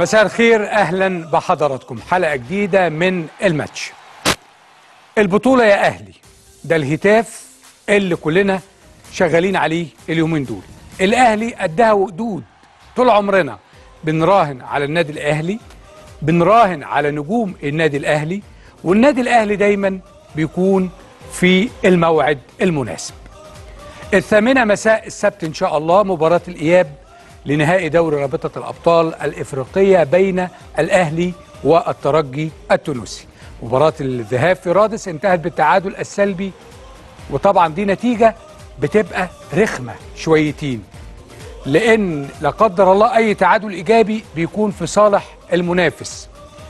مساء الخير، اهلا بحضراتكم حلقه جديده من الماتش. البطوله يا اهلي، ده الهتاف اللي كلنا شغالين عليه اليومين دول. الاهلي قدها وقدود، طول عمرنا بنراهن على النادي الاهلي، بنراهن على نجوم النادي الاهلي، والنادي الاهلي دايما بيكون في الموعد المناسب. 8 مساء السبت ان شاء الله مباراه الاياب لنهائي دوري رابطة الأبطال الإفريقية بين الأهلي والترجي التونسي. مباراة الذهاب في رادس انتهت بالتعادل السلبي، وطبعا دي نتيجة بتبقى رخمة شويتين، لأن لا قدر الله أي تعادل إيجابي بيكون في صالح المنافس.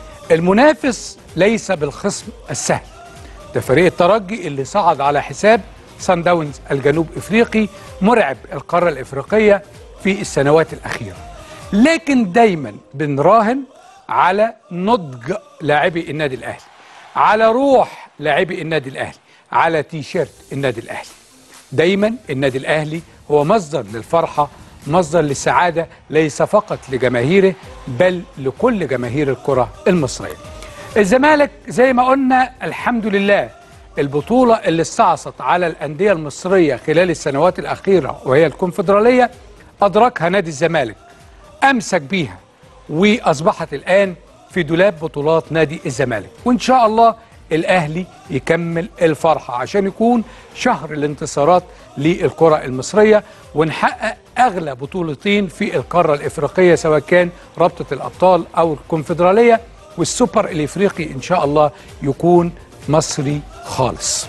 المنافس ليس بالخصم السهل، ده فريق الترجي اللي صعد على حساب صن داونز الجنوب إفريقي، مرعب القارة الإفريقية في السنوات الأخيرة. لكن دايما بنراهن على نضج لاعبي النادي الأهلي، على روح لاعبي النادي الأهلي، على تيشيرت النادي الأهلي. دايما النادي الأهلي هو مصدر للفرحة، مصدر للسعادة، ليس فقط لجماهيره بل لكل جماهير الكرة المصرية. الزمالك زي ما قلنا الحمد لله، البطولة اللي استعصت على الأندية المصرية خلال السنوات الأخيرة وهي الكونفدرالية أدركها نادي الزمالك، أمسك بيها، وأصبحت الآن في دولاب بطولات نادي الزمالك. وإن شاء الله الأهلي يكمل الفرحة عشان يكون شهر الانتصارات للكرة المصرية، ونحقق أغلى بطولتين في القارة الإفريقية، سواء كان رابطة الأبطال أو الكونفدرالية، والسوبر الإفريقي إن شاء الله يكون مصري خالص.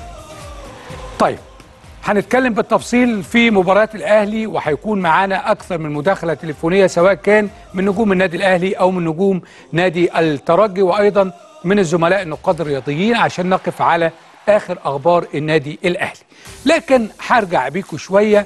طيب، هنتكلم بالتفصيل في مباريات الأهلي، وهيكون معانا أكثر من مداخلة تليفونية، سواء كان من نجوم النادي الأهلي أو من نجوم نادي الترجي، وأيضا من الزملاء النقاد الرياضيين، عشان نقف على آخر أخبار النادي الأهلي. لكن هرجع بيكم شوية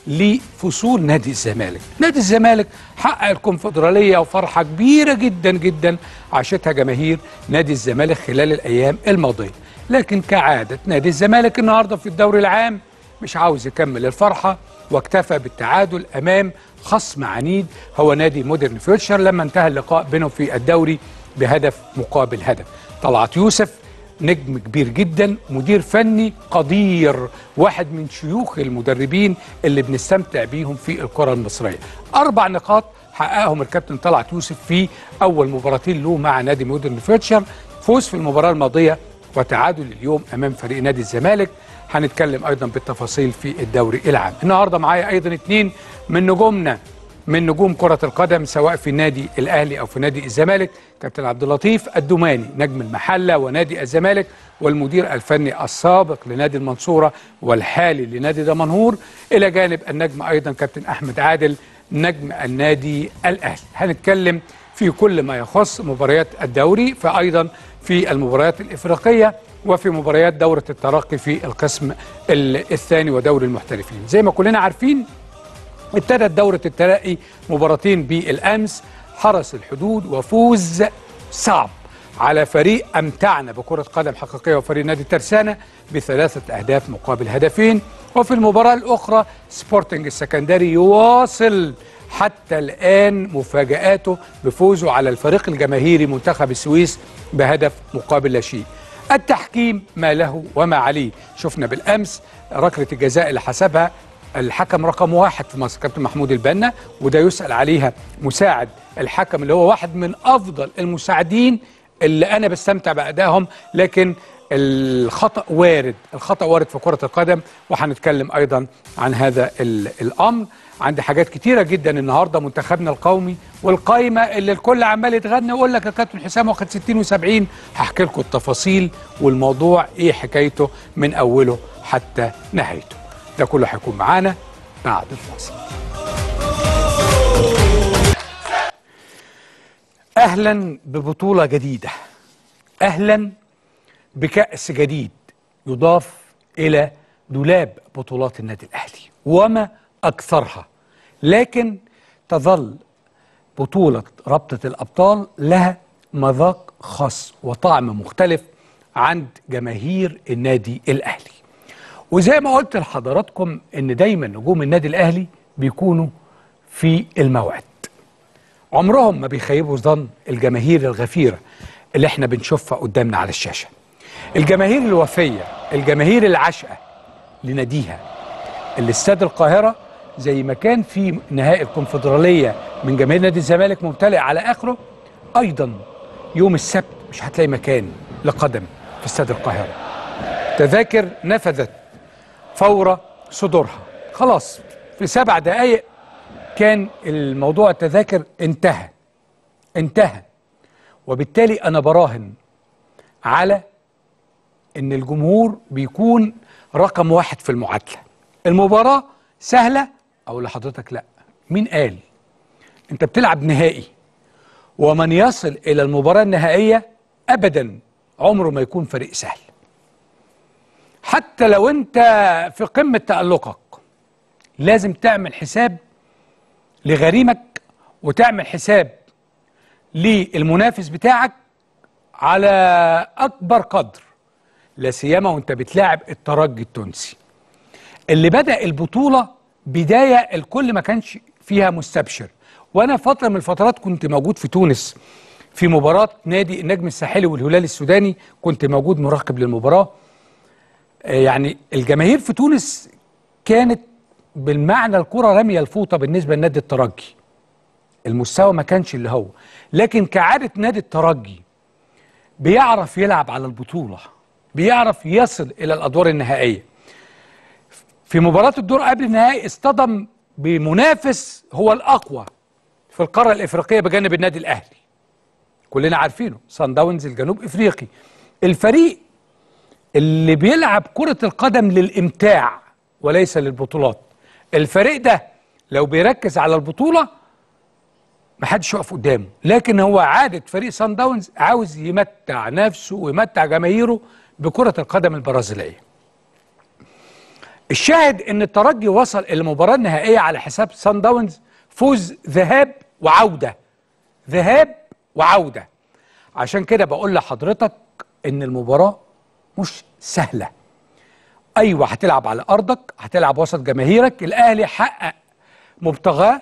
لفصول نادي الزمالك. نادي الزمالك حقق الكونفدرالية وفرحة كبيرة جدا جدا عاشتها جماهير نادي الزمالك خلال الأيام الماضية. لكن كعادة نادي الزمالك النهاردة في الدوري العام مش عاوز يكمل الفرحة، واكتفى بالتعادل أمام خصم عنيد هو نادي مودرن فيوتشر لما انتهى اللقاء بينهم في الدوري بهدف مقابل هدف. طلعت يوسف نجم كبير جدا، مدير فني قدير، واحد من شيوخ المدربين اللي بنستمتع بيهم في الكرة المصرية. 4 نقاط حققهم الكابتن طلعت يوسف في أول مباراتين له مع نادي مودرن فيوتشر، فوز في المباراة الماضية وتعادل اليوم أمام فريق نادي الزمالك. هنتكلم أيضا بالتفاصيل في الدوري العام. النهاردة معايا أيضا 2 من نجومنا، من نجوم كرة القدم سواء في النادي الأهلي أو في نادي الزمالك. كابتن عبد اللطيف الدوماني نجم المحلة ونادي الزمالك، والمدير الفني السابق لنادي المنصورة والحالي لنادي دمنهور، إلى جانب النجم أيضا كابتن أحمد عادل نجم النادي الأهلي. هنتكلم في كل ما يخص مباريات الدوري، فأيضا في المباريات الإفريقية، وفي مباريات دورة الترقي في القسم الثاني ودوري المحترفين. زي ما كلنا عارفين ابتدت دورة الترقي مباراتين بالأمس، حرس الحدود وفوز صعب على فريق أمتعنا بكرة قدم حقيقية وفريق نادي الترسانة ب3 أهداف مقابل هدفين. وفي المباراة الأخرى سبورتنج السكندري يواصل حتى الآن مفاجآته بفوزه على الفريق الجماهيري منتخب السويس بهدف مقابل لا شيء. التحكيم ما له وما عليه، شفنا بالأمس ركلة الجزاء اللي حسبها الحكم رقم 1 في مصر كابتن محمود البنا، وده يسأل عليها مساعد الحكم اللي هو واحد من أفضل المساعدين اللي أنا بستمتع بأدائهم. لكن الخطأ وارد، الخطأ وارد في كرة القدم، وهنتكلم أيضا عن هذا الأمر. عندي حاجات كتيرة جدا النهاردة، منتخبنا القومي والقايمة اللي الكل عمال يتغنى ويقول لك يا كابتن حسام واخد 60 و70. هحكي لكم التفاصيل والموضوع إيه حكايته من أوله حتى نهايته. ده كله هيكون معانا بعد الفاصل. أهلا ببطولة جديدة، أهلا بكأس جديد يضاف إلى دولاب بطولات النادي الأهلي وما أكثرها. لكن تظل بطولة رابطة الأبطال لها مذاق خاص وطعم مختلف عند جماهير النادي الأهلي. وزي ما قلت لحضراتكم إن دايما نجوم النادي الأهلي بيكونوا في الموعد. عمرهم ما بيخيبوا ظن الجماهير الغفيرة اللي احنا بنشوفها قدامنا على الشاشة. الجماهير الوفية، الجماهير العشقة لناديها. اللي استاد القاهرة زي ما كان في نهائي الكونفدرالية من جماهير نادي الزمالك ممتلئ على آخره، أيضا يوم السبت مش هتلاقي مكان لقدم في استاد القاهرة. تذاكر نفذت فور صدورها، خلاص في 7 دقايق كان الموضوع التذاكر انتهى. وبالتالي أنا براهن على إن الجمهور بيكون رقم 1 في المعادلة. المباراة سهلة أو لحضرتك لا، مين قال؟ أنت بتلعب نهائي، ومن يصل إلى المباراة النهائية أبدا عمره ما يكون فريق سهل. حتى لو أنت في قمة تألقك لازم تعمل حساب لغريمك وتعمل حساب للمنافس بتاعك على أكبر قدر، لا سيما وأنت بتلاعب الترجي التونسي اللي بدأ البطولة بداية الكل ما كانش فيها مستبشر. وأنا فترة من الفترات كنت موجود في تونس في مباراة نادي النجم الساحلي والهلال السوداني، كنت موجود مراقب للمباراة. يعني الجماهير في تونس كانت بالمعنى الكرة رمية الفوطة بالنسبة لنادي الترجي. المستوى ما كانش اللي هو، لكن كعادة نادي الترجي بيعرف يلعب على البطولة، بيعرف يصل إلى الأدوار النهائية. في مباراة الدور قبل النهائي اصطدم بمنافس هو الأقوى في القارة الإفريقية بجانب النادي الأهلي، كلنا عارفينه، صن داونز الجنوب إفريقي، الفريق اللي بيلعب كرة القدم للإمتاع وليس للبطولات. الفريق ده لو بيركز على البطولة محدش يقف قدامه، لكن هو عادة فريق صن داونز عاوز يمتع نفسه ويمتع جماهيره بكرة القدم البرازيلية. الشاهد ان الترجي وصل الى المباراة النهائية على حساب صن داونز فوز ذهاب وعودة. عشان كده بقول لحضرتك ان المباراة مش سهلة. ايوه هتلعب على ارضك، هتلعب وسط جماهيرك. الاهلي حقق مبتغاه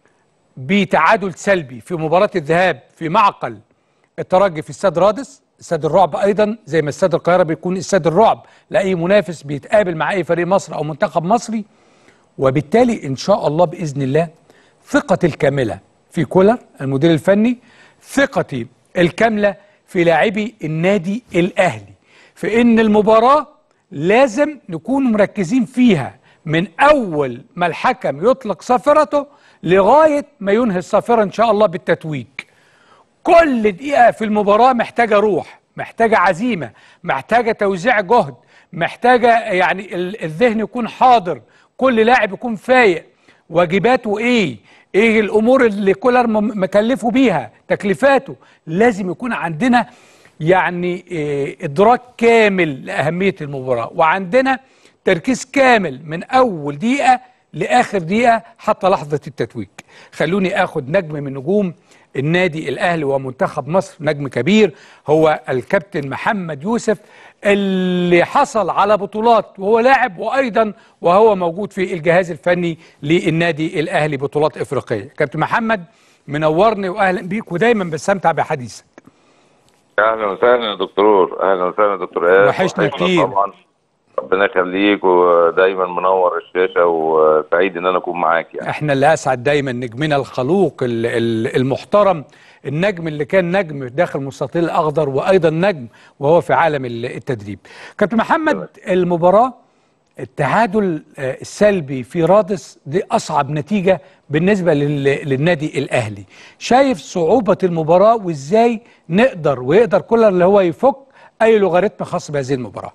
بتعادل سلبي في مباراة الذهاب في معقل الترجي في استاد رادس، استاد الرعب ايضا زي ما استاد القاهرة بيكون استاد الرعب لاي منافس بيتقابل مع اي فريق مصري او منتخب مصري. وبالتالي ان شاء الله باذن الله ثقتي الكاملة في كولر المدير الفني، ثقتي الكاملة في لاعبي النادي الاهلي، في ان المباراة لازم نكون مركزين فيها من اول ما الحكم يطلق صافرته لغاية ما ينهي الصافرة ان شاء الله بالتتويج. كل دقيقة في المباراة محتاجة روح، محتاجة عزيمة، محتاجة توزيع جهد، محتاجة يعني الذهن يكون حاضر، كل لاعب يكون فايق واجباته ايه الامور اللي كولر مكلفه بيها، تكليفاته. لازم يكون عندنا يعني ادراك كامل لاهمية المباراة، وعندنا تركيز كامل من اول دقيقة لاخر دقيقة حتى لحظة التتويج. خلوني اخد نجم من نجوم النادي الاهلي ومنتخب مصر، نجم كبير، هو الكابتن محمد يوسف اللي حصل على بطولات وهو لاعب، وايضا وهو موجود في الجهاز الفني للنادي الاهلي بطولات افريقيه. كابتن محمد منورني واهلا بيك، ودايما بستمتع بحديثك. اهلا وسهلا يا دكتور، اهلا وسهلا يا دكتور ايهاب. وحشنا كتير طبعا، ربنا يخليك، ودايما منور الشاشه، وسعيد ان انا اكون معاك. يعني احنا اللي اسعد دايما، نجمنا الخلوق المحترم، النجم اللي كان نجم داخل مستطيل الاخضر وايضا نجم وهو في عالم التدريب. كابتن محمد، المباراه التعادل السلبي في رادس دي اصعب نتيجه بالنسبه للنادي الاهلي. شايف صعوبه المباراه وازاي ويقدر كولر اللي هو يفك اي لوغاريتم خاص بهذه المباراه؟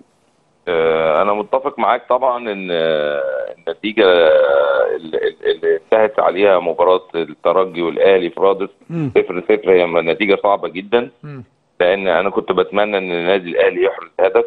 انا متفق معاك طبعا ان النتيجه اللي انتهت عليها مباراه الترجي والاهلي في رادس 0-0 هي نتيجه صعبه جدا، لان انا كنت بتمنى ان النادي الاهلي يحرز هدف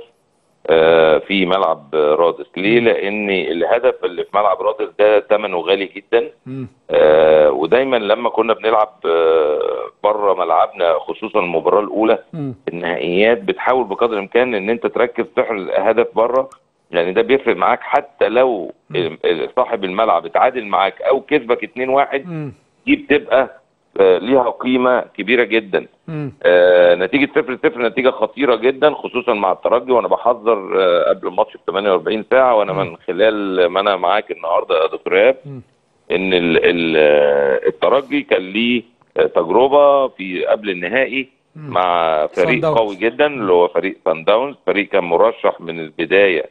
في ملعب رادس. ليه؟ لان الهدف اللي في ملعب رادس ده ثمنه غالي جدا. ودايما لما كنا بنلعب بره ملعبنا، خصوصا المباراه الاولى النهائيات، بتحاول بقدر الامكان ان انت تركز تحرز هدف بره، يعني ده بيفرق معاك. حتى لو صاحب الملعب اتعادل معاك او كسبك 2-1، دي بتبقى ليها قيمه كبيره جدا. نتيجه 0-0 نتيجه خطيره جدا خصوصا مع الترجي، وانا بحذر قبل الماتش ب 48 ساعه، وانا من خلال ما انا معاك النهارده يا دكتور ايهاب ان الترجي كان ليه تجربه في قبل النهائي مع فريق قوي جدا اللي هو فريق صن داونز، فريق كان مرشح من البدايه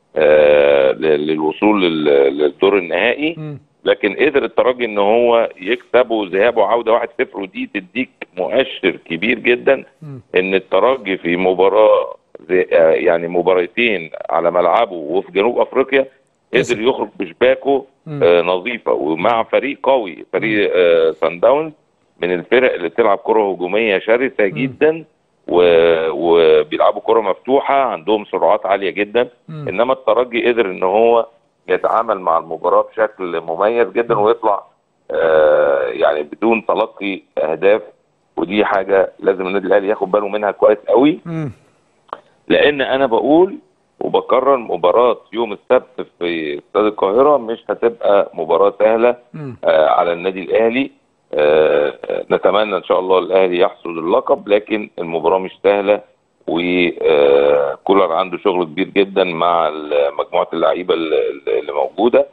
للوصول للدور النهائي، لكن قدر الترجي ان هو يكسبه ذهاب وعوده 1-0، ودي تديك مؤشر كبير جدا ان الترجي في مباراه يعني مباراتين على ملعبه وفي جنوب افريقيا قدر يخرج بشباكه نظيفه، ومع فريق قوي، فريق صن داونز من الفرق اللي بتلعب كره هجوميه شرسه جدا، وبيلعبوا كره مفتوحه، عندهم سرعات عاليه جدا. انما الترجي قدر ان هو يتعامل مع المباراه بشكل مميز جدا ويطلع يعني بدون تلقي اهداف، ودي حاجه لازم النادي الاهلي ياخد باله منها كويس قوي. لان انا بقول وبكرر مباراه يوم السبت في استاد القاهره مش هتبقى مباراه سهله على النادي الاهلي. نتمنى ان شاء الله الاهلي يحصد اللقب، لكن المباراه مش سهله، وكولر عنده شغل كبير جدا مع مجموعه اللعيبه اللي موجوده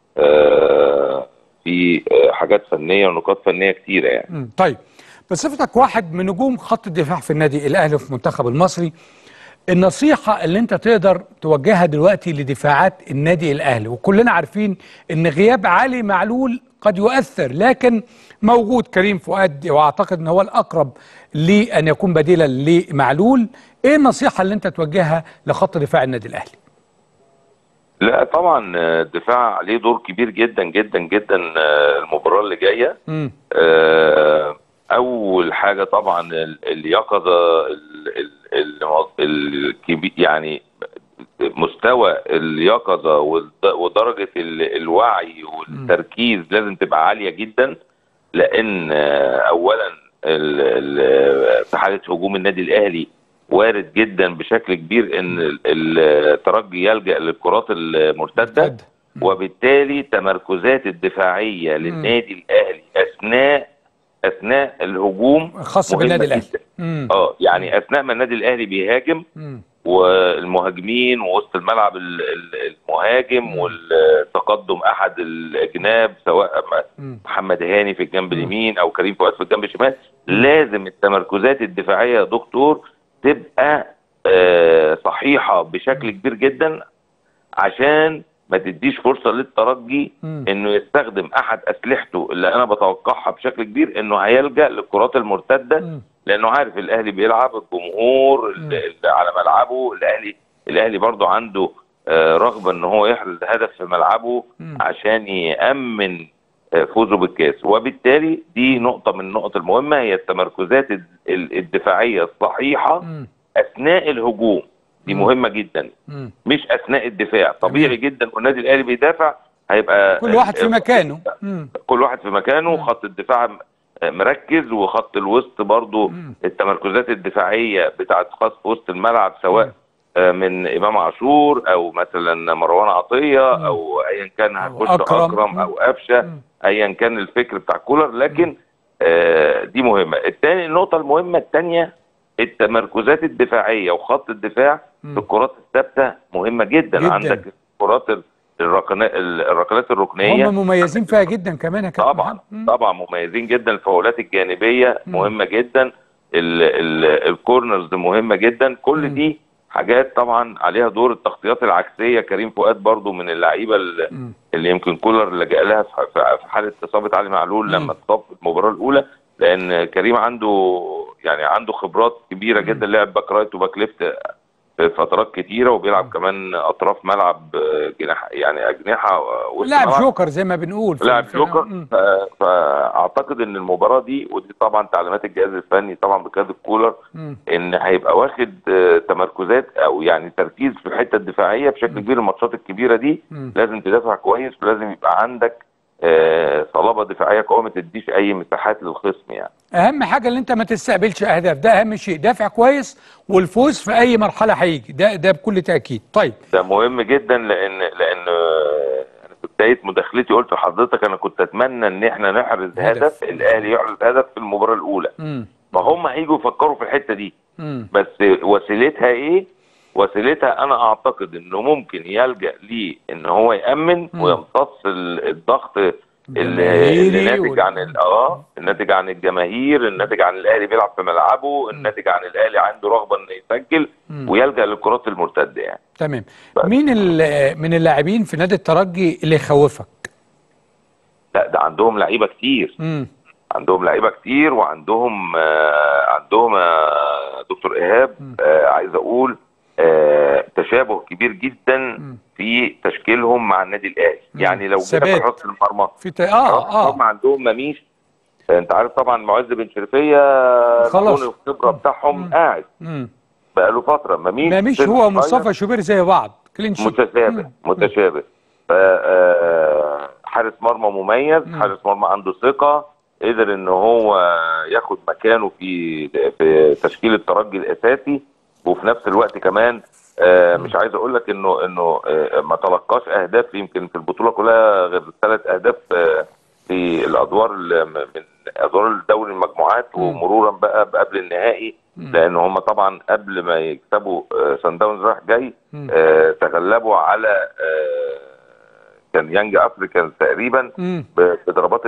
في حاجات فنيه ونقاط فنيه كتيره يعني. طيب، بصفتك واحد من نجوم خط الدفاع في النادي الاهلي في المنتخب المصري، النصيحة اللي انت تقدر توجهها دلوقتي لدفاعات النادي الاهلي، وكلنا عارفين ان غياب علي معلول قد يؤثر، لكن موجود كريم فؤاد واعتقد ان هو الاقرب لان يكون بديلا لمعلول، ايه النصيحة اللي انت توجهها لخط دفاع النادي الاهلي؟ لا طبعا الدفاع عليه دور كبير جدا جدا جدا المباراة اللي جاية. اول حاجة طبعا اليقظة الكبير، يعني مستوى اليقظة ودرجة الوعي والتركيز لازم تبقى عالية جدا، لان اولا في حالة هجوم النادي الاهلي وارد جدا بشكل كبير ان الترجي يلجأ للكرات المرتدة، وبالتالي تمركزات الدفاعية للنادي الاهلي اثناء الهجوم خاص بالنادي الاهلي. يعني اثناء ما النادي الاهلي بيهاجم والمهاجمين ووسط الملعب المهاجم والتقدم احد الاجناب سواء محمد هاني في الجنب اليمين او كريم فؤاد في الجنب الشمال، لازم التمركزات الدفاعيه يا دكتور تبقى صحيحه بشكل كبير جدا، عشان ما تديش فرصه للترجي انه يستخدم احد اسلحته اللي انا بتوقعها بشكل كبير، انه هيلجأ للكرات المرتده، لانه عارف الاهلي بيلعب الجمهور اللي على ملعبه، الاهلي برضو عنده رغبه ان هو يحرز هدف في ملعبه عشان يأمن فوزه بالكاس، وبالتالي دي نقطه من النقط المهمه، هي التمركزات الدفاعيه الصحيحه اثناء الهجوم، دي مهمه جدا مش اثناء الدفاع. طبيعي جدا والنادي الاهلي بيدافع هيبقى كل واحد في مكانه، كل واحد في مكانه، خط الدفاع مركز، وخط الوسط برضو التمركزات الدفاعيه بتاعت خط وسط الملعب سواء من امام عاشور او مثلا مروان عطيه او ايا كان هتخش اكرم او قفشه، ايا كان الفكر بتاع كولر، لكن دي مهمه. النقطه المهمه الثانيه التمركزات الدفاعيه وخط الدفاع في الكرات الثابته مهمه جدا. عندك الكرات الركلات الركنيه هم مميزين فيها جدا كمان يا كابتن. طبعا مميزين جدا. الفاولات الجانبيه مهمه جدا، الكورنرز مهمه جدا، كل دي حاجات طبعا عليها دور. التغطيات العكسيه كريم فؤاد برضو من اللعيبه اللي يمكن كولر لجأ لها في حاله اصابه علي معلول لما اتصاب في المباراه الاولى، لان كريم عنده خبرات كبيره جدا، لعب باك رايت وباك ليفت في فترات كتيره، وبيلعب كمان اطراف ملعب جناح، يعني اجنحه لاعب جوكر زي ما بنقول، لاعب جوكر. فاعتقد ان المباراه دي، ودي طبعا تعليمات الجهاز الفني طبعا بقياده كولر، ان هيبقى واخد تمركزات او يعني تركيز في الحته الدفاعيه بشكل كبير. الماتشات الكبيره دي لازم تدافع كويس، ولازم يبقى عندك صلابه دفاعيه قويه، ما تديش اي مساحات للخصم. يعني اهم حاجه ان انت ما تستقبلش اهداف، ده اهم شيء، دافع كويس، والفوز في اي مرحله هيجي، ده بكل تاكيد. طيب ده مهم جدا، لان انا كنت بدايه مداخلتي قلت لحضرتك انا كنت اتمنى ان احنا نحرز هدف، الاهلي يحرز هدف في المباراه الاولى. فهم هيجوا يفكروا في الحته دي. بس وسيلتها ايه؟ وسيلتها انا اعتقد انه ممكن يلجأ ليه ان هو يأمن ويمتص الضغط اللي ناتج عن الناتج عن الجماهير، الناتج عن الاهلي بيلعب في ملعبه، الناتج عن الاهلي عنده رغبه انه يسجل ويلجأ للكرات المرتده يعني. تمام. مين من اللاعبين في نادي الترجي اللي يخوفك؟ لا ده عندهم لعيبه كتير. عندهم لعيبه كتير وعندهم دكتور ايهاب عايز اقول تشابه كبير جدا في تشكيلهم مع النادي الاهلي. يعني لو جينا في حراسه المرمى هم عندهم مميش، انت عارف طبعا معز بن شريفيه خلاص الخبره بتاعهم قاعد بقاله فتره. مميش هو مصطفى شوبير زي بعض، كلين شيت متشابه. حارس مرمى مميز، حارس مرمى عنده ثقه، قدر ان هو ياخد مكانه في تشكيل الترجي الاساسي، وفي نفس الوقت كمان مش عايز اقول لك انه ما تلقاش اهداف يمكن في البطوله كلها غير 3 اهداف في الادوار من ادوار الدوري المجموعات ومرورا بقى قبل النهائي، لان هم طبعا قبل ما يكسبوا سان داونز راح جاي تغلبوا على كان يانج افريكان تقريبا بضربات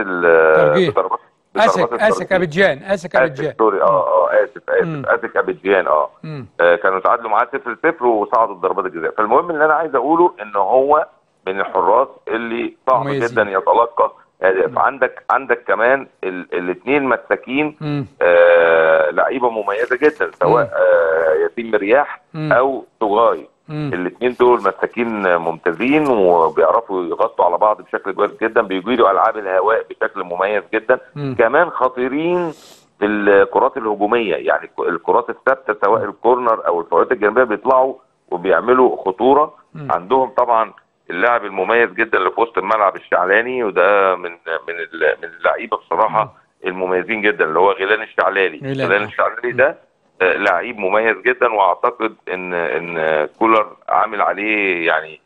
اسك ابيجان سوري اسك ابيجان كانوا تعادلوا معاه 0-0 وصعدوا بضربات الجزاء. فالمهم اللي انا عايز اقوله ان هو من الحراس اللي صعب جدا يتلقى. عندك كمان الاثنين مساكين لعيبه مميزه جدا، سواء ياسين مرياح او طغاي. الاثنين دول مساكين ممتازين وبيعرفوا يغطوا على بعض بشكل كويس جدا، بيجيدوا العاب الهواء بشكل مميز جدا. كمان خطيرين في الكرات الهجوميه، يعني الكرات الثابته سواء الكورنر او الفاولات الجانبيه بيطلعوا وبيعملوا خطوره. عندهم طبعا اللاعب المميز جدا اللي في وسط الملعب الشعلاني، وده من اللعيبه بصراحه المميزين جدا اللي هو غيلان الشعلاني ده لعيب مميز جدا، واعتقد ان كولر عامل عليه يعني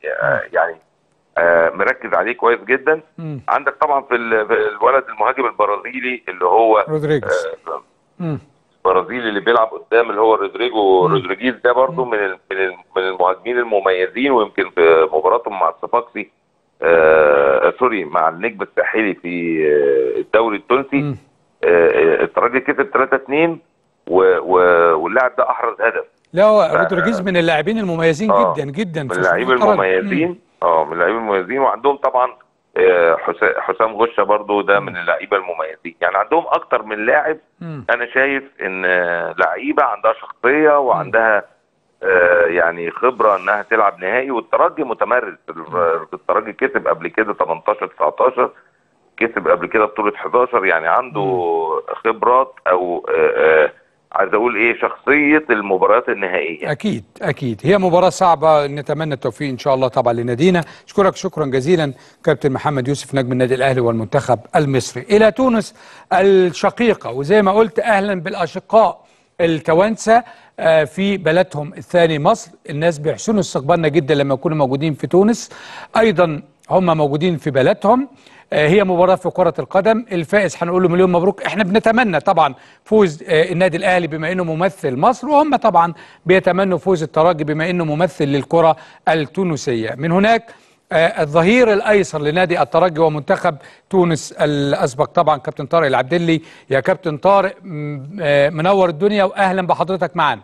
مركز عليه كويس جدا. عندك طبعا في الولد المهاجم البرازيلي اللي هو البرازيلي اللي بيلعب قدام اللي هو رودريجيز ده برضو من المهاجمين المميزين، ويمكن في مباراتهم مع الصفاقسي سوري مع النجم الساحلي في الدوري التونسي الترجي كسب 3-2 واللاعب ده احرز هدف. لا هو رودريجيز من اللاعبين المميزين جدا جدا من اللاعبين المميزين من اللاعبين المميزين. وعندهم طبعا حسام غشه برضو ده من اللعيبه المميزين. يعني عندهم اكتر من لاعب. انا شايف ان لعيبه عندها شخصيه وعندها يعني خبره انها تلعب نهائي، والترجي متمرس. الترجي كسب قبل كده 18-19، كسب قبل كده بطوله 11، يعني عنده خبرات او عايز اقول ايه شخصيه المباريات النهائيه. اكيد هي مباراه صعبه، نتمنى التوفيق ان شاء الله طبعا لنادينا. اشكرك شكرا جزيلا كابتن محمد يوسف نجم النادي الاهلي والمنتخب المصري. الى تونس الشقيقه، وزي ما قلت اهلا بالاشقاء التوانسه في بلدهم الثاني مصر. الناس بيحسنوا استقبالنا جدا لما يكونوا موجودين في تونس، ايضا هم موجودين في بلدهم. هي مباراة في كرة القدم، الفائز هنقول له مليون مبروك. احنا بنتمنى طبعا فوز النادي الاهلي بما انه ممثل مصر، وهم طبعا بيتمنوا فوز الترجي بما انه ممثل للكرة التونسية. من هناك الظهير الايسر لنادي الترجي ومنتخب تونس الاسبق طبعا كابتن طارق العبدلي. يا كابتن طارق منور الدنيا واهلا بحضرتك معانا.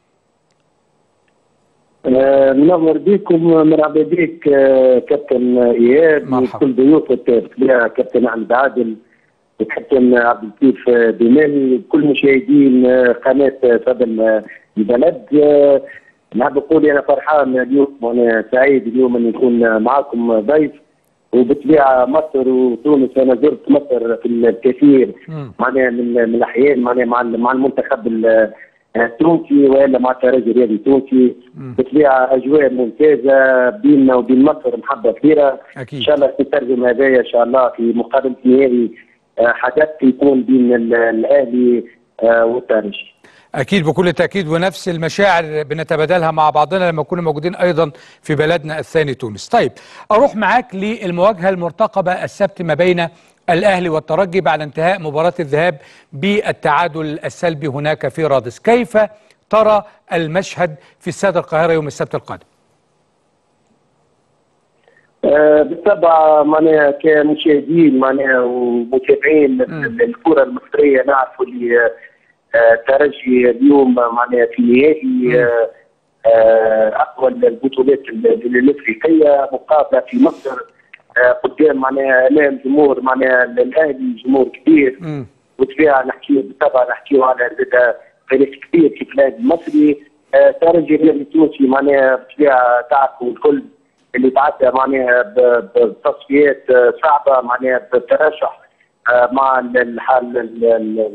منور بيكم، مرحبا بك كابتن اياد وكل ضيوفك كابتن احمد عادل وكابتن عبد اللطيف بمالي وكل مشاهدين قناه فضل البلد. نحب نقول انا فرحان اليوم وانا سعيد اليوم ان نكون معكم ضيف. وبالطبيعه مصر وتونس انا زرت مصر في الكثير معناها من الاحيان معناها مع المنتخب التونسي والا مع الترجي الرياضي التونسي. بالطبيعه اجواء ممتازه بيننا وبين مصر، محبه كبيره. ان شاء الله تترجم هذايا ان شاء الله في مقابله نهائي حدث يكون بين الاهلي والترجي. أكيد بكل تأكيد، ونفس المشاعر بنتبادلها مع بعضنا لما كنا موجودين أيضا في بلدنا الثاني تونس. طيب أروح معاك للمواجهة المرتقبة السبت ما بين الأهلي والترجي بعد انتهاء مباراة الذهاب بالتعادل السلبي هناك في رادس. كيف ترى المشهد في استاد القاهرة يوم السبت القادم؟ بالطبع معناها كمشاهدين معناها ومتابعين الكرة المصرية نعرفوا اللي الترجي اليوم معناها في نهائي اقوى البطولات الافريقيه، مقابله في مصر قدام معناها امام جمهور معناها الاهلي جمهور كبير، وطبيعه نحكيو على فريق كبير في البلاد المصري. الترجي التونسي معناها بطبيعه تعرفوا الكل اللي تعدى معناها بتصفيات صعبه معناها بالترشح مع الحال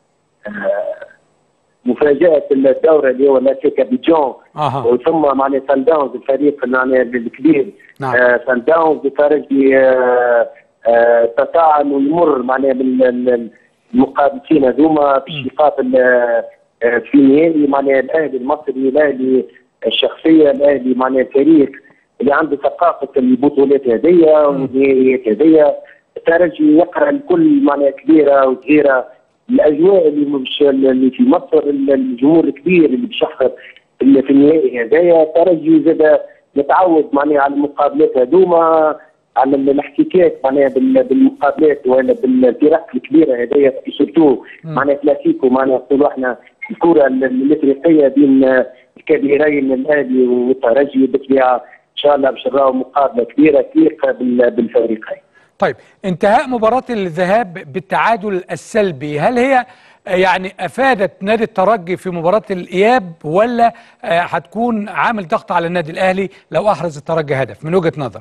مفاجأة الدورة اللي هو ناسيكا بيجون وثم معناها سان داونز الفريق معناها الكبير. سان داونز الترجي استطاع انه يمر معناها بالمقابلتين هذوما باش يقابل في نهائي معناها الاهلي المصري، الاهلي الشخصية، الاهلي معناها الفريق اللي عنده ثقافة البطولات هذيا والنهائيات هذيا. الترجي يقرا الكل معناها كبيرة وصغيرة، الاجواء اللي في مصر، الجمهور الكبير اللي بيشحر اللي في النهائي هذايا. الترجي زاد متعود معناها على المقابلات هذوما، على الاحتكاك معناها بالمقابلات ولا بالفرق الكبيره هذايا، سورتو معناها كلاسيكو معناها نقولوا احنا الكره الافريقيه بين الكبيرين الاهلي والترجي. بالطبيعه ان شاء الله باش نراو مقابله كبيره تليق بالفريقين. طيب انتهاء مباراة الذهاب بالتعادل السلبي، هل هي يعني أفادت نادي الترجي في مباراة الإياب، ولا هتكون عامل ضغط على النادي الأهلي لو أحرز الترجي هدف من وجهة نظرك؟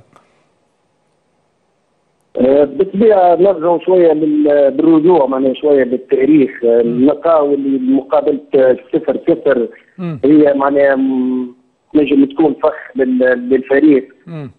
بالطبيعة نرجعوا شوية بالرجوع معناها شوية بالتاريخ. نلقاو اللي مقابلة 0-0 هي معناها نجم تكون فخ للفريق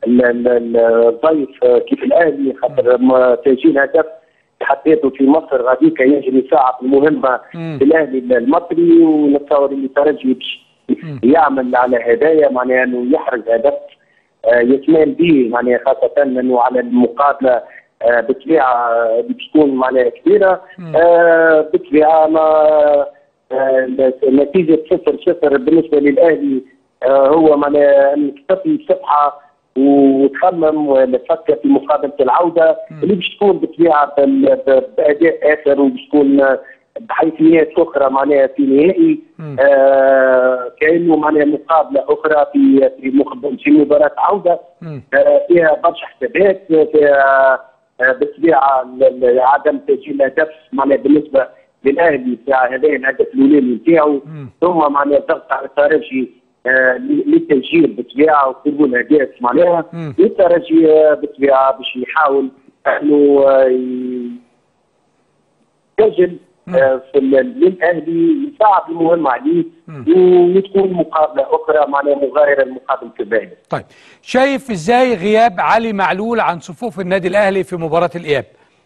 الضيف كيف الاهلي، خاطر تسجيل هدف حطيته في مصر غاديك ينجم يصعب المهمه للاهلي المصري، ونتصور ان الترجي باش يعمل على هدايا معناها انه يحرز هدف يتمال به معناها، خاصه انه على المقابله بالطبيعه اللي بتكون معناها كبيره. بالطبيعه نتيجه 0-0 بالنسبه للاهلي هو معناها انك تطفي صفحه وتخمم وتفكر في مقابله العوده اللي باش تكون بالطبيعه باداء اخر، وباش تكون بحيثيات اخرى معناها في نهائي كانه معناها مقابله اخرى في مباراه عوده فيها برشا حسابات، فيها بالطبيعه عدم تسجيل هدف معناها بالنسبه للاهلي في هذا الهدف الاولاني نتاعو، ثم معناها الضغط على الترجي للتسجيل بالطبيعه وقبول اهداف معناها. الترجي بالطبيعه باش يحاول انه يسجل للاهلي يصعب المهمه عليه وتكون مقابله اخرى معناها مغايره لمقابله الباقي. طيب شايف ازاي غياب علي معلول عن صفوف النادي الاهلي في مباراه الاياب؟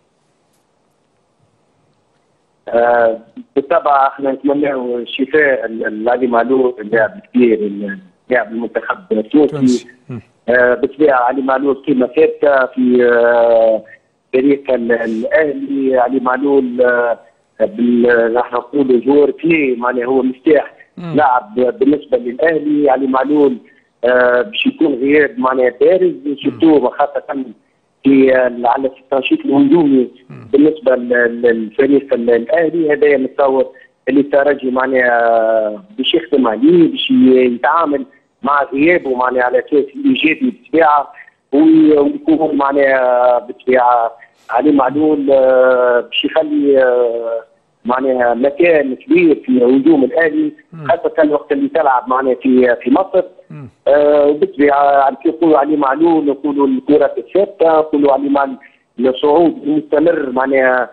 بالطبع احنا نتمنى الشفاء لعلي معلول، اللاعب الكبير لاعب المنتخب التونسي. بالطبيعه علي معلول قيمه ثابته في فريق الاهلي. علي معلول نحن نقولوا جور كلي معناها هو مفتاح لاعب بالنسبه للاهلي. علي معلول باش يكون غياب معناها بارز شفتوه خاصه في على التنشيط الهجومي بالنسبه للفريق الاهلي. هذا نتصور اللي الترجي معناها باش يخدم عليه، باش يتعامل مع غيابه معناها على اساس ايجابي بالطبيعه، ويكون معناها بالطبيعه علي معلول باش يخلي معناها مكان كبير في هجوم الاهلي، خاصه الوقت اللي تلعب معناها في مصر. وبالطبيعه كي نقولوا علي معلول نقولوا الكره الثابته، نقولوا علي الصعود المستمر معناها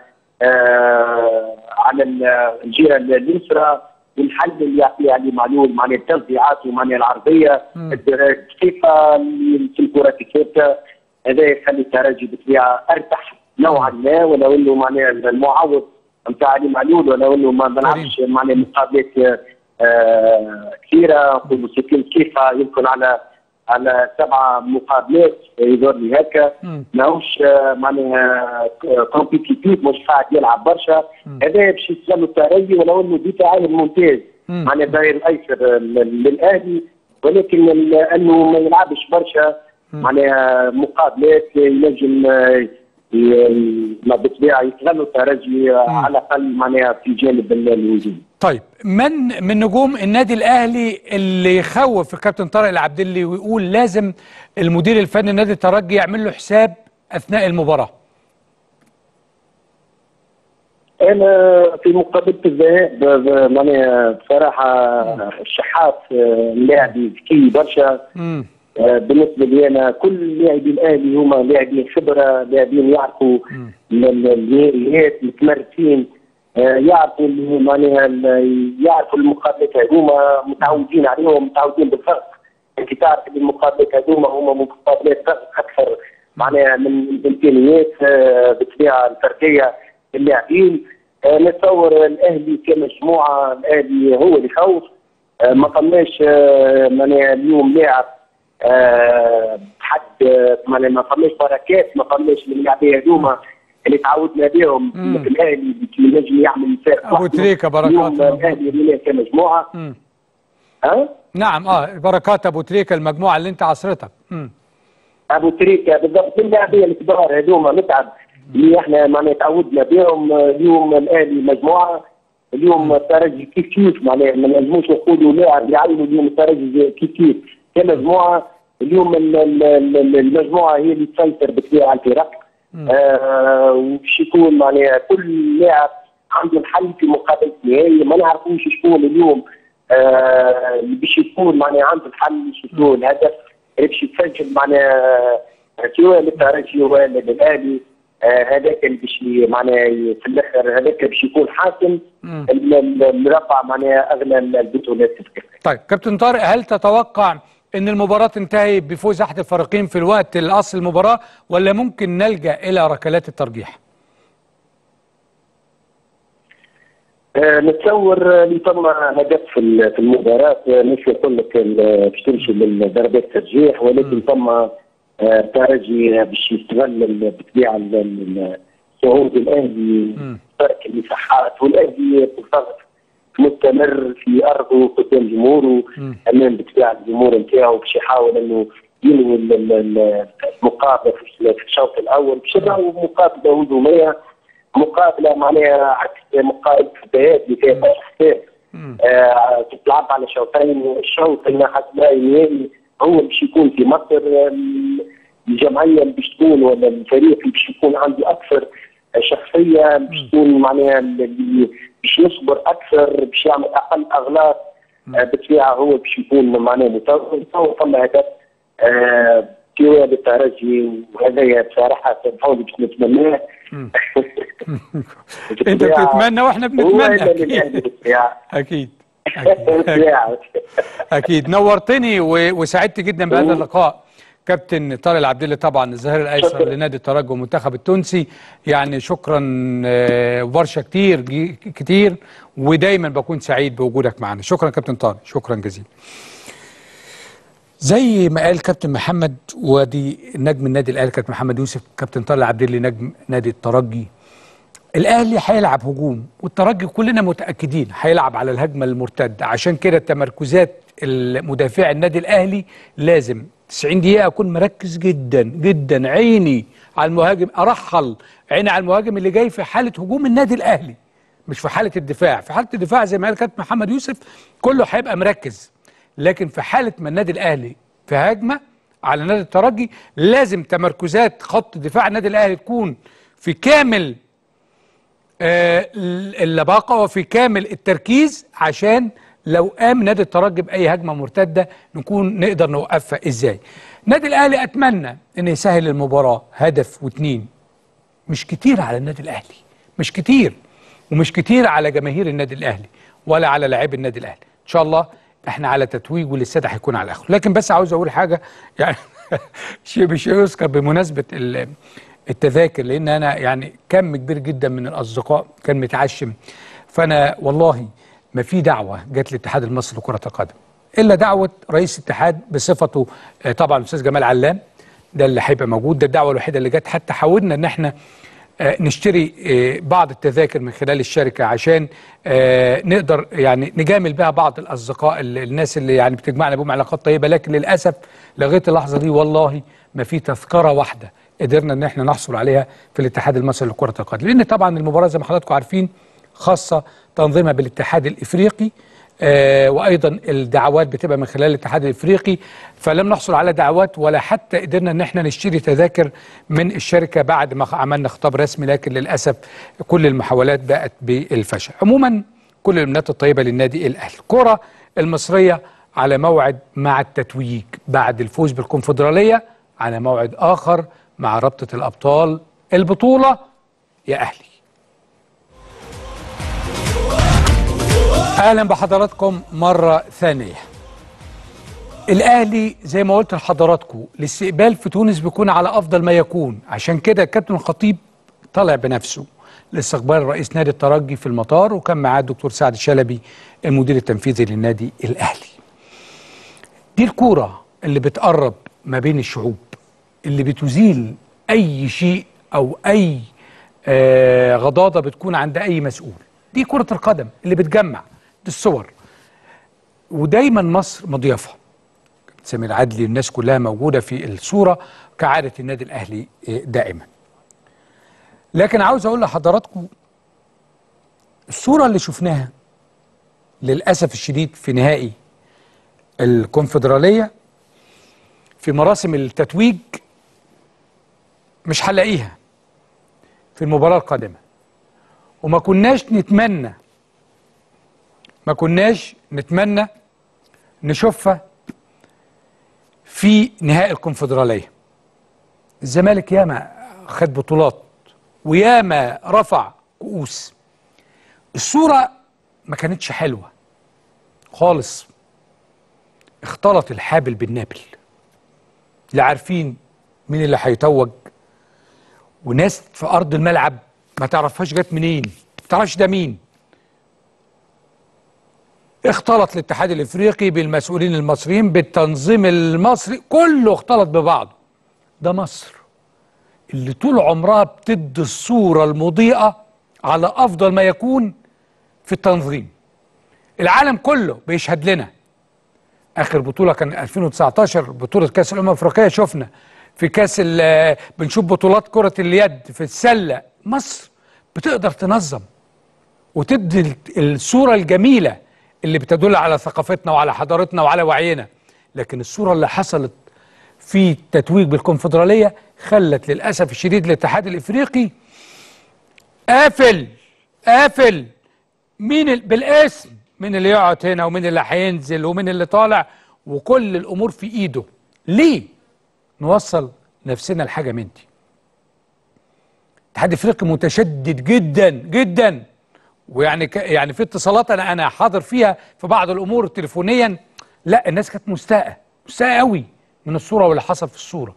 على الجهه اليسرى، والحل اللي يعطيه علي معلول معناها التوزيعات ومعناها العرضيه الدقيقه في الكره الثابته. هذا يخلي الترجي بالطبيعه ارتاح نوعا ما، ولو انه معناها المعوض نتاع علي معلول، ولو انه ما نلعبش معناها مقابلات كثيره، نقولوا سكين كيفها يمكن على 7 مقابلات يظهر لي هكا، ماهوش معناها كومبيتيتيف، مش قاعد يلعب برشا. هذا باش يتسلوا الترجي، ولو انه دفاعيا ممتاز معناها الظهير الايسر للاهلي، ولكن انه ما يلعبش برشا معناها مقابلات ينجم بالطبيعه يتغلوا الترجي على الاقل معناها في جانب الهجوم. طيب من نجوم النادي الاهلي اللي يخوف الكابتن طارق العبدلي ويقول لازم المدير الفني نادي الترجي يعمل له حساب اثناء المباراه؟ انا في مقابله الذهاب معناها بصراحه الشحات لاعب ذكي برشا. بالنسبه لي انا كل لاعبي الاهلي هما لاعبين خبره، لاعبين يعرفوا النهائيات، متمرسين، يعرفوا معناها يعرفوا المقابلات هذوما، متعودين عليهم، متعودين بالفرق. انت تعرف ان المقابلات هذوما هما مقابلات اكثر معناها من الامكانيات بالطبيعه الفرديه اللاعبين. نتصور الاهلي كمجموعه، الاهلي هو اللي يخوف. ما فماش معناها اليوم لاعب حد معناها ما فماش بركات، ما فماش من اللاعبين هذوما اللي تعودنا بهم مثل الاهلي اللي ينجم يعمل فارق. ابو تريكه بركات الاهلي كمجموعه. نعم بركات ابو تريكه المجموعه اللي انت عصرتها. ابو تريكه بالضبط، اللاعبين الكبار هذوما متعب اللي احنا معناها تعودنا بهم. اليوم الاهلي مجموعه، اليوم الترجي كيف معناها ما نجموش نقولوا لاعب يعلموا اليوم الترجي كيف كمجموعه. اليوم المجموعه هي اللي تسيطر بالطبيعه على الفرق، وباش يكون معناها كل لاعب عنده الحل في مقابله النهائي. ما نعرفوش شكون اليوم باش يكون معناها عنده الحل، شكون الهدف اللي باش يتسجل معناها سواء للترجي ولا للاهلي. هذاك اللي باش معناها في الاخر هذاك باش يكون حاسم مربع معناها اغلى البطولات. طيب كابتن طارق، هل تتوقع ان المباراه تنتهي بفوز احد الفريقين في الوقت الاصل المباراه، ولا ممكن نلجا الى ركلات الترجيح؟ نتصور اللي ثم هدف في المباراه، مش يقول لك باش تمشي لضربات الترجيح، ولكن ثم الترجي باش يستغل بالطبيعه صعود الاهلي، ترك المساحات، والاهلي بالضغط مستمر في ارضه قدام جمهوره، امام بالطبيعه الجمهور نتاعو باش يحاول انه ينهي المقابله في الشوط الاول، باش يلعبوا مقابله هجوميه، مقابله معناها عكس مقابله الذهاب اللي فيها برشا حساب. تتلعب على شوطين، الشوط اللي حسب رايي النهائي هو باش يكون في مصر. الجمعيه اللي باش تكون ولا الفريق اللي باش يكون عنده اكثر شخصيه، باش تكون معناها باش يصبر اكثر، باش يعمل اقل اغلاط بالطبيعه هو باش يكون معناها متصور. ثم هدف سواء للترجي، وهذا بصراحه سامحوني باش نتمناه. انت بتتمنى واحنا بنتمنى. اكيد اكيد نورتني وسعدت جدا بهذا اللقاء كابتن طارق العبدلي، طبعا الظهير الايسر لنادي الترجي والمنتخب التونسي. يعني شكرا ورشه كتير، ودايما بكون سعيد بوجودك معنا. شكرا كابتن طارق، شكرا جزيلا. زي ما قال كابتن محمد، ودي نجم النادي الاهلي كابتن محمد يوسف، كابتن طارق العبدلي نجم نادي الترجي. الاهلي هيلعب هجوم، والترجي كلنا متاكدين هيلعب على الهجمه المرتده. عشان كده تمركزات المدافع النادي الاهلي لازم 90 دقيقه اكون مركز جدا جدا، عيني على المهاجم، ارحل عيني على المهاجم اللي جاي في حاله هجوم النادي الاهلي، مش في حاله الدفاع. في حاله الدفاع زي ما قال كابتن محمد يوسف كله هيبقى مركز، لكن في حاله ما النادي الاهلي في هجمه على نادي الترجي لازم تمركزات خط دفاع النادي الاهلي تكون في كامل اللباقه وفي كامل التركيز، عشان لو قام نادي الترجي باي هجمه مرتده نكون نقدر نوقفها ازاي. نادي الاهلي اتمنى ان يسهل المباراه، هدف واثنين مش كتير على النادي الاهلي، مش كتير، ومش كتير على جماهير النادي الاهلي ولا على لاعبي النادي الاهلي. ان شاء الله احنا على تتويج والاستاد هيكون على الاخر. لكن بس عاوز اقول حاجه يعني شيء بشيء يذكر بمناسبه التذاكر، لان انا يعني كم كبير جدا من الاصدقاء كان متعشم. فانا والله ما في دعوه جت للاتحاد المصري لكره القدم الا دعوه رئيس الاتحاد بصفته طبعا الاستاذ جمال علام، ده اللي هيبقى موجود. ده الدعوه الوحيده اللي جت. حتى حاولنا ان احنا نشتري بعض التذاكر من خلال الشركه عشان نقدر يعني نجامل بها بعض الاصدقاء الناس اللي يعني بتجمعنا بهم علاقات طيبه، لكن للاسف لغايه اللحظه دي والله ما في تذكره واحده قدرنا ان احنا نحصل عليها في الاتحاد المصري لكره القدم، لان طبعا المباراه زي ما حضراتكم عارفين خاصه تنظيمها بالاتحاد الافريقي، وايضا الدعوات بتبقى من خلال الاتحاد الافريقي، فلم نحصل على دعوات ولا حتى قدرنا ان احنا نشتري تذاكر من الشركه بعد ما عملنا خطاب رسمي، لكن للاسف كل المحاولات بقت بالفشل. عموما كل الامنيات الطيبه للنادي الاهلي. الكره المصريه على موعد مع التتويج بعد الفوز بالكونفدراليه، على موعد اخر مع رابطه الابطال البطوله يا اهلي. اهلا بحضراتكم مره ثانيه. الاهلي زي ما قلت لحضراتكم الاستقبال في تونس بيكون على افضل ما يكون، عشان كده الكابتن الخطيب طلع بنفسه لاستقبال رئيس نادي الترجي في المطار، وكان معاه الدكتور سعد شلبي المدير التنفيذي للنادي الاهلي. دي الكوره اللي بتقرب ما بين الشعوب، اللي بتزيل اي شيء او اي غضاضه بتكون عند اي مسؤول. دي كره القدم اللي بتجمع. دي الصور، ودايما مصر مضيافه. سمير عدلي الناس كلها موجوده في الصوره كعاده النادي الاهلي دائما. لكن عاوز اقول لحضراتكم الصوره اللي شفناها للاسف الشديد في نهائي الكونفدراليه في مراسم التتويج مش هنلاقيها في المباراه القادمه، وما كناش نتمنى نشوفها في نهائي الكونفدراليه. الزمالك ياما خد بطولات وياما رفع كؤوس. الصوره ما كانتش حلوه خالص، اختلط الحابل بالنابل. لا عارفين مين اللي هيتوج، وناس في ارض الملعب ما تعرفهاش جت منين، ما تعرفش ده مين. اختلط الاتحاد الافريقي بالمسؤولين المصريين بالتنظيم المصري، كله اختلط ببعضه. ده مصر اللي طول عمرها بتدي الصورة المضيئة على افضل ما يكون في التنظيم. العالم كله بيشهد لنا. اخر بطولة كان 2019 بطولة كاس الامم الافريقية، شفنا في كاس بنشوف بطولات كرة اليد، في السلة. مصر بتقدر تنظم وتدي الصورة الجميلة اللي بتدل على ثقافتنا وعلى حضارتنا وعلى وعينا. لكن الصورة اللي حصلت في التتويج بالكونفدرالية خلت للأسف الشديد الاتحاد الإفريقي قافل مين بالاسم، مين اللي يقعد هنا ومين اللي هينزل ومين اللي طالع، وكل الأمور في إيده. ليه نوصل نفسنا لحاجة من دي؟ الاتحاد الإفريقي متشدد جدا جدا، ويعني يعني في اتصالات انا حاضر فيها في بعض الامور تليفونيا. لا الناس كانت مستاءه قوي من الصوره واللي حصل في الصوره.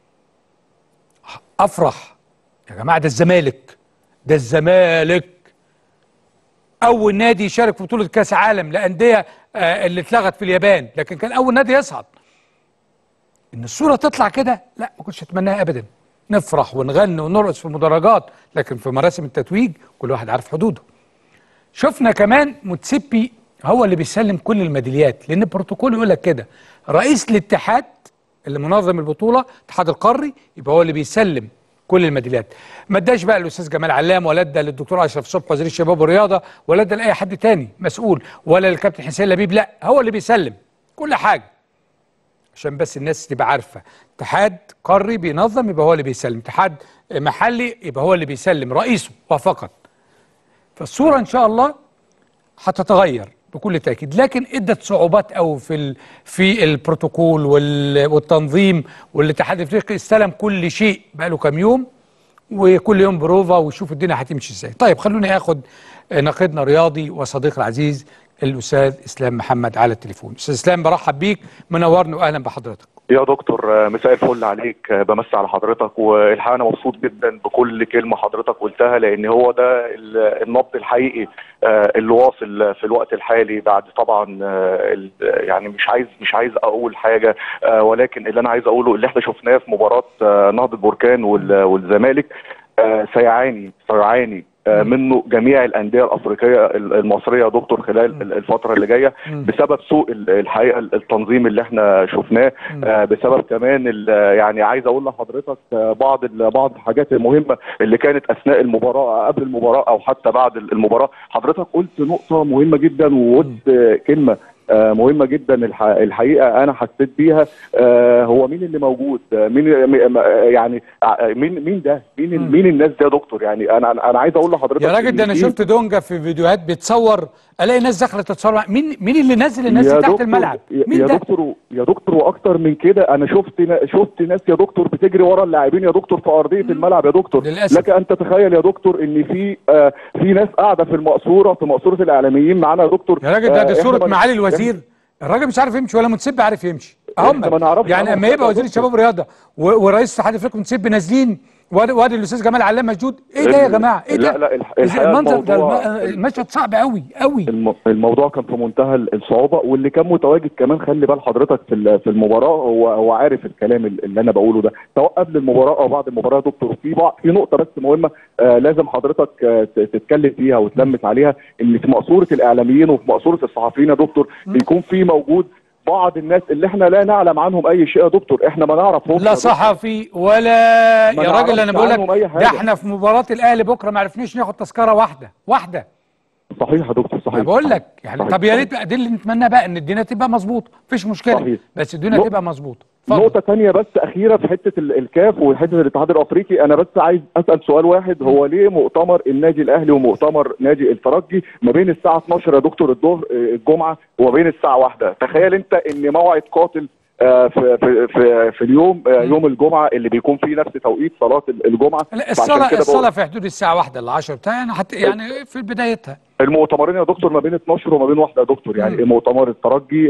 افرح يا جماعه، ده الزمالك اول نادي يشارك في بطوله كاس عالم لانديه اللي اتلغت في اليابان، لكن كان اول نادي يصعد. ان الصوره تطلع كده لا ما كنتش اتمناها ابدا. نفرح ونغني ونرقص في المدرجات، لكن في مراسم التتويج كل واحد عارف حدوده. شفنا كمان موتسيبي هو اللي بيسلم كل الميداليات، لان البروتوكول يقول لك كده، رئيس الاتحاد اللي منظم البطوله الاتحاد القاري يبقى هو اللي بيسلم كل الميداليات. ما اداش بقى الاستاذ جمال علام، ولا ادى للدكتور اشرف صبحي وزير الشباب والرياضه، ولا ادى لاي حد تاني مسؤول، ولا للكابتن حسين لبيب. لا هو اللي بيسلم كل حاجه، عشان بس الناس تبقى عارفه. اتحاد قاري بينظم يبقى هو اللي بيسلم، اتحاد محلي يبقى هو اللي بيسلم رئيسه وفقط. فالصوره ان شاء الله هتتغير بكل تاكيد، لكن ادت صعوبات قوي في البروتوكول والتنظيم. والاتحاد الافريقي استلم كل شيء بقى له كام يوم، وكل يوم بروفا ويشوف الدنيا هتمشي ازاي. طيب خلوني اخد ناقدنا الرياضي وصديقي العزيز الاستاذ اسلام محمد على التليفون. استاذ اسلام برحب بيك، منورنا واهلا بحضرتك. يا دكتور مساء الفل عليك، بمسي على حضرتك، والحقيقه انا مبسوط جدا بكل كلمه حضرتك قلتها، لان هو ده النبض الحقيقي اللي واصل في الوقت الحالي بعد طبعا يعني مش عايز اقول حاجه، ولكن اللي انا عايز اقوله اللي احنا شفناه في مباراه نهضه بركان والزمالك سيعاني منه جميع الانديه الافريقيه المصريه يا دكتور خلال الفتره اللي جايه، بسبب سوء الحقيقه التنظيم اللي احنا شفناه، بسبب كمان يعني عايز اقول لحضرتك بعض الحاجات المهمه اللي كانت اثناء المباراه، قبل المباراه او حتى بعد المباراه. حضرتك قلت نقطه مهمه جدا وقلت كلمه مهمه جدا الحقيقه انا حسيت بيها، هو مين اللي موجود، مين يعني مين ده، مين الناس دي يا دكتور؟ يعني انا عايز اقول لحضرتك يا راجل، ده انا شفت دونجا في فيديوهات بيتصور، الاقي ناس داخله تتصور، مين اللي نزل الناس دي تحت الملعب؟ مين يا ده؟ يا دكتور واكتر من كده، انا شفت ناس يا دكتور بتجري ورا اللاعبين يا دكتور في ارضيه الملعب يا دكتور. للأسف. لك ان تتخيل يا دكتور ان في ناس قاعده في مقصوره الاعلاميين معانا يا دكتور. يا راجل ده صوره معالي الوزير، الراجل مش عارف يمشي ولا متسب عارف يمشي. يعني اما يبقى وزير الشباب والرياضه ورئيس اتحاد افريقيا متسب نازلين، وادي الاستاذ جمال علام مشدود، ايه ده يا جماعه؟ ايه ده؟ لا المنظر ده المشهد صعب قوي. الموضوع كان في منتهى الصعوبه، واللي كان متواجد كمان خلي بال حضرتك في المباراه هو عارف الكلام اللي انا بقوله ده، سواء قبل المباراه او بعد المباراه يا دكتور. في نقطه بس مهمه لازم حضرتك تتكلم فيها وتلمس عليها، ان في مقصوره الاعلاميين وفي مقصوره الصحفيين يا دكتور بيكون في موجود بعض الناس اللي احنا لا نعلم عنهم اي شيء يا دكتور، احنا ما نعرفهمش، لا صحفي ولا يا راجل. انا بقول لك ده احنا في مباراه الاهلي بكره ما عرفناش ناخد تذكره واحده. صحيح يا دكتور، صحيح. بقول لك يعني طب يا ريت دي اللي نتمنى بقى، ان الدنيا تبقى مظبوطه، مفيش مشكله صحيح. بس الدنيا تبقى مظبوطه. نقطة ثانية بس أخيرة في حتة الكاف وحتة الاتحاد الأفريقي، أنا بس عايز أسأل سؤال واحد، هو ليه مؤتمر النادي الأهلي ومؤتمر نادي الترجي ما بين الساعة 12 يا دكتور الظهر الجمعة وما بين الساعة 1؟ تخيل أنت إن موعد قاتل في اليوم يوم الجمعة اللي بيكون فيه نفس توقيت صلاة الجمعة. الصلاة في حدود الساعة 1 ل 10 بتاع يعني في بدايتها. المؤتمرين يا دكتور ما بين 12 وما بين 1 يا دكتور، يعني مؤتمر الترجي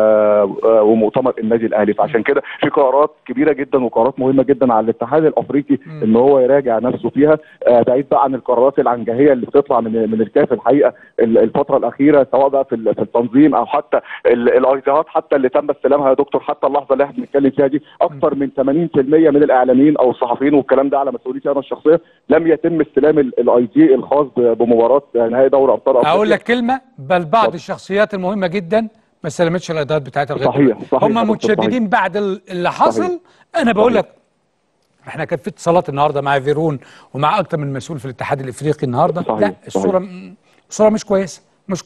ومؤتمر النادي الاهلي، فعشان كده في قرارات كبيره جدا وقرارات مهمه جدا على الاتحاد الافريقي ان هو يراجع نفسه فيها، بعيد بقى عن القرارات العنجهيه اللي بتطلع من الكاف الحقيقه الفتره الاخيره، سواء بقى في التنظيم او حتى الايديهات حتى اللي تم استلامها يا دكتور. حتى اللحظه اللي احنا بنتكلم فيها دي اكثر من 80% من الاعلاميين او الصحفيين، والكلام ده على مسؤوليتي انا الشخصيه، لم يتم استلام الاي دي الخاص بمباراه نهائي دوري ابطال افريقيا. اقول لك كلمه، بل بعض الشخصيات المهمه جدا ما استلمتش الايديات بتاعتها لغايه صحيح. هم متشددين بعد اللي حصل. صحيح. انا بقول لك احنا كان في اتصالات النهارده مع فيرون ومع اكتر من مسؤول في الاتحاد الافريقي النهارده. صحيح. لا الصوره مش كويسه.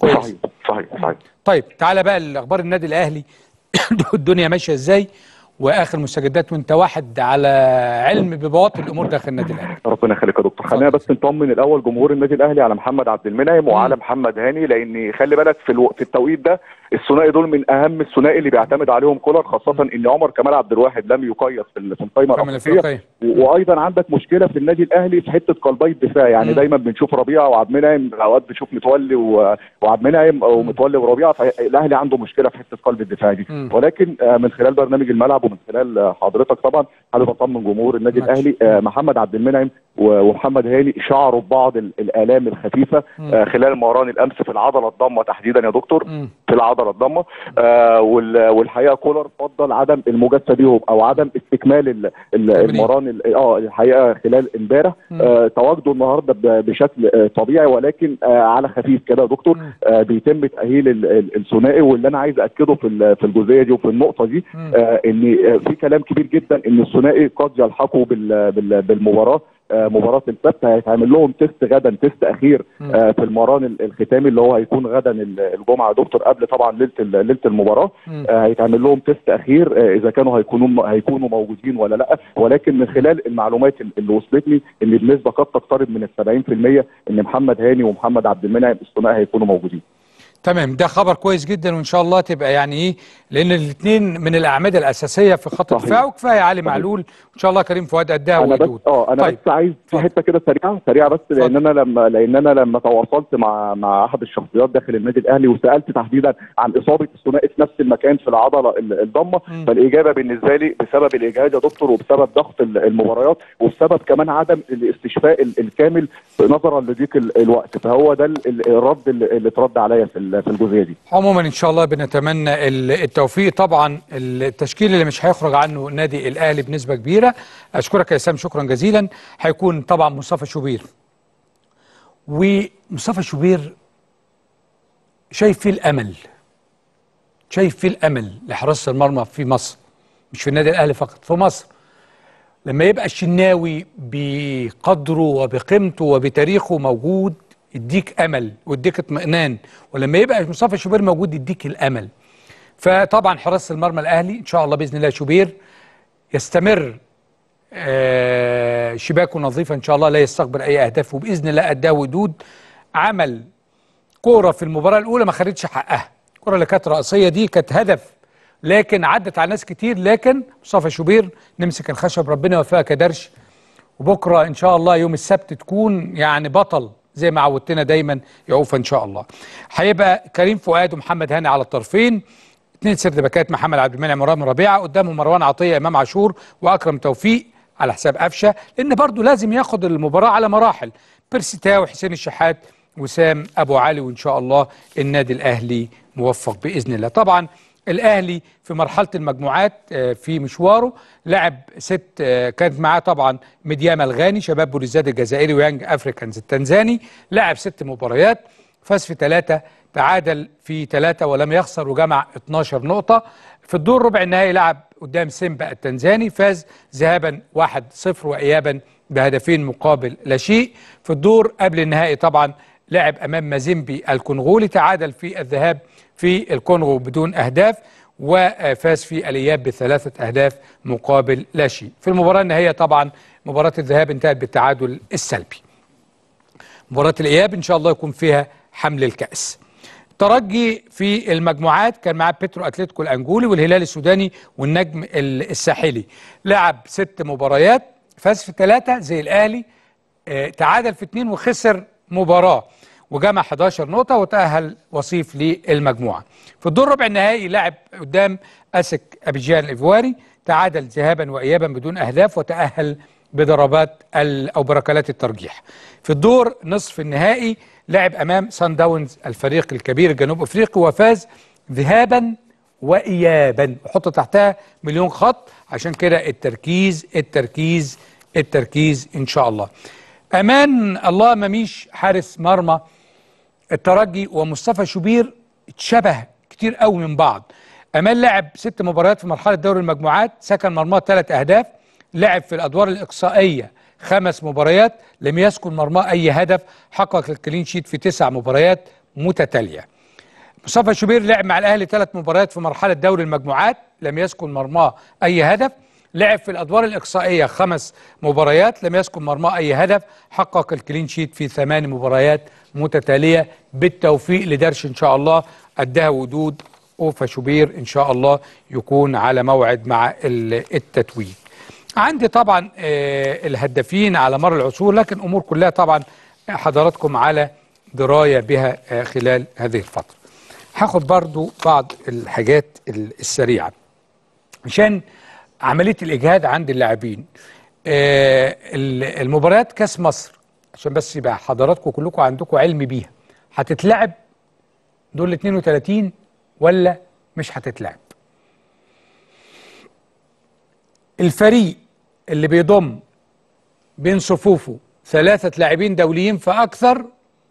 صحيح. طيب تعالى بقى لاخبار النادي الاهلي. الدنيا ماشيه ازاي واخر مستجدات، وانت واحد على علم ببواطن الامور داخل النادي الاهلي. ربنا يخليك يا دكتور. خلينا بس نطمن الاول جمهور النادي الاهلي على محمد عبد المنعم وعلى محمد هاني، لان خلي بالك في التوقيت ده الثنائي دول من اهم الثنائي اللي بيعتمد عليهم كولر، خاصه ان عمر كمال عبد الواحد لم يقيد في القائمه الافريقيه، وايضا عندك مشكله في النادي الاهلي في حته قلبي الدفاع، يعني دايما بنشوف ربيعه وعبد المنعم، اوقات بنشوف متولي وعبد المنعم او متولي وربيعه، فالاهلي عنده مشكله في حته قلب الدفاع دي. ولكن من خلال برنامج الملعب ومن خلال حضرتك طبعا حابب اطمن جمهور النادي الاهلي، محمد عبد المنعم ومحمد هاني شعروا ببعض الالام الخفيفه خلال مران الامس في العضله الضمه تحديدا يا دكتور، في العضله الضمه، والحقيقه كولر فضل عدم المجازفه بيهم او عدم استكمال المران الحقيقه خلال امبارح. تواجدوا النهارده بشكل طبيعي، ولكن على خفيف كده يا دكتور بيتم تاهيل الثنائي. واللي انا عايز اكده في الجزئيه دي وفي النقطه دي ان في كلام كبير جدا ان الثنائي قد يلحقوا بالمباراه، مباراه السبت. هيتعمل لهم تيست غدا، تيست اخير في المران الختامي اللي هو هيكون غدا الجمعه يا دكتور، قبل طبعا ليله المباراه. هيتعمل لهم تيست اخير اذا كانوا هيكونوا موجودين ولا لا، ولكن من خلال المعلومات اللي وصلتني ان بنسبه قد تقترب من 70% ان محمد هاني ومحمد عبد المنعم الثنائي هيكونوا موجودين. تمام، ده خبر كويس جدا، وان شاء الله تبقى يعني ايه، لان الاثنين من الاعمده الاساسيه في خط الدفاع، وكفايه علي معلول وان شاء الله كريم فؤاد قدها وقدود. انا طيب. بس عايز في حته كده سريعه بس، لان انا لما تواصلت مع احد الشخصيات داخل النادي الاهلي وسالت تحديدا عن اصابه الثنائي في نفس المكان في العضله الضمه، فالاجابه بالنسبه لي بسبب الاجهاد يا دكتور، وبسبب ضغط المباريات، وبسبب كمان عدم الاستشفاء الكامل نظرا لضيق الوقت، فهو ده الرد اللي اترد عليا في الجزئيه دي. عموما ان شاء الله بنتمنى التوفيق. طبعا التشكيل اللي مش هيخرج عنه النادي الاهلي بنسبه كبيره. اشكرك يا اسام، شكرا جزيلا. هيكون طبعا مصطفى شوبير، ومصطفى شوبير شايف فيه الامل، شايف فيه الامل لحراسه المرمى في مصر، مش في النادي الاهلي فقط، في مصر. لما يبقى الشناوي بقدره وبقيمته وبتاريخه موجود يديك امل ويديك اطمئنان، ولما يبقى مصطفى شوبير موجود يديك الامل. فطبعا حراسه المرمى الاهلي ان شاء الله باذن الله شوبير يستمر شباكه نظيفه ان شاء الله، لا يستقبل اي اهداف، وباذن الله اداه ودود. عمل كوره في المباراه الاولى ما خدتش حقها، الكوره اللي كانت رأسيه دي كانت هدف، لكن عدت على ناس كتير. لكن مصطفى شوبير نمسك الخشب، ربنا يوفقك يا درش، وبكره ان شاء الله يوم السبت تكون يعني بطل زي ما عودتنا دايما يا اوفا ان شاء الله. هيبقى كريم فؤاد ومحمد هاني على الطرفين، 2 سرد باكات، محمد عبد المنعم ورامي ربيعه، قدامهم مروان عطيه، امام عاشور، واكرم توفيق على حساب قفشه، لان برضه لازم ياخد المباراه على مراحل. بيرسيتاو وحسين الشحات وسام ابو علي، وان شاء الله النادي الاهلي موفق باذن الله. طبعا الاهلي في مرحله المجموعات في مشواره لعب 6، كانت معاه طبعا مديام الغاني شباب بوليزداد الجزائري ويانج افريكانز التنزاني، لعب 6 مباريات، فاز في 3، تعادل في 3 ولم يخسر، وجمع 12 نقطه. في الدور ربع النهائي لعب قدام سيمبا التنزاني، فاز ذهابا 1-0 وايابا بهدفين مقابل لا شيء. في الدور قبل النهائي طبعا لعب امام مازيمبي الكونغولي، تعادل في الذهاب في الكونغو بدون اهداف، وفاز في الاياب ب3 أهداف مقابل لا شيء. في المباراه النهائيه طبعا مباراه الذهاب انتهت بالتعادل السلبي. مباراه الاياب ان شاء الله يكون فيها حمل الكاس. ترجي في المجموعات كان معاه بيترو اتلتيكو الانجولي والهلال السوداني والنجم الساحلي، لعب 6 مباريات، فاز في 3 زي الاهلي، تعادل في 2 وخسر مباراه، وجمع 11 نقطة وتأهل وصيف للمجموعة. في الدور ربع النهائي لعب قدام أسك أبيجان الإيفواري، تعادل ذهابا وإيابا بدون أهداف، وتأهل بضربات أو بركلات الترجيح. في الدور نصف النهائي لعب أمام سان داونز الفريق الكبير الجنوب أفريقي، وفاز ذهابا وإيابا، وحط تحتها مليون خط. عشان كده التركيز التركيز التركيز إن شاء الله. أمان الله مميش حارس مرمى الترجي ومصطفى شوبير اتشبه كتير قوي من بعض. أمان لعب 6 مباريات في مرحلة دوري المجموعات، سكن مرماه 3 أهداف، لعب في الأدوار الإقصائية 5 مباريات، لم يسكن مرماه أي هدف، حقق الكلين شيت في 9 مباريات متتالية. مصطفى شوبير لعب مع الأهلي 3 مباريات في مرحلة دوري المجموعات، لم يسكن مرماه أي هدف، لعب في الأدوار الإقصائية 5 مباريات، لم يسكن مرماه أي هدف، حقق الكلين شيت في 8 مباريات متتالية. بالتوفيق لدرش إن شاء الله، أداها ودود أوفا شوبير إن شاء الله يكون على موعد مع التتويج. عندي طبعا الهدافين على مر العصور، لكن أمور كلها طبعا حضراتكم على دراية بها خلال هذه الفترة. هاخد برضو بعض الحاجات السريعة عشان عملية الإجهاد عند اللاعبين. المباريات كاس مصر عشان بس يبقى حضراتكم كلكم عندكم علم بيها، هتتلعب دول 32 ولا مش هتتلعب؟ الفريق اللي بيضم بين صفوفه 3 لاعبين دوليين فأكثر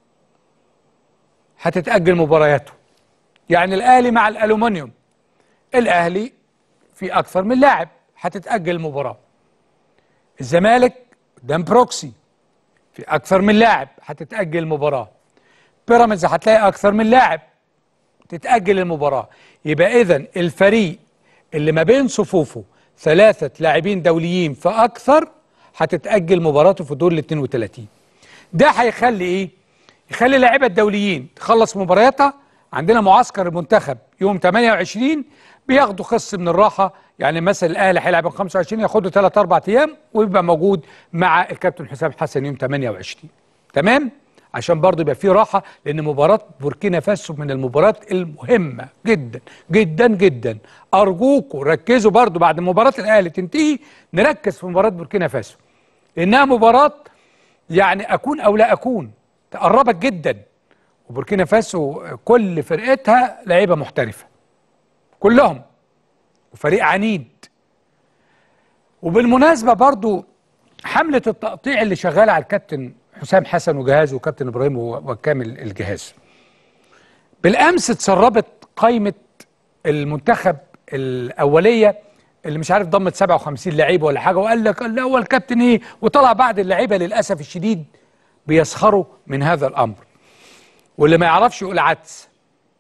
هتتأجل مبارياته. يعني الأهلي مع الألومنيوم، الأهلي في أكثر من لاعب هتتأجل المباراة. الزمالك قدام بروكسي في أكثر من لاعب هتتأجل المباراة. بيراميدز هتلاقي أكثر من لاعب تتأجل المباراة. يبقى إذن الفريق اللي ما بين صفوفه 3 لاعبين دوليين فأكثر هتتأجل مباراته في دور ال 32. ده هيخلي إيه؟ يخلي اللاعيبة الدوليين تخلص مبارياتها عندنا معسكر المنتخب يوم 28 بياخدوا قسط من الراحه، يعني مثلا الاهلي هيلعب يوم 25 ياخدوا 3 4 ايام ويبقى موجود مع الكابتن حسام حسن يوم 28. تمام؟ عشان برضه يبقى فيه راحه، لان مباراه بوركينا فاسو من المباريات المهمه جدا جدا جدا. ارجوكم ركزوا برضه بعد مباراه الاهلي تنتهي نركز في مباراه بوركينا فاسو، لانها مباراه يعني اكون او لا اكون تقربك جدا. وبوركينا فاسو كل فرقتها لعيبه محترفه كلهم، وفريق عنيد. وبالمناسبه برضو حمله التقطيع اللي شغاله على الكابتن حسام حسن وجهازه وكابتن ابراهيم وكامل الجهاز، بالامس اتسربت قائمه المنتخب الاوليه اللي مش عارف ضمت 57 لعيبه ولا حاجه، وقال لك لا هو الكابتن ايه، وطلع بعض اللعيبه للاسف الشديد بيسخروا من هذا الامر. واللي ما يعرفش يقول عدس،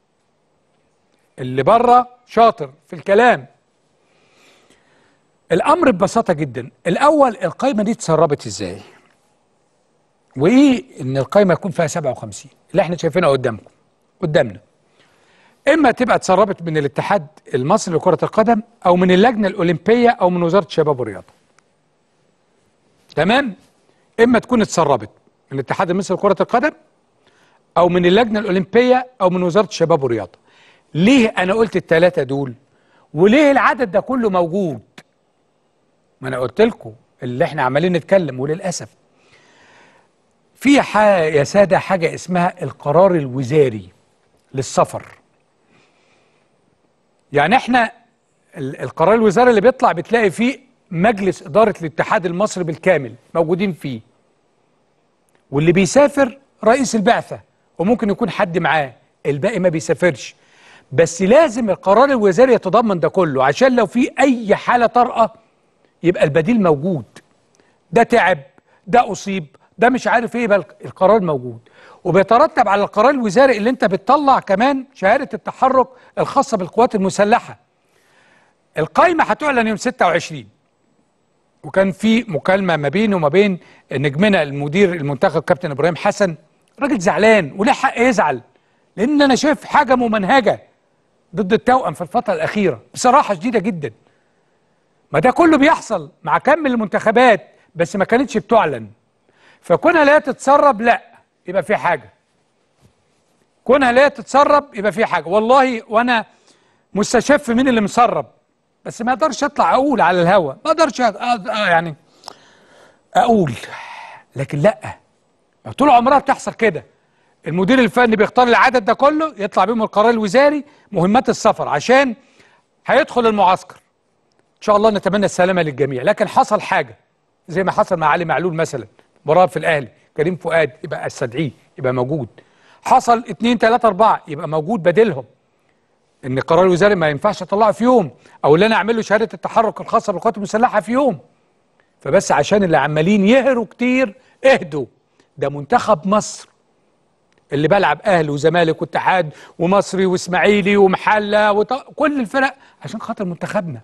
اللي بره شاطر في الكلام. الامر ببساطه جدا، الاول القايمه دي اتسربت ازاي؟ وايه ان القايمه يكون فيها 57 اللي احنا شايفينها قدامنا. اما تبقى اتسربت من الاتحاد المصري لكره القدم، او من اللجنه الاولمبيه، او من وزاره الشباب والرياضه. تمام؟ اما تكون اتسربت من الاتحاد المصري لكره القدم، او من اللجنه الاولمبيه، او من وزاره الشباب والرياضه. ليه انا قلت الثلاثه دول؟ وليه العدد ده كله موجود؟ ما انا قلت لكم اللي احنا عمالين نتكلم، وللاسف في يا ساده حاجه اسمها القرار الوزاري للسفر. يعني احنا القرار الوزاري اللي بيطلع بتلاقي فيه مجلس اداره الاتحاد المصري بالكامل موجودين فيه، واللي بيسافر رئيس البعثه وممكن يكون حد معاه، الباقي ما بيسافرش. بس لازم القرار الوزاري يتضمن ده كله، عشان لو في اي حاله طارئه يبقى البديل موجود. ده تعب، ده اصيب، ده مش عارف ايه، يبقى القرار موجود. وبيترتب على القرار الوزاري اللي انت بتطلع كمان شهاده التحرك الخاصه بالقوات المسلحه. القايمه هتعلن يوم 26، وكان في مكالمه ما بيني وما بين نجمنا المدير المنتخب كابتن ابراهيم حسن. راجل زعلان وله حق يزعل، لان انا شايف حاجه ممنهجه ضد التوأم في الفتره الاخيره بصراحه شديده جدا. ما ده كله بيحصل مع كم من المنتخبات بس ما كانتش بتعلن. فكونها لا تتسرب لا يبقى في حاجه، كونها لا تتسرب يبقى في حاجه. والله وانا مستشف مين اللي مسرب، بس ما اقدرش اطلع اقول على الهوا، ما اقدرش يعني اقول. لكن لا، طول عمرها بتحصل كده. المدير الفني بيختار العدد ده كله يطلع بيهم القرار الوزاري مهمات السفر، عشان هيدخل المعسكر ان شاء الله. نتمنى السلامه للجميع. لكن حصل حاجه زي ما حصل مع علي معلول مثلا، مباراه في الاهلي، كريم فؤاد يبقى استدعيه يبقى موجود. حصل 2 3 4 يبقى موجود بديلهم. ان القرار الوزاري ما ينفعش اطلعه في يوم، او اللي انا اعمل له شهاده التحرك الخاصه بالقوات المسلحه في يوم. فبس عشان اللي عمالين يهروا كتير اهدوا. ده منتخب مصر اللي بلعب اهلي وزمالك واتحاد ومصري واسماعيلي ومحله كل الفرق عشان خاطر منتخبنا.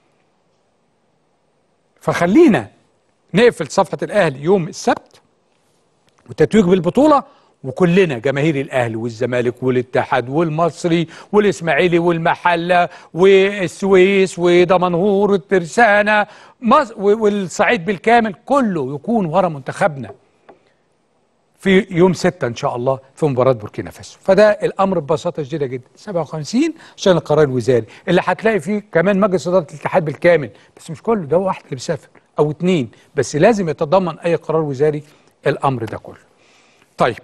فخلينا نقفل صفحه الاهلي يوم السبت والتتويج بالبطوله، وكلنا جماهير الاهلي والزمالك والاتحاد والمصري والاسماعيلي والمحله والسويس ودمنهور والترسانه والصعيد بالكامل كله يكون ورا منتخبنا في يوم 6 ان شاء الله في مباراه بوركينا فاسو. فده الامر ببساطه شديده جدا. 57 عشان القرار الوزاري اللي هتلاقي فيه كمان مجلس اداره الاتحاد بالكامل، بس مش كله، ده واحد اللي بيسافر او 2، بس لازم يتضمن اي قرار وزاري الامر ده كله. طيب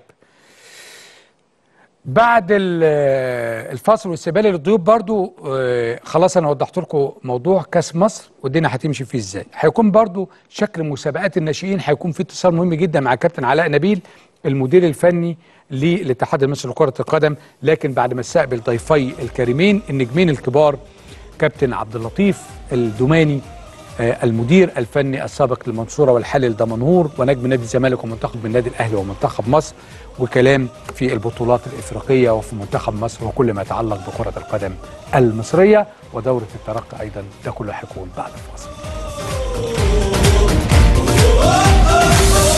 بعد الفصل والاستقبال للضيوف برضو خلاص انا وضحت لكم موضوع كاس مصر والدنيا هتمشي فيه ازاي. هيكون برضو شكل مسابقات الناشئين، هيكون في اتصال مهم جدا مع كابتن علاء نبيل المدير الفني للاتحاد المصري لكرة القدم. لكن بعد ما استقبل ضيفي الكريمين النجمين الكبار كابتن عبد اللطيف الدوماني المدير الفني السابق للمنصورة والحالي لدمنهور ونجم نادي الزمالك ومنتخب النادي الاهلي ومنتخب مصر، وكلام في البطولات الافريقيه وفي منتخب مصر وكل ما يتعلق بكرة القدم المصريه ودورة الترقي ايضا. ده كله هيكون بعد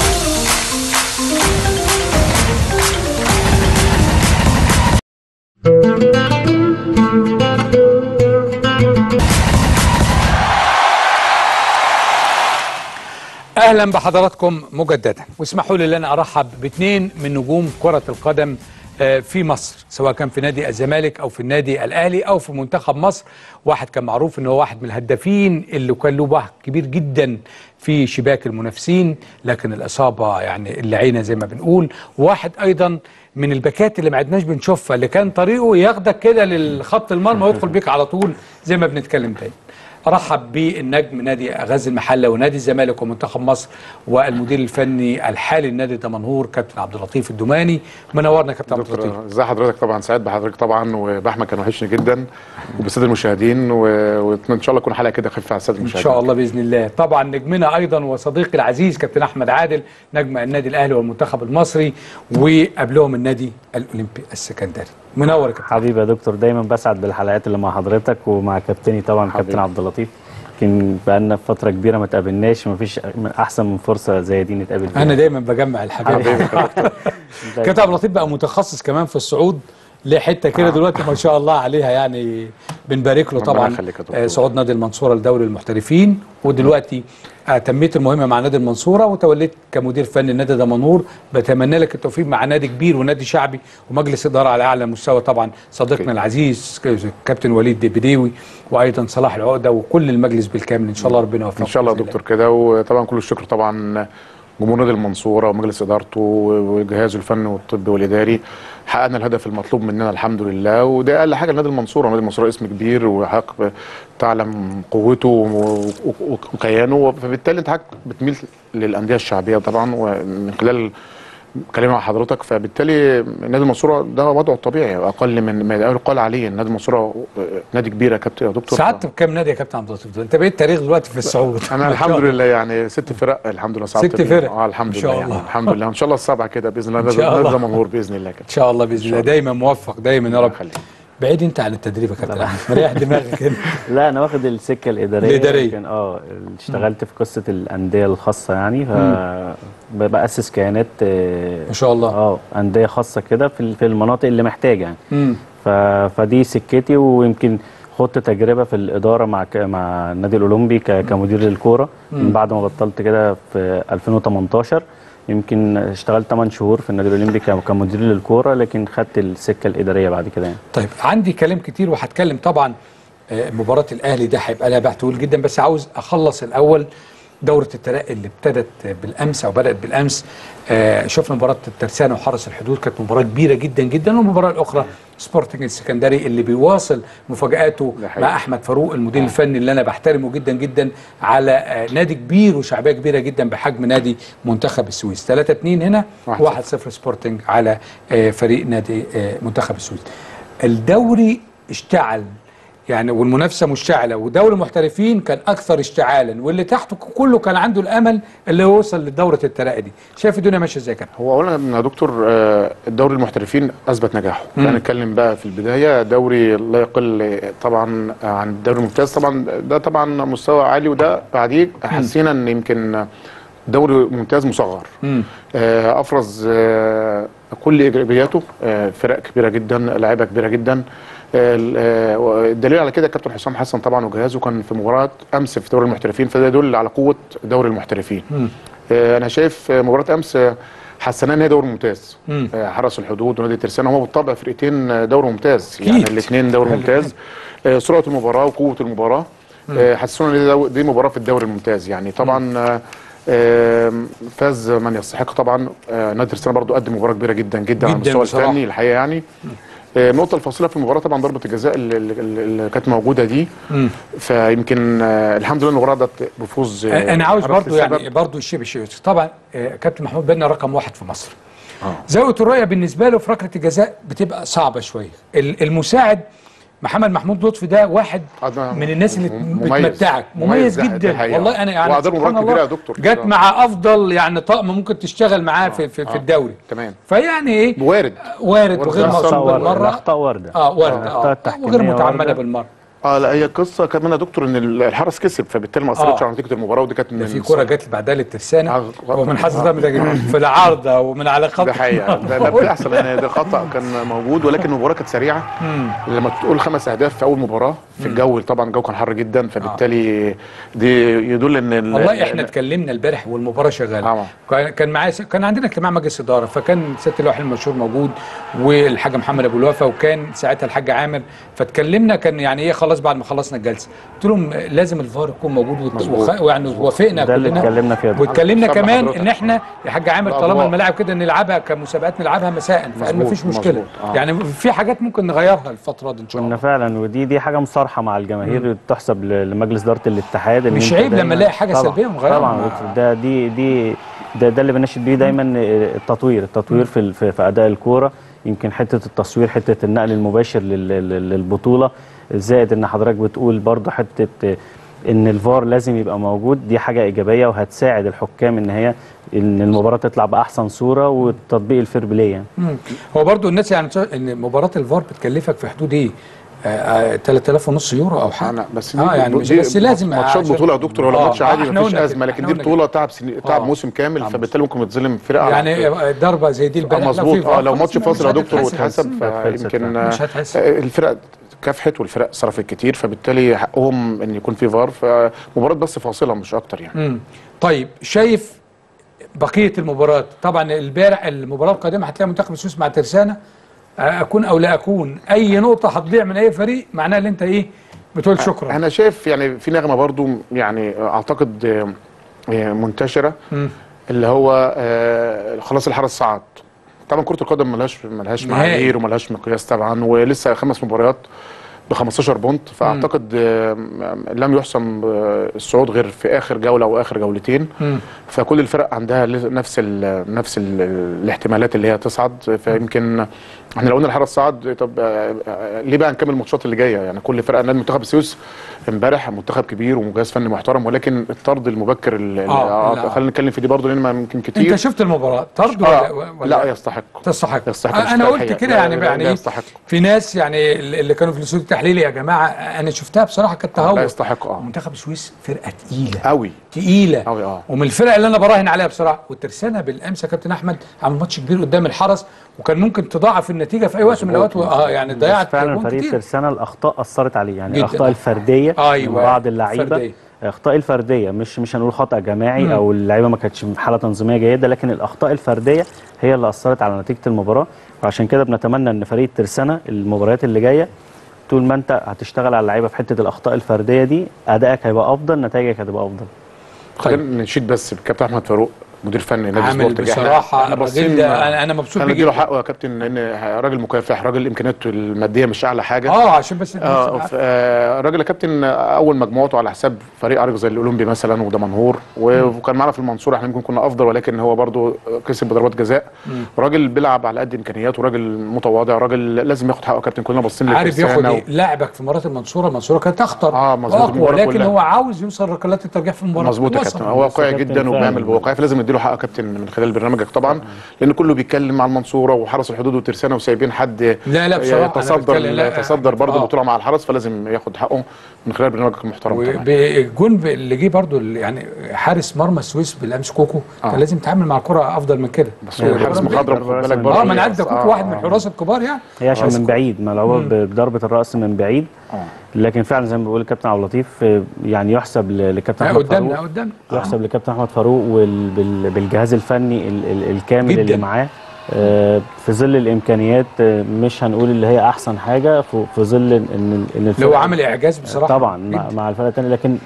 الفاصل. اهلا بحضراتكم مجددا، واسمحوا لي ان انا ارحب باثنين من نجوم كرة القدم في مصر، سواء كان في نادي الزمالك او في النادي الاهلي او في منتخب مصر. واحد كان معروف ان هو واحد من الهدافين اللي كان له باع كبير جدا في شباك المنافسين، لكن الاصابه يعني اللعينه زي ما بنقول. واحد ايضا من الباكات اللي ما عدناش بنشوفها، اللي كان طريقه ياخدك كده للخط المرمى ويدخل بيك على طول زي ما بنتكلم تاني. ارحب بالنجم نادي غزل المحله ونادي الزمالك ومنتخب مصر والمدير الفني الحالي لنادي دمنهور كابتن عبد اللطيف الدوماني. منورنا كابتن عبد اللطيف. ازي حضرتك؟ طبعا سعيد بحضرتك طبعا، وباحمد كان وحشني جدا وبالساده المشاهدين، وان شاء الله تكون حلقه كده خفيفه على الساده المشاهدين ان شاء الله باذن الله. طبعا نجمنا ايضا وصديقي العزيز كابتن احمد عادل، نجم النادي الاهلي والمنتخب المصري، وقبلهم النادي الاولمبي السكندري. منور يا كابتن. حبيبي يا دكتور، دايما بسعد بالحلقات اللي مع حضرتك ومع كابتني طبعا كابتن عبد اللطيف. يمكن بقالنا فتره كبيره ما تقابلناش، ما فيش احسن من فرصه زي دي نتقابل فيها. انا دايما بجمع الحبايب. كابتن عبد اللطيف بقى متخصص كمان في الصعود، ليه حته كده دلوقتي ما شاء الله عليها، يعني بنبارك له طبعا. صعود نادي المنصوره لدوري المحترفين، ودلوقتي تميت المهمه مع نادي المنصوره وتوليت كمدير فني نادي دمنهور. بتمنى لك التوفيق مع نادي كبير ونادي شعبي ومجلس اداره على اعلى مستوى. طبعا صديقنا العزيز كابتن وليد بديوي، وايضا صلاح العقده وكل المجلس بالكامل. ان شاء الله ربنا يوفقك ان شاء الله يا دكتور كده. وطبعا كل الشكر طبعا جمهور نادي المنصوره ومجلس ادارته وجهازه الفني والطبي والاداري. حققنا الهدف المطلوب مننا الحمد لله، وده اقل حاجه لنادي المنصوره. نادي المنصوره اسم كبير وحق تعلم قوته وكيانه، فبالتالي انت بتميل للانديه الشعبيه طبعا، ومن خلال كلامي مع حضرتك فبالتالي نادي المنصوره ده وضعه الطبيعي اقل من ما يقال عليه. نادي المنصوره نادي كبير يا كابتن يا دكتور. ساعدت بكام نادي يا كابتن عبد اللطيف؟ انت بقيت تاريخ دلوقتي في الصعود. انا الحمد لله يعني 6 فرق الحمد لله. 6 فرق الحمد لله يعني الحمد لله. ان شاء الله السبعه كده باذن الله نادي دمنهور باذن الله كده. ان شاء الله باذن الله. دايما موفق دايما يا رب. بعيد انت عن التدريب يا كابتن، مريح دماغك كده. لا انا واخد السكه الاداريه. كان اشتغلت في قصه الانديه الخاصه يعني، فباسس كيانات ما شاء الله انديه خاصه كده في المناطق اللي محتاجه يعني. فدي سكتي، ويمكن خدت تجربه في الاداره مع النادي الاولمبي كمدير للكوره من بعد ما بطلت كده في 2018. يمكن اشتغلت 8 شهور في النادي الاولمبي كمدير للكوره، لكن خدت السكه الاداريه بعد كده يعني. طيب عندي كلام كتير وهتكلم طبعا. مباراه الاهلي ده هيبقى لها بحث طويل جدا، بس عاوز اخلص الاول دوره الترقي اللي ابتدت بالامس او بدات بالامس. شفنا مباراه الترسانه وحرس الحدود، كانت مباراه كبيره جدا جدا. والمباراه الاخرى سبورتنج السكندري اللي بيواصل مفاجاته مع احمد فاروق المدير الفني اللي انا بحترمه جدا جدا، على نادي كبير وشعبيه كبيره جدا بحجم نادي منتخب السويس. 3-2 هنا، 1-0 سبورتنج على فريق نادي منتخب السويس. الدوري اشتعل يعني، والمنافسه مشتعله، ودوري المحترفين كان اكثر اشتعالا، واللي تحته كله كان عنده الامل اللي هو وصل لدوره الترقي دي. شايف الدنيا ماشيه ازاي كده؟ هو اولا يا دكتور الدوري المحترفين اثبت نجاحه. هنتكلم بقى في البدايه، دوري لا يقل طبعا عن الدوري الممتاز. طبعا ده طبعا مستوى عالي، وده بعديه حسينا ان يمكن دوري ممتاز مصغر. افرز كل ايجابياته، فرق كبيره جدا، لاعيبه كبيره جدا. الدليل على كده كابتن حسام حسن طبعا وجهازه كان في مباراه امس في دوري المحترفين، فده يدل على قوه دوري المحترفين. انا شايف مباراه امس حسنا ان هي دوري ممتاز. حرس الحدود ونادي الترسانه هو بالطبع فرقتين دوري ممتاز يعني، الاثنين دوري ممتاز. سرعه المباراه وقوه المباراه حسسونا ان دي مباراه في الدوري الممتاز يعني. طبعا فاز من يستحق طبعا. نادي الترسانه برضو قدم مباراه كبيره جدا جدا على المستوى الفني الحقيقه يعني. النقطة الفاصلة في المباراة طبعا ضربة الجزاء اللي كانت موجودة دي. فيمكن الحمد لله المباراة ده بفوز. أنا عاوز برضو يعني برضو الشيء طبعا كابتن محمود بنا رقم 1 في مصر. زاوية الرؤية بالنسبة له في ركلة الجزاء بتبقى صعبة شوية. المساعد محمد محمود لطفي ده واحد من الناس اللي بتمتعك، مميز جدا والله. انا يعني سبحان الله جت مع افضل يعني طقم ممكن تشتغل معاه في الدوري. تمام. فيعني ايه، وارد وغير مقصود بالمره. الاخطاء وارده. وارده وغير متعمده بالمره. لا هي قصه كمان يا دكتور ان الحرس كسب، فبالتالي ما اثرتش على نتيجه المباراه، ودي كانت في كوره جت بعدها للترسانه ومن حظ ده في العارضه ومن على خط. ده حقيقه ده بيحصل ان ده خطا كان موجود، ولكن المباراه كانت سريعه. لما تقول 5 اهداف في اول مباراه في الجو، طبعا الجو كان حر جدا، فبالتالي دي يدل ان والله احنا اتكلمنا البارح والمباراه شغاله. كان عندنا اجتماع مجلس اداره، فكان سياده اللواء حلمي المشهور موجود والحاج محمد ابو الوفا، وكان ساعتها الحاج عامر، فاتكلمنا كان يعني ايه خلاص بعد ما خلصنا الجلسه قلت لهم لازم الفار يكون موجود، ويعني وافقنا كلنا واتكلمنا كمان ان احنا يا حاج عامر طالما الملاعب كده نلعبها كمسابقات نلعبها مساء، فقال مفيش مشكله. يعني في حاجات ممكن نغيرها الفتره دي ان شاء الله. كنا فعلا، ودي حاجه مصارحه مع الجماهير تحسب لمجلس اداره الاتحاد. مش عيب لما نلاقي حاجه سلبيه ونغيرها. طبعا ده اللي بنشد بيه دايما، التطوير في اداء الكوره. يمكن حته التصوير، حته النقل المباشر للبطوله، زائد ان حضرتك بتقول برضه حته ان الفار لازم يبقى موجود، دي حاجه ايجابيه وهتساعد الحكام ان المباراه تطلع باحسن صوره وتطبيق الفير بلاي يعني. هو برضه الناس يعني ان مباراه الفار بتكلفك في حدود ايه؟ 3000 يورو او حاجه. بس يعني بس لازم ماتشات بطوله يا دكتور، ولا ماتش عادي مفيش ازمه، لكن دي بطوله تعب موسم كامل، فبالتالي ممكن يتظلم فرقه يعني ضربه زي دي البارح. مظبوط. لو ماتش فاصل يا دكتور واتحسب يمكن الفرق كافحت والفرق صرفت كتير، فبالتالي حقهم ان يكون في فار، فمباراه بس فاصله مش اكتر يعني. طيب شايف بقيه المباريات؟ طبعا البارح المباراه القادمه هتلاقي منتخب السويس مع ترسانه، اكون او لا اكون اي نقطه هتضيع من اي فريق معناها ان انت ايه بتقول شكرا. انا شايف يعني في نغمه برضو يعني اعتقد منتشره، اللي هو خلاص الحرس صعد. طبعا كره القدم ملهاش معايير وملهاش مقياس طبعا، ولسه 5 مباريات ب 15 بونت، فاعتقد لم يحسم الصعود غير في اخر جوله او اخر جولتين. فكل الفرق عندها نفس الاحتمالات اللي هي تصعد. فيمكن احنا لو قلنا الحرس صعد، طب ليه بقى نكمل الماتشات اللي جايه؟ يعني كل فرقه، نادي منتخب السويس امبارح منتخب كبير ومجهز فني محترم، ولكن الطرد المبكر خلينا نتكلم في دي برضه لان ممكن كتير. انت شفت المباراه طرد ولا لا يستحق انا قلت كده يعني في ناس يعني اللي كانوا في الاستوديو التحليلي يا جماعه انا شفتها بصراحه كانت تهور. لا يستحق. منتخب السويس فرقه تقيله قوي قوي ومن الفرق اللي انا براهن عليها بصراحه. والترسانه بالامس يا كابتن احمد عمل ماتش كبير قدام الحرس، وكان ممكن تضاعف النتيجه في اي وقت من الاوقات. يعني ضيعت فعلا فريق ترسانه الاخطاء اثرت عليه، يعني الاخطاء الفرديه من بعض اللعيبه، الاخطاء الفرديه مش هنقول خطا جماعي او اللعيبه ما كانتش في حاله تنظيميه جيده، لكن الاخطاء الفرديه هي اللي اثرت على نتيجه المباراه. وعشان كده بنتمنى ان فريق ترسانه المباريات اللي جايه طول ما انت هتشتغل على اللعيبه في حته الاخطاء الفرديه دي، ادائك هيبقى افضل، نتائجك هتبقى افضل. خلينا نشيد بس بالكابتن احمد فاروق مدير فني نادي سبورت. بصراحه الراجل ده انا مبسوط بيه. نديله حقه يا كابتن، لان راجل مكافح، راجل امكانياته الماديه مش اعلى حاجه. عشان بس راجل يا كابتن اول مجموعته على حساب فريق عريق زي الاولمبي مثلا ودمنهور، وكان معانا في المنصوره، احنا يمكن كنا افضل، ولكن هو برضو كسب بضربات جزاء. راجل بيلعب على قد امكانياته، راجل متواضع، راجل لازم ياخد حقه يا كابتن. كلنا باصين له عارف ياخد ايه. لاعبك في مباراه المنصوره كانت اخطر ولكن هو عاوز يوصل ركلات الترجيح في المباراه. مظبوط يا كابتن، هو واقعي جدا وبيعمل بواقعيه، فلازم نديله حقه يا كابتن من خلال برنامجك طبعا، لان كله بيتكلم مع المنصوره وحرس الحدود وترسانه وسايبين حد لا بصراحه تصدر برضه البطوله مع الحرس، فلازم ياخد حقه من خلال برنامجك المحترم طبعا. الجون اللي جه برضه يعني حارس مرمى السويس بالامس كوكو كان لازم يتعامل مع الكره افضل من كده، بس هو حارس مخضرم خد بالك برضه. ما انا عارف ده كوكو واحد من الحراس الكبار يعني. هي عشان من بعيد ملعوبه بضربه الراس من بعيد. لكن فعلا زي ما بيقول الكابتن عبد اللطيف يعني يحسب لكابتن احمد فاروق، يحسب لكابتن احمد فاروق بالجهاز الفني الكامل اللي معاه في ظل الامكانيات. مش هنقول اللي هي احسن حاجه في ظل ان اللي هو عامل اعجاز بصراحه طبعا مع الفرقه الثانيه، لكن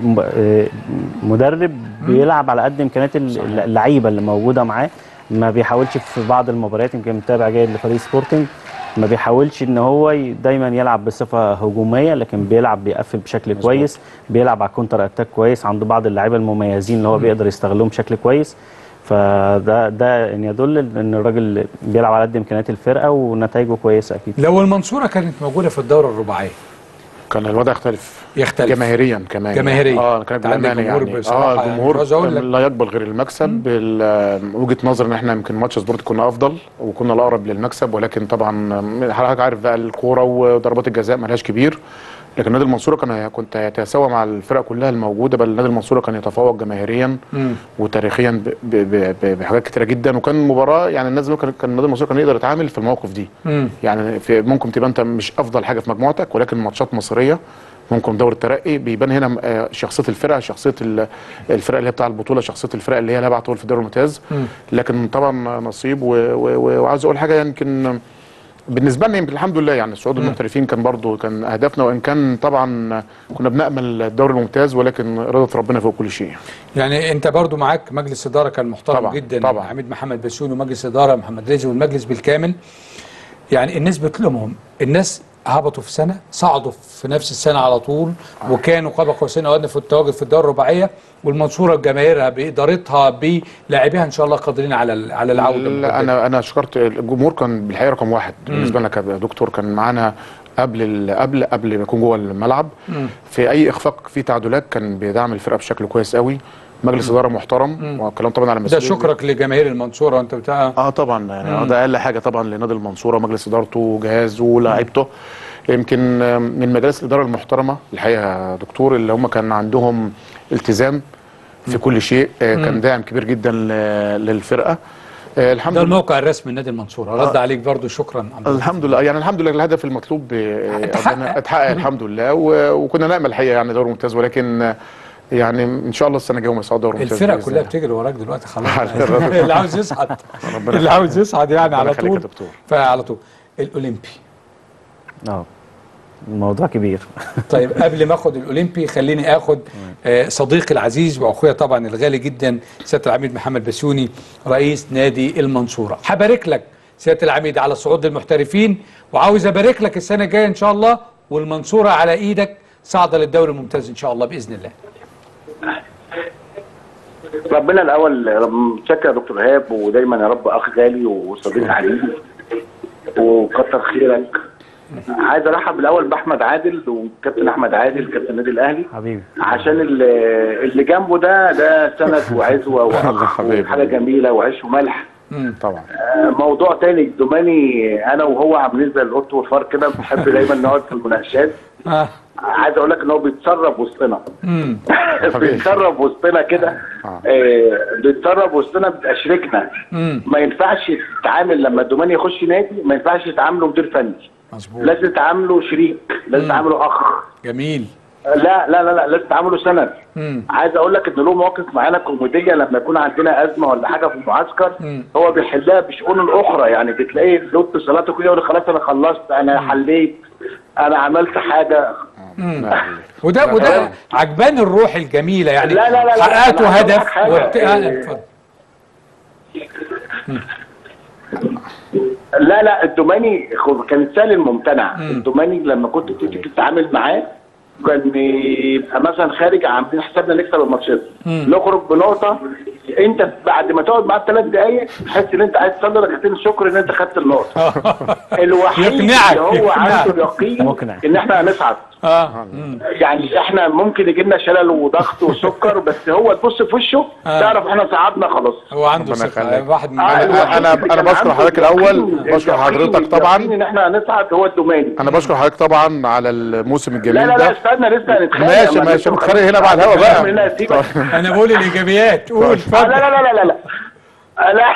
مدرب بيلعب على قد امكانيات اللعيبه اللي موجوده معاه. ما بيحاولش في بعض المباريات، يمكن متابع جيد لفريق سبورتنج، ما بيحاولش ان هو دايما يلعب بصفه هجوميه، لكن بيقفل بشكل كويس، بيلعب على الكونتر اتاك كويس، عنده بعض اللعيبه المميزين اللي هو بيقدر يستغلهم بشكل كويس. فده ان يدل ان الراجل بيلعب على قد امكانيات الفرقه ونتائجه كويسه اكيد. لو المنصوره كانت موجوده في الدوره الرباعيه كان الوضع يختلف جماهيريا كمان كانت بالامانه يعني الجمهور لا يقبل غير المكسب. وجهه نظر ان احنا يمكن ماتش سبورت كنا افضل وكنا الاقرب للمكسب، ولكن طبعا حضرتك عارف بقى الكوره وضربات الجزاء مالهاش كبير. لكن نادي المنصوره كنت يتساوى مع الفرق كلها الموجوده، بل نادي المنصوره كان يتفوق جماهيريا وتاريخيا بحاجات كتيره جدا، وكان مباراه يعني الناس كان نادي المنصوره كان يقدر يتعامل في المواقف دي. يعني ممكن تبقى انت مش افضل حاجه في مجموعتك، ولكن ماتشات مصريه ممكن دوري الترقي بيبان هنا شخصيه الفرقه، شخصيه الفرق اللي هي بتاع البطوله، شخصيه الفرق اللي هي لها طول في الدوري الممتاز. لكن طبعا نصيب وعاوز اقول حاجه، يمكن بالنسبه لنا يمكن الحمد لله يعني صعود المحترفين كان برضو كان اهدافنا، وان كان طبعا كنا بنامل الدوري الممتاز، ولكن رضا ربنا فوق كل شيء. يعني انت برضو معاك مجلس اداره كان محترم طبعا جدا طبعا. عميد محمد بسيوني ومجلس اداره محمد رزق والمجلس بالكامل. يعني الناس بتلومهم، الناس هبطوا في سنه، صعدوا في نفس السنه على طول، وكانوا قاب قوسين او ادنى في التواجد في الدوري الرباعيه، والمنصوره بجماهيرها بادارتها بلاعبيها ان شاء الله قادرين على العوده. لا انا شكرت الجمهور، كان بالحقيقه رقم واحد بالنسبه لنا كدكتور، كان معانا قبل ما يكون جوه الملعب في اي اخفاق في تعادلات كان بيدعم الفرقه بشكل كويس قوي. مجلس اداره محترم، والكلام طبعا على ده شكرك لجماهير المنصوره وانت بتاع طبعا يعني ده اقل حاجه طبعا لنادي المنصوره، مجلس ادارته وجهازه ولاعيبته. يمكن من مجالس الاداره المحترمه الحقيقه يا دكتور، اللي هم كان عندهم التزام في كل شيء، كان داعم كبير جدا للفرقه. الحمد لله. ده الموقع الرسمي لنادي المنصوره، رد عليك برضو، شكرا. الحمد لله، يعني الحمد لله الهدف المطلوب اتحقق الحمد لله، وكنا نامل الحقيقه يعني دوري ممتاز، ولكن يعني ان شاء الله السنه الجايه هم يصعدوا دوري ممتاز. الفرق كلها بتجري وراك دلوقتي خلاص. اللي عاوز يصعد اللي عاوز يصعد يعني على طول. فعلى طول الاولمبي الموضوع كبير. طيب قبل ما اخد الاولمبي خليني اخد صديقي العزيز واخويا طبعا الغالي جدا سياده العميد محمد بسيوني رئيس نادي المنصوره. هبارك لك سياده العميد على صعود المحترفين، وعاوز ابارك لك السنه الجايه ان شاء الله، والمنصوره على ايدك صاعده للدوري الممتاز ان شاء الله باذن الله. ربنا الاول متشكر يا دكتور ايهاب، ودايما يا رب اخ غالي وصديق عزيز وكتر خيرك. عايز ارحب الاول باحمد عادل وكابتن احمد عادل كابتن النادي الاهلي حبيبي، عشان اللي جنبه ده سند وعزوه وحاجه جميله وعيش وملح. طبعا. موضوع تاني الدوماني، انا وهو عاملين زي القط والفار كده، بنحب دايما نقعد في المناقشات. عايز اقول لك ان هو بيتسرب وسطنا. بيتسرب وسطنا كده، بيتسرب وسطنا، بيبقى شريكنا. ما ينفعش تتعامل لما الدوماني يخش نادي، ما ينفعش تتعامله مدير فني. مظبوط. لازم تعامله شريك، لازم تعامله اخ. جميل. لا لا لا لا، لازم تعامله سند. عايز اقول لك ان له مواقف معانا كوميديه لما يكون عندنا ازمه ولا حاجه في المعسكر، هو بيحلها بشؤونه الاخرى. يعني بتلاقي له اتصالاته كده يقول خلاص انا خلصت، انا حليت، انا عملت حاجه. وده عجبان الروح الجميله يعني. لا لا لا حققتوا هدف. اتفضل. لا لا، الدوماني كان سهل الممتنع. الدوماني لما كنت تيجي تتعامل معاه كان يبقى مثلا خارج عاملين حسابنا نكسب الماتشات، نخرج بنقطه، انت بعد ما تقعد معاه 3 دقايق تحس ان انت عايز تصلي ركعتين شكر ان انت خدت النقطه. الوحيد اللي هو عنده اليقين ان احنا هنصعد. يعني احنا ممكن يجي لنا شلل وضغط وسكر، بس هو تبص في وشه تعرف احنا صعدنا خلاص. هو عنده ثقه. واحد من انا بشكر حضرتك الاول، بشكر حضرتك طبعا ان احنا هنصعد. هو الدوماني انا بشكر حضرتك طبعا على الموسم الجميل ده. لا استنى لسه هنتخانق. ماشي نتخانق هنا بعد الهوا بقى. انا بقول الايجابيات. قول اتفضل. لا لا لا لا لا لا.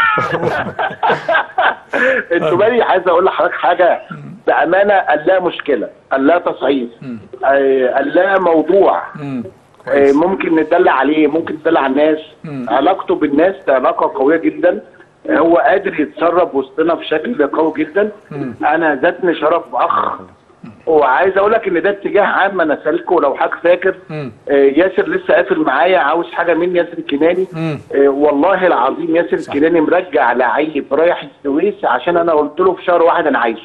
الدوماني عايز اقول لحضرتك حاجه بامانه، لا مشكله، لا تصعيد، لا موضوع ممكن نتدلع عليه، ممكن نتدلع على الناس. علاقته بالناس ده علاقه قويه جدا، هو قادر يتسرب وسطنا بشكل قوي جدا. انا ذاتني شرف اخ، وعايز اقول لك ان ده اتجاه عام انا سالكه. ولو حضرتك فاكر ياسر لسه قافل معايا عاوز حاجه مني، ياسر الكناني. والله العظيم ياسر الكناني مرجع لعيب رايح السويس عشان انا قلت له في شهر 1 انا عايزه.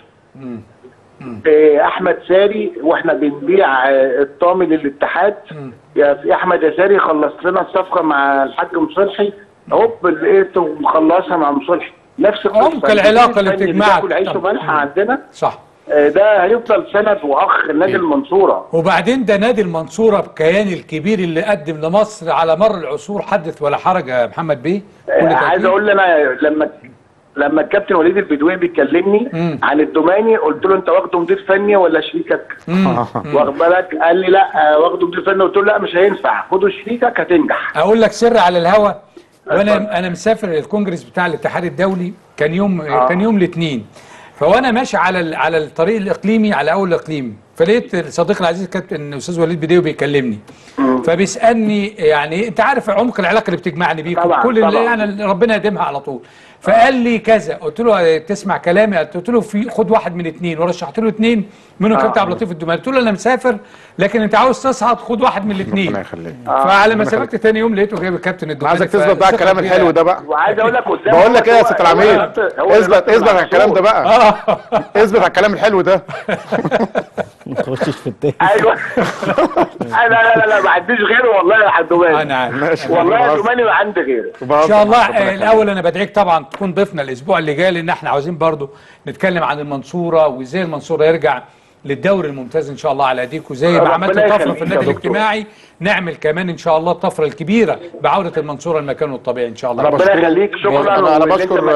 احمد ساري واحنا بنبيع الطامي للاتحاد، يا احمد يا ساري خلص لنا الصفقه مع الحاج مصلحي، هوب لقيته مخلصها مع مصلحي. نفس عمق العلاقه اللي بتجمعك. بياكل عيش وملح عندنا. صح. ده هيفضل سند واخ نادي المنصوره. وبعدين ده نادي المنصوره بكيان الكبير اللي قدم لمصر على مر العصور حدث ولا حرج يا محمد بيه. عايز اقول انا لما الكابتن وليد البدوي بيكلمني عن الدوماني قلت له انت واخده مدير فني ولا شريكك؟ واخد بالك؟ قال لي لا واخده مدير فني. قلت له لا مش هينفع، خده شريكك هتنجح. اقول لك سر على الهوا، وانا مسافر الكونجرس بتاع الاتحاد الدولي، كان يوم الاثنين، فوانا ماشي على الطريق الاقليمي، على اول الاقليم، فلقيت صديقي العزيز الكابتن الاستاذ وليد بديو بيكلمني، فبيسالني يعني انت عارف عمق العلاقه اللي بتجمعني بيك كل اللي يعني ربنا يديمها على طول. فقال لي كذا، قلت له تسمع كلامي؟ قلت له خد واحد من اثنين، ورشحت له اثنين منهم كابتن عبد اللطيف الدوماني. قلت له انا مسافر لكن انت عاوز تصعد، خد واحد من الاثنين. ربنا يخليك. فعلى ما سافرت ثاني يوم لقيته جايب الكابتن الدوماني. عايزك تثبت بقى الكلام الحلو ده بقى. وعايز اقول لك قدام، بقول لك ايه يا ست العميد، اثبت على الكلام ده بقى. اثبت على الكلام الحلو ده. ما تخشش في التاني. ايوه. لا ما عنديش غيره والله يا الدوماني. انا عارف والله يا الدوماني ما عندي غيره. ان شاء الله. الاول انا بدعيك طبعا تكون ضيفنا الاسبوع اللي جاي، لان احنا عاوزين برضو نتكلم عن المنصوره وازاي المنصوره يرجع للدوري الممتاز ان شاء الله على ايديك، وزي ما عملت طفره في النادي الاجتماعي نعمل كمان ان شاء الله الطفره الكبيره بعوده المنصوره لمكانه الطبيعي ان شاء الله. ربنا يخليك. شكرا. انا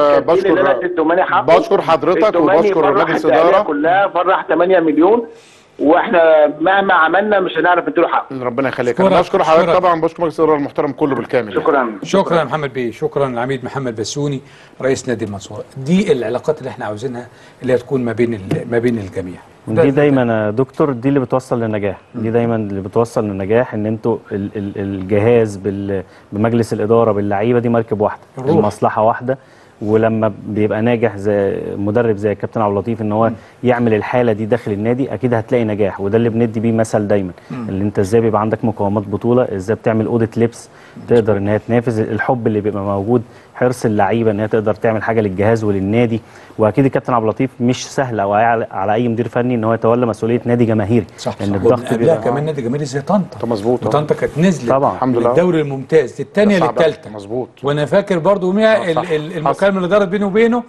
بشكر حضرتك وبشكر مجلس الاداره كلها. فرح 8 مليون، واحنا مهما عملنا مش هنعرف نديله حقه. ربنا يخليك. انا بشكر حضرتك طبعا، بشكر مجلس الاداره المحترم كله بالكامل. شكرا يا محمد بيه، شكرا العميد محمد بسوني رئيس نادي المنصوره. دي العلاقات اللي احنا عاوزينها، اللي هتكون ما بين الجميع. دي دايما يا دكتور دي اللي بتوصل للنجاح، دي دايما اللي بتوصل للنجاح، ان انتوا الجهاز بمجلس الاداره باللعيبه دي مركب واحده، المصلحه واحده. ولما بيبقى ناجح زي مدرب زي الكابتن عبد اللطيف ان هو يعمل الحاله دي داخل النادي، اكيد هتلاقي نجاح. وده اللي بندي بيه مثل دايما، اللي انت ازاي بيبقى عندك مقومات بطوله، ازاي بتعمل اوضه لبس تقدر ان هي تنافس، الحب اللي بيبقى موجود، حرص اللعيبه ان هي تقدر تعمل حاجه للجهاز وللنادي. واكيد الكابتن عبد اللطيف مش سهل او على اي مدير فني ان هو يتولى مسؤوليه نادي جماهيري، صح. لان الضغط بيبقى كمان نادي جماهيري زي طنطا. مظبوط. طنطا كانت نزلت طبعا الحمد لله الدوري الممتاز الثانيه للثالثه. مظبوط. وانا فاكر برضو المكالمه اللي دارت بيني وبينه،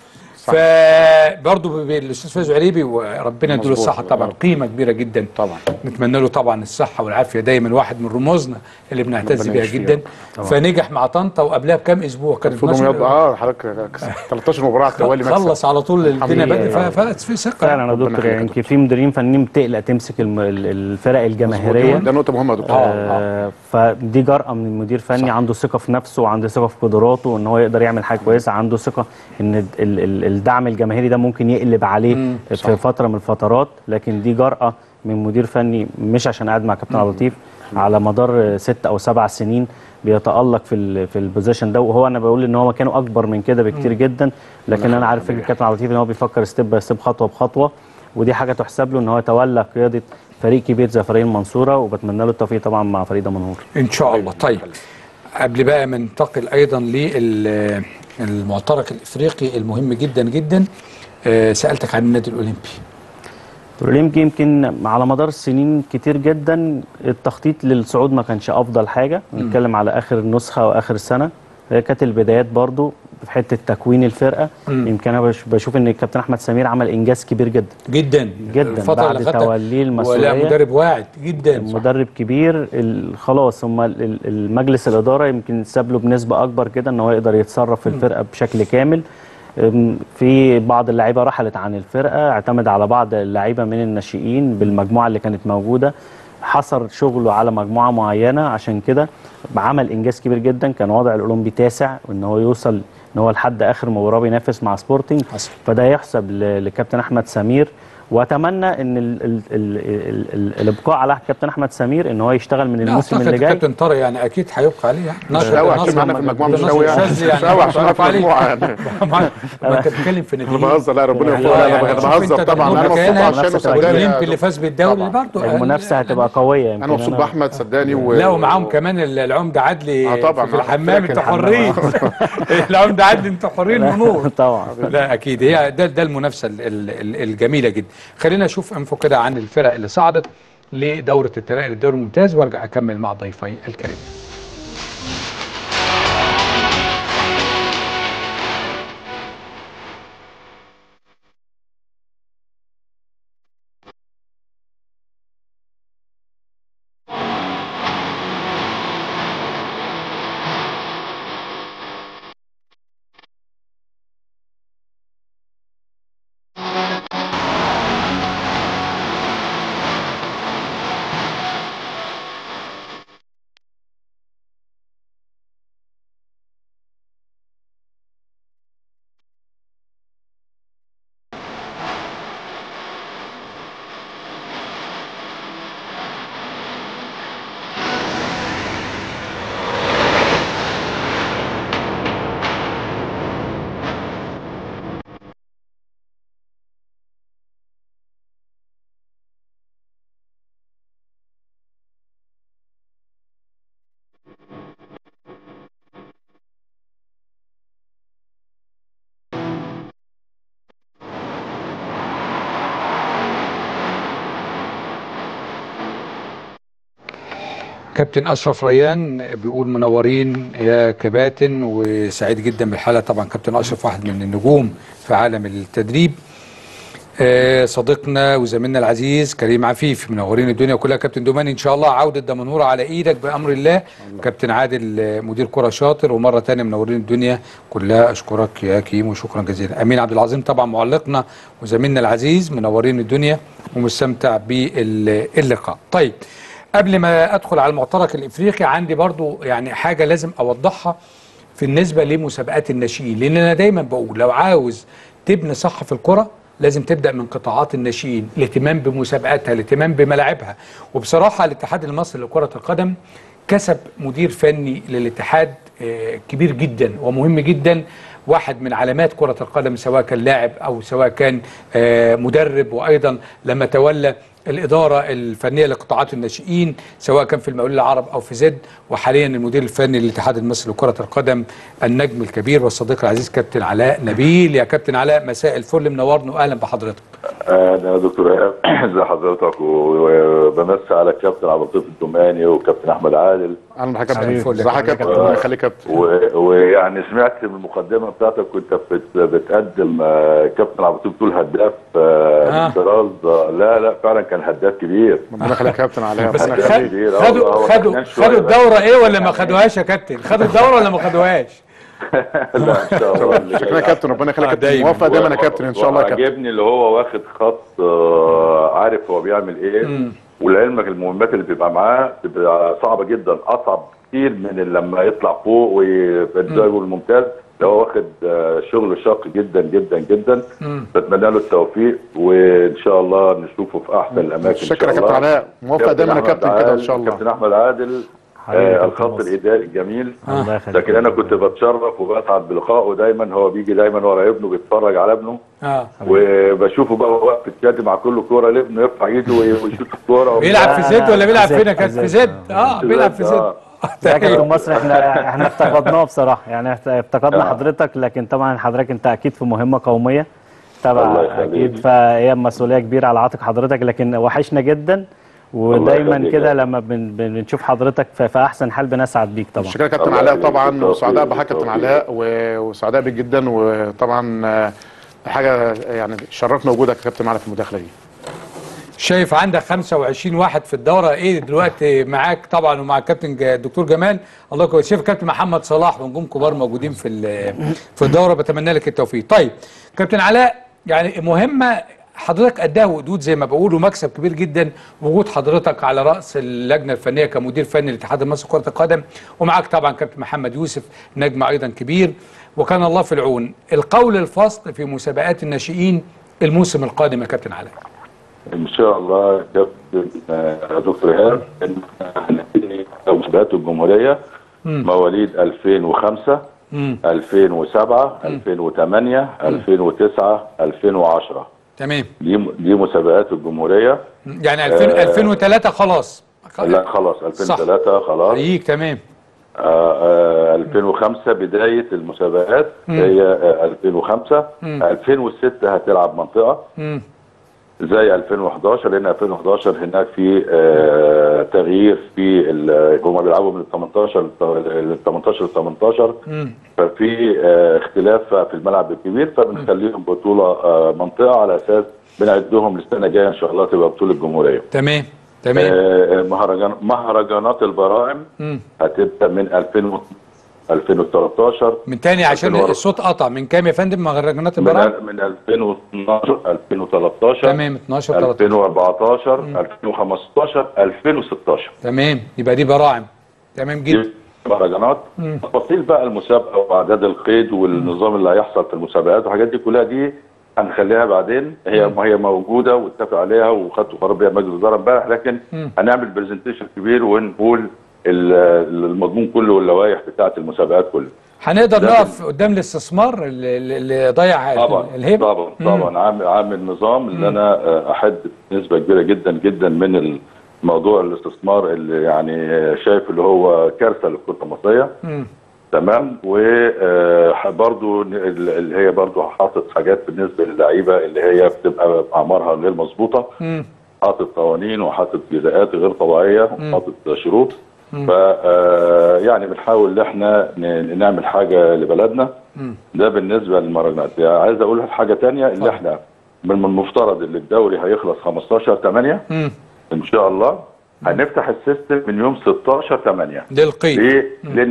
فبرضه الاستاذ فايز عريبي وربنا يديله الصحه طبعا، قيمه كبيره جدا طبعا. نتمنى له طبعا الصحه والعافيه دايما، واحد من رموزنا اللي بنعتز بيها جدا. فنجح مع طنطا، وقبلها بكام اسبوع كانت حضرتك 13 مباراه على التوالي خلص على طول الدنيا بدري، ففي ثقه فعلا يا دكتور. يعني يمكن في مديرين فنيين بتقلق تمسك الفرق الجماهيريه، ده نقطه مهمه يا دكتور. فدي جرأه من المدير الفني، عنده ثقه في نفسه وعنده ثقه في قدراته ان هو يقدر يعمل حاجه كويسه، عنده ثقه ان الدعم الجماهيري ده ممكن يقلب عليه في فتره من الفترات. لكن دي جرأه من مدير فني، مش عشان قاعد مع كابتن عبد اللطيف على مدار 6 أو 7 سنين بيتألق في البوزيشن ده. وهو انا بقول ان هو مكانه اكبر من كده بكتير جدا، لكن انا عارف فكره كابتن عبد اللطيف ان هو بيفكر ستيب باي ستيب، خطوه بخطوه، ودي حاجه تحسب له ان هو تولى قياده فريق كبير زي فريق المنصوره، وبتمنى له التوفيق طبعا مع فريق دمنهور ان شاء الله. طيب قبل بقى ما ننتقل ايضا للمعترك الافريقي المهم جدا جدا، سالتك عن النادي الاولمبي. يمكن على مدار السنين كتير جدا التخطيط للصعود ما كانش افضل حاجه، نتكلم على اخر نسخه واخر السنه، هي كانت البدايات برضو في حته تكوين الفرقه. يمكن انا بشوف ان الكابتن احمد سمير عمل انجاز كبير جدا جدا بعد توليه المسؤوليه. ولا مدرب واعد جدا، مدرب كبير. خلاص هم المجلس الاداره يمكن ساب له بنسبه اكبر كده ان هو يقدر يتصرف في الفرقه بشكل كامل. في بعض اللعيبه رحلت عن الفرقه، اعتمد على بعض اللعيبه من الناشئين بالمجموعه اللي كانت موجوده، حصر شغله على مجموعه معينه، عشان كده عمل انجاز كبير جدا. كان وضع الاولمبي تاسع، وان هو يوصل ان هو لحد اخر مباراه بينافس مع سبورتنج، فده يحسب لكابتن احمد سمير. واتمنى ان الابقاء على كابتن احمد سمير ان هو يشتغل من الموسم اللي جاي. كابتن طارق يعني اكيد هيبقى عليه، يعني مش قوي عشان معانا في المجموعه، مش قوي يعني، مش قوي عشان معانا في المجموعه يعني. ما انت بتتكلم في نادي، انا بهزر. لا ربنا يوفقه. انا بهزر طبعا. انا مبسوط عشان صدقني اللي فاز بالدوري برضه المنافسه هتبقى قويه. انا مبسوط باحمد صدقني. لا ومعاهم كمان العمده عدلي في الحمام، انتوا حرين. العمده عدلي انتوا حرين ونور طبعا. لا اكيد هي ده المنافسه الجميله جدا. خلينا نشوف انفو كده عن الفرق اللي صعدت لدوره الترقي للدوري الممتاز، وارجع اكمل مع ضيفي الكريم. كابتن اشرف ريان بيقول منورين يا كباتن، وسعيد جدا بالحلقه. طبعا كابتن اشرف واحد من النجوم في عالم التدريب. صديقنا وزميلنا العزيز كريم عفيف منورين الدنيا كلها. كابتن دوماني ان شاء الله عوده دمنهور على ايدك بامر الله. كابتن عادل مدير كره شاطر، ومره ثانيه منورين الدنيا كلها. اشكرك يا كيم وشكرا جزيلا. امين عبد العظيم طبعا معلقنا وزميلنا العزيز منورين الدنيا ومستمتع باللقاء. طيب قبل ما ادخل على المعترك الافريقي عندي برضو يعني حاجه لازم اوضحها في النسبه لمسابقات الناشئين، لان انا دايما بقول لو عاوز تبني صح في الكره لازم تبدا من قطاعات الناشئين، الاهتمام بمسابقاتها، الاهتمام بملاعبها. وبصراحه الاتحاد المصري لكره القدم كسب مدير فني للاتحاد كبير جدا ومهم جدا، واحد من علامات كره القدم سواء كان لاعب او سواء كان مدرب، وايضا لما تولى الإدارة الفنية لقطاعات الناشئين سواء كان في المقاولين العرب أو في زد، وحاليا المدير الفني للاتحاد المصري لكرة القدم النجم الكبير والصديق العزيز كابتن علاء نبيل. يا كابتن علاء مساء الفل، منورنا وأهلا بحضرتك. أهلا يا دكتور، ازي حضرتك؟ وبمسي على الكابتن عبد اللطيف الدوماني وكابتن أحمد عادل. أهلا بحضرتك كابتن. ازي حضرتك كابتن؟ الله يخليك كابتن. ويعني سمعت من المقدمة بتاعتك كنت بتقدم كابتن عبد اللطيف تقول هداف طراز. لا فعلا كان هداف كبير. ربنا يخليك كابتن علاء. بس خدوا الدورة ايه ولا ما خدوهاش يا كابتن؟ خدوا الدورة ولا ما خدوهاش؟ لا ان شاء الله. شكرا يا كابتن، ربنا يخليك كابتن. موفق دايما يا كابتن ان شاء الله. كابتن عجبني اللي هو واخد خط، عارف هو بيعمل ايه. ولعلمك المهمات اللي بتبقى معاه بتبقى صعبه جدا، اصعب كتير من لما يطلع فوق ويبقى الممتاز. هو واخد شغل شاق جدا جدا جدا. بتمنى له التوفيق وان شاء الله نشوفه في احسن الاماكن. شكرا يا كابتن علاء، موفق دايما يا كابتن كده ان شاء الله. كابتن احمد عادل الخط الاداري الجميل. لكن انا كنت بتشرف وبسعد بلقائه دايما. هو بيجي دايما ورا ابنه بيتفرج على ابنه. وبشوفه بقى هو واقف يتكلم مع كل كوره لابنه، يرفع ايده ويشوط الكوره. بيلعب في زد ولا بيلعب فين يا كابتن؟ في زد. بيلعب في زد. يا كابتن مصر احنا افتقدناه بصراحه، يعني افتقدنا حضرتك. لكن طبعا حضرتك انت اكيد في مهمه قوميه طبعا اكيد، فهي مسؤوليه كبيره على عاتق حضرتك. لكن وحشنا جدا، ودايما كده لما بنشوف حضرتك في احسن حال بنسعد بيك طبعا. شكرا كابتن علاء طبعا، وسعداء بحضرتك كابتن علاء، وسعداء بيك جدا. وطبعا حاجه يعني شرفنا وجودك يا كابتن معانا في المداخله دي. شايف عندك 25 واحد في الدوره ايه دلوقتي معاك طبعا، ومع الكابتن الدكتور جمال. الله يكرمك. شايف كابتن محمد صلاح ونجوم كبار موجودين في الدوره. بتمنى لك التوفيق. طيب كابتن علاء، يعني مهمه حضرتك قدها وقدود زي ما بقول، ومكسب كبير جدا وجود حضرتك على راس اللجنه الفنيه كمدير فني للاتحاد المصري لكره القدم، ومعاك طبعا كابتن محمد يوسف نجم ايضا كبير، وكان الله في العون. القول الفصل في مسابقات الناشئين الموسم القادم يا كابتن علاء. ان شاء الله يا كابتن دكتور ايهاب هنبتدي مسابقات الجمهوريه مواليد 2005 2007 2008 2009 2010. تمام. دي مسابقات الجمهوريه. يعني 2003 خلاص. لا خلاص 2003 خلاص. اييك تمام. 2005 بدايه المسابقات هي 2005. 2006 هتلعب منطقه زي 2011، لان 2011 هناك في تغيير في هم بيلعبوا من 18 ل 18 ففي اختلاف في الملعب الكبير، فبنخليهم بطوله منطقه على اساس بنعدهم للسنه الجايه ان شاء الله تبقى بطوله جمهوريه. تمام. مهرجانات البراعم هتبدا من 2013. من تاني عشان الصوت قطع. من كام يا فندم مهرجانات البراعم؟ من 2012 2013 تمام. 12 13 2014 2015 2016. تمام. يبقى دي براعم. تمام جدا. مهرجانات. تفاصيل بقى المسابقه واعداد القيد والنظام اللي هيحصل في المسابقات والحاجات دي كلها دي هنخليها بعدين. هي موجوده واتفق عليها وخدتوا قرار بيها مجلس الاداره امبارح، لكن هنعمل برزنتيشن كبير ونقول المضمون كله واللوائح بتاعه المسابقات كلها. هنقدر نقف قدام الاستثمار اللي ضيع الهيبه. طبعا عامل نظام اللي انا احد نسبه كبيره جدا جدا من الموضوع الاستثمار اللي يعني شايف اللي هو كارثه للكره المصريه. تمام. وبرضه اللي هي برضه حاطط حاجات بالنسبه للعيبه اللي هي بتبقى اعمارها غير مظبوطه. حاطط قوانين وحاطط جزاءات غير طبيعيه وحاطط شروط. ف يعني بنحاول ان احنا نعمل حاجه لبلدنا. ده بالنسبه للمهرجانات. يعني عايز اقول حاجه ثانيه، اللي احنا من المفترض ان الدوري هيخلص 15/8 ان شاء الله. هنفتح السيستم من يوم 16/8 للقيد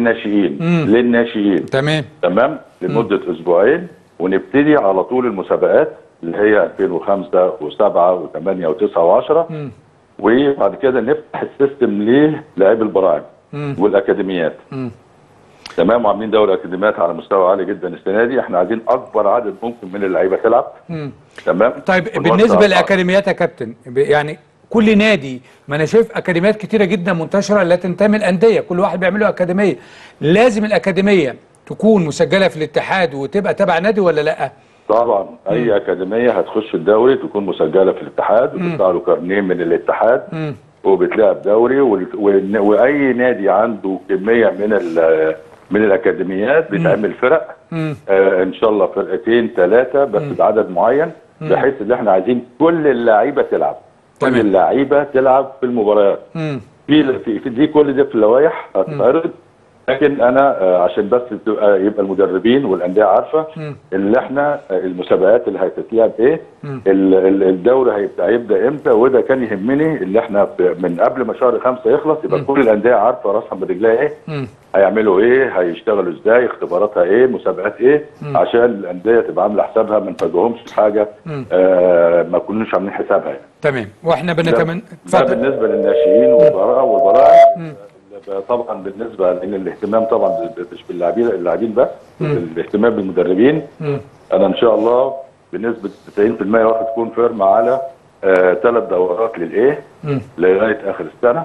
للناشئين تمام لمده اسبوعين، ونبتدي على طول المسابقات اللي هي 2005 و7 و8 و9 و10، وبعد كده نفتح السيستم للاعبي البراعم والاكاديميات. تمام. وعاملين دوري اكاديميات على مستوى عالي جدا السنه دي. احنا عايزين اكبر عدد ممكن من اللعيبه تلعب. تمام. طيب بالنسبه للاكاديميات يا كابتن، يعني كل نادي، ما انا شايف اكاديميات كتيره جدا منتشره لا تنتمي الانديه، كل واحد بيعمل له اكاديميه. لازم الاكاديميه تكون مسجله في الاتحاد وتبقى تبع نادي ولا لا؟ طبعا اي اكاديميه هتخش الدوري تكون مسجله في الاتحاد وبتطلع له كارنيه من الاتحاد وبتلعب دوري، واي نادي عنده كميه من الاكاديميات بتعمل فرق. ان شاء الله فرقتين 3 بس بعدد معين، بحيث ان احنا عايزين كل اللعيبه تلعب. كل اللعيبه تلعب في المباريات. في دي كل ده في اللوائح هتتعرض. لكن انا عشان بس يبقى المدربين والانديه عارفه اللي احنا المسابقات اللي هتتلعب ايه، الدوري هيبدا امتى. وده كان يهمني اللي احنا من قبل ما شهر 5 يخلص يبقى كل الانديه عارفه راسها برجلها ايه، هيعملوا ايه، هيشتغلوا ازاي، اختباراتها ايه، مسابقات ايه، عشان الانديه تبقى عامله حسابها ما نفاجئهمش حاجه ما كناش عاملين حسابها يعني. تمام. واحنا بنتمنى ده بالنسبه للناشئين والبراعم. طبعا بالنسبه لان الاهتمام طبعا مش باللاعبين بس، الاهتمام بالمدربين. انا ان شاء الله بنسبه 90% راح تكون فيرما على 3 دورات للايه لغايه اخر السنه،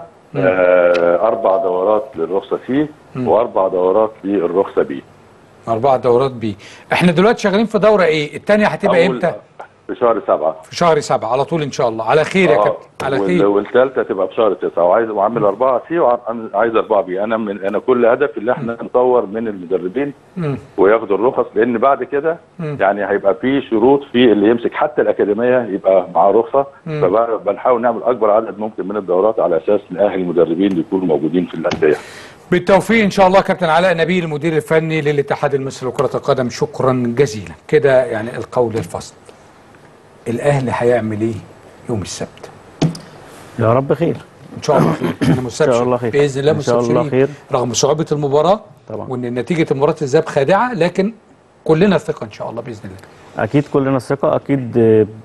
4 دورات للرخصه سي و4 دورات للرخصه بي. 4 دورات بي. احنا دلوقتي شغالين في دوره ايه؟ الثانيه هتبقى امتى؟ في شهر 7. في شهر 7 على طول ان شاء الله. على خير يا كابتن، على خير. والثالثه تبقى في شهر 9، وعامل 4 سي وعايز 4 بي. انا كل هدف اللي احنا نطور من المدربين وياخدوا الرخص، لان بعد كده يعني هيبقى في شروط في اللي يمسك حتى الاكاديميه يبقى معاه رخصه. فبنحاول نعمل اكبر عدد ممكن من الدورات على اساس نأهل المدربين اللي يكونوا موجودين في الانديه. بالتوفيق ان شاء الله. كابتن علاء نبيل المدير الفني للاتحاد المصري لكره القدم، شكرا جزيلا. كده يعني القول الفصل. الاهلي هيعمل ايه يوم السبت؟ يا رب خير ان شاء الله خير. انا مستبشر ان شاء الله خير باذن الله، مستبشرين رغم صعوبه المباراه طبعا، وان نتيجه مباراه الذهاب خادعه، لكن كلنا ثقه ان شاء الله باذن الله. اكيد كلنا ثقه. اكيد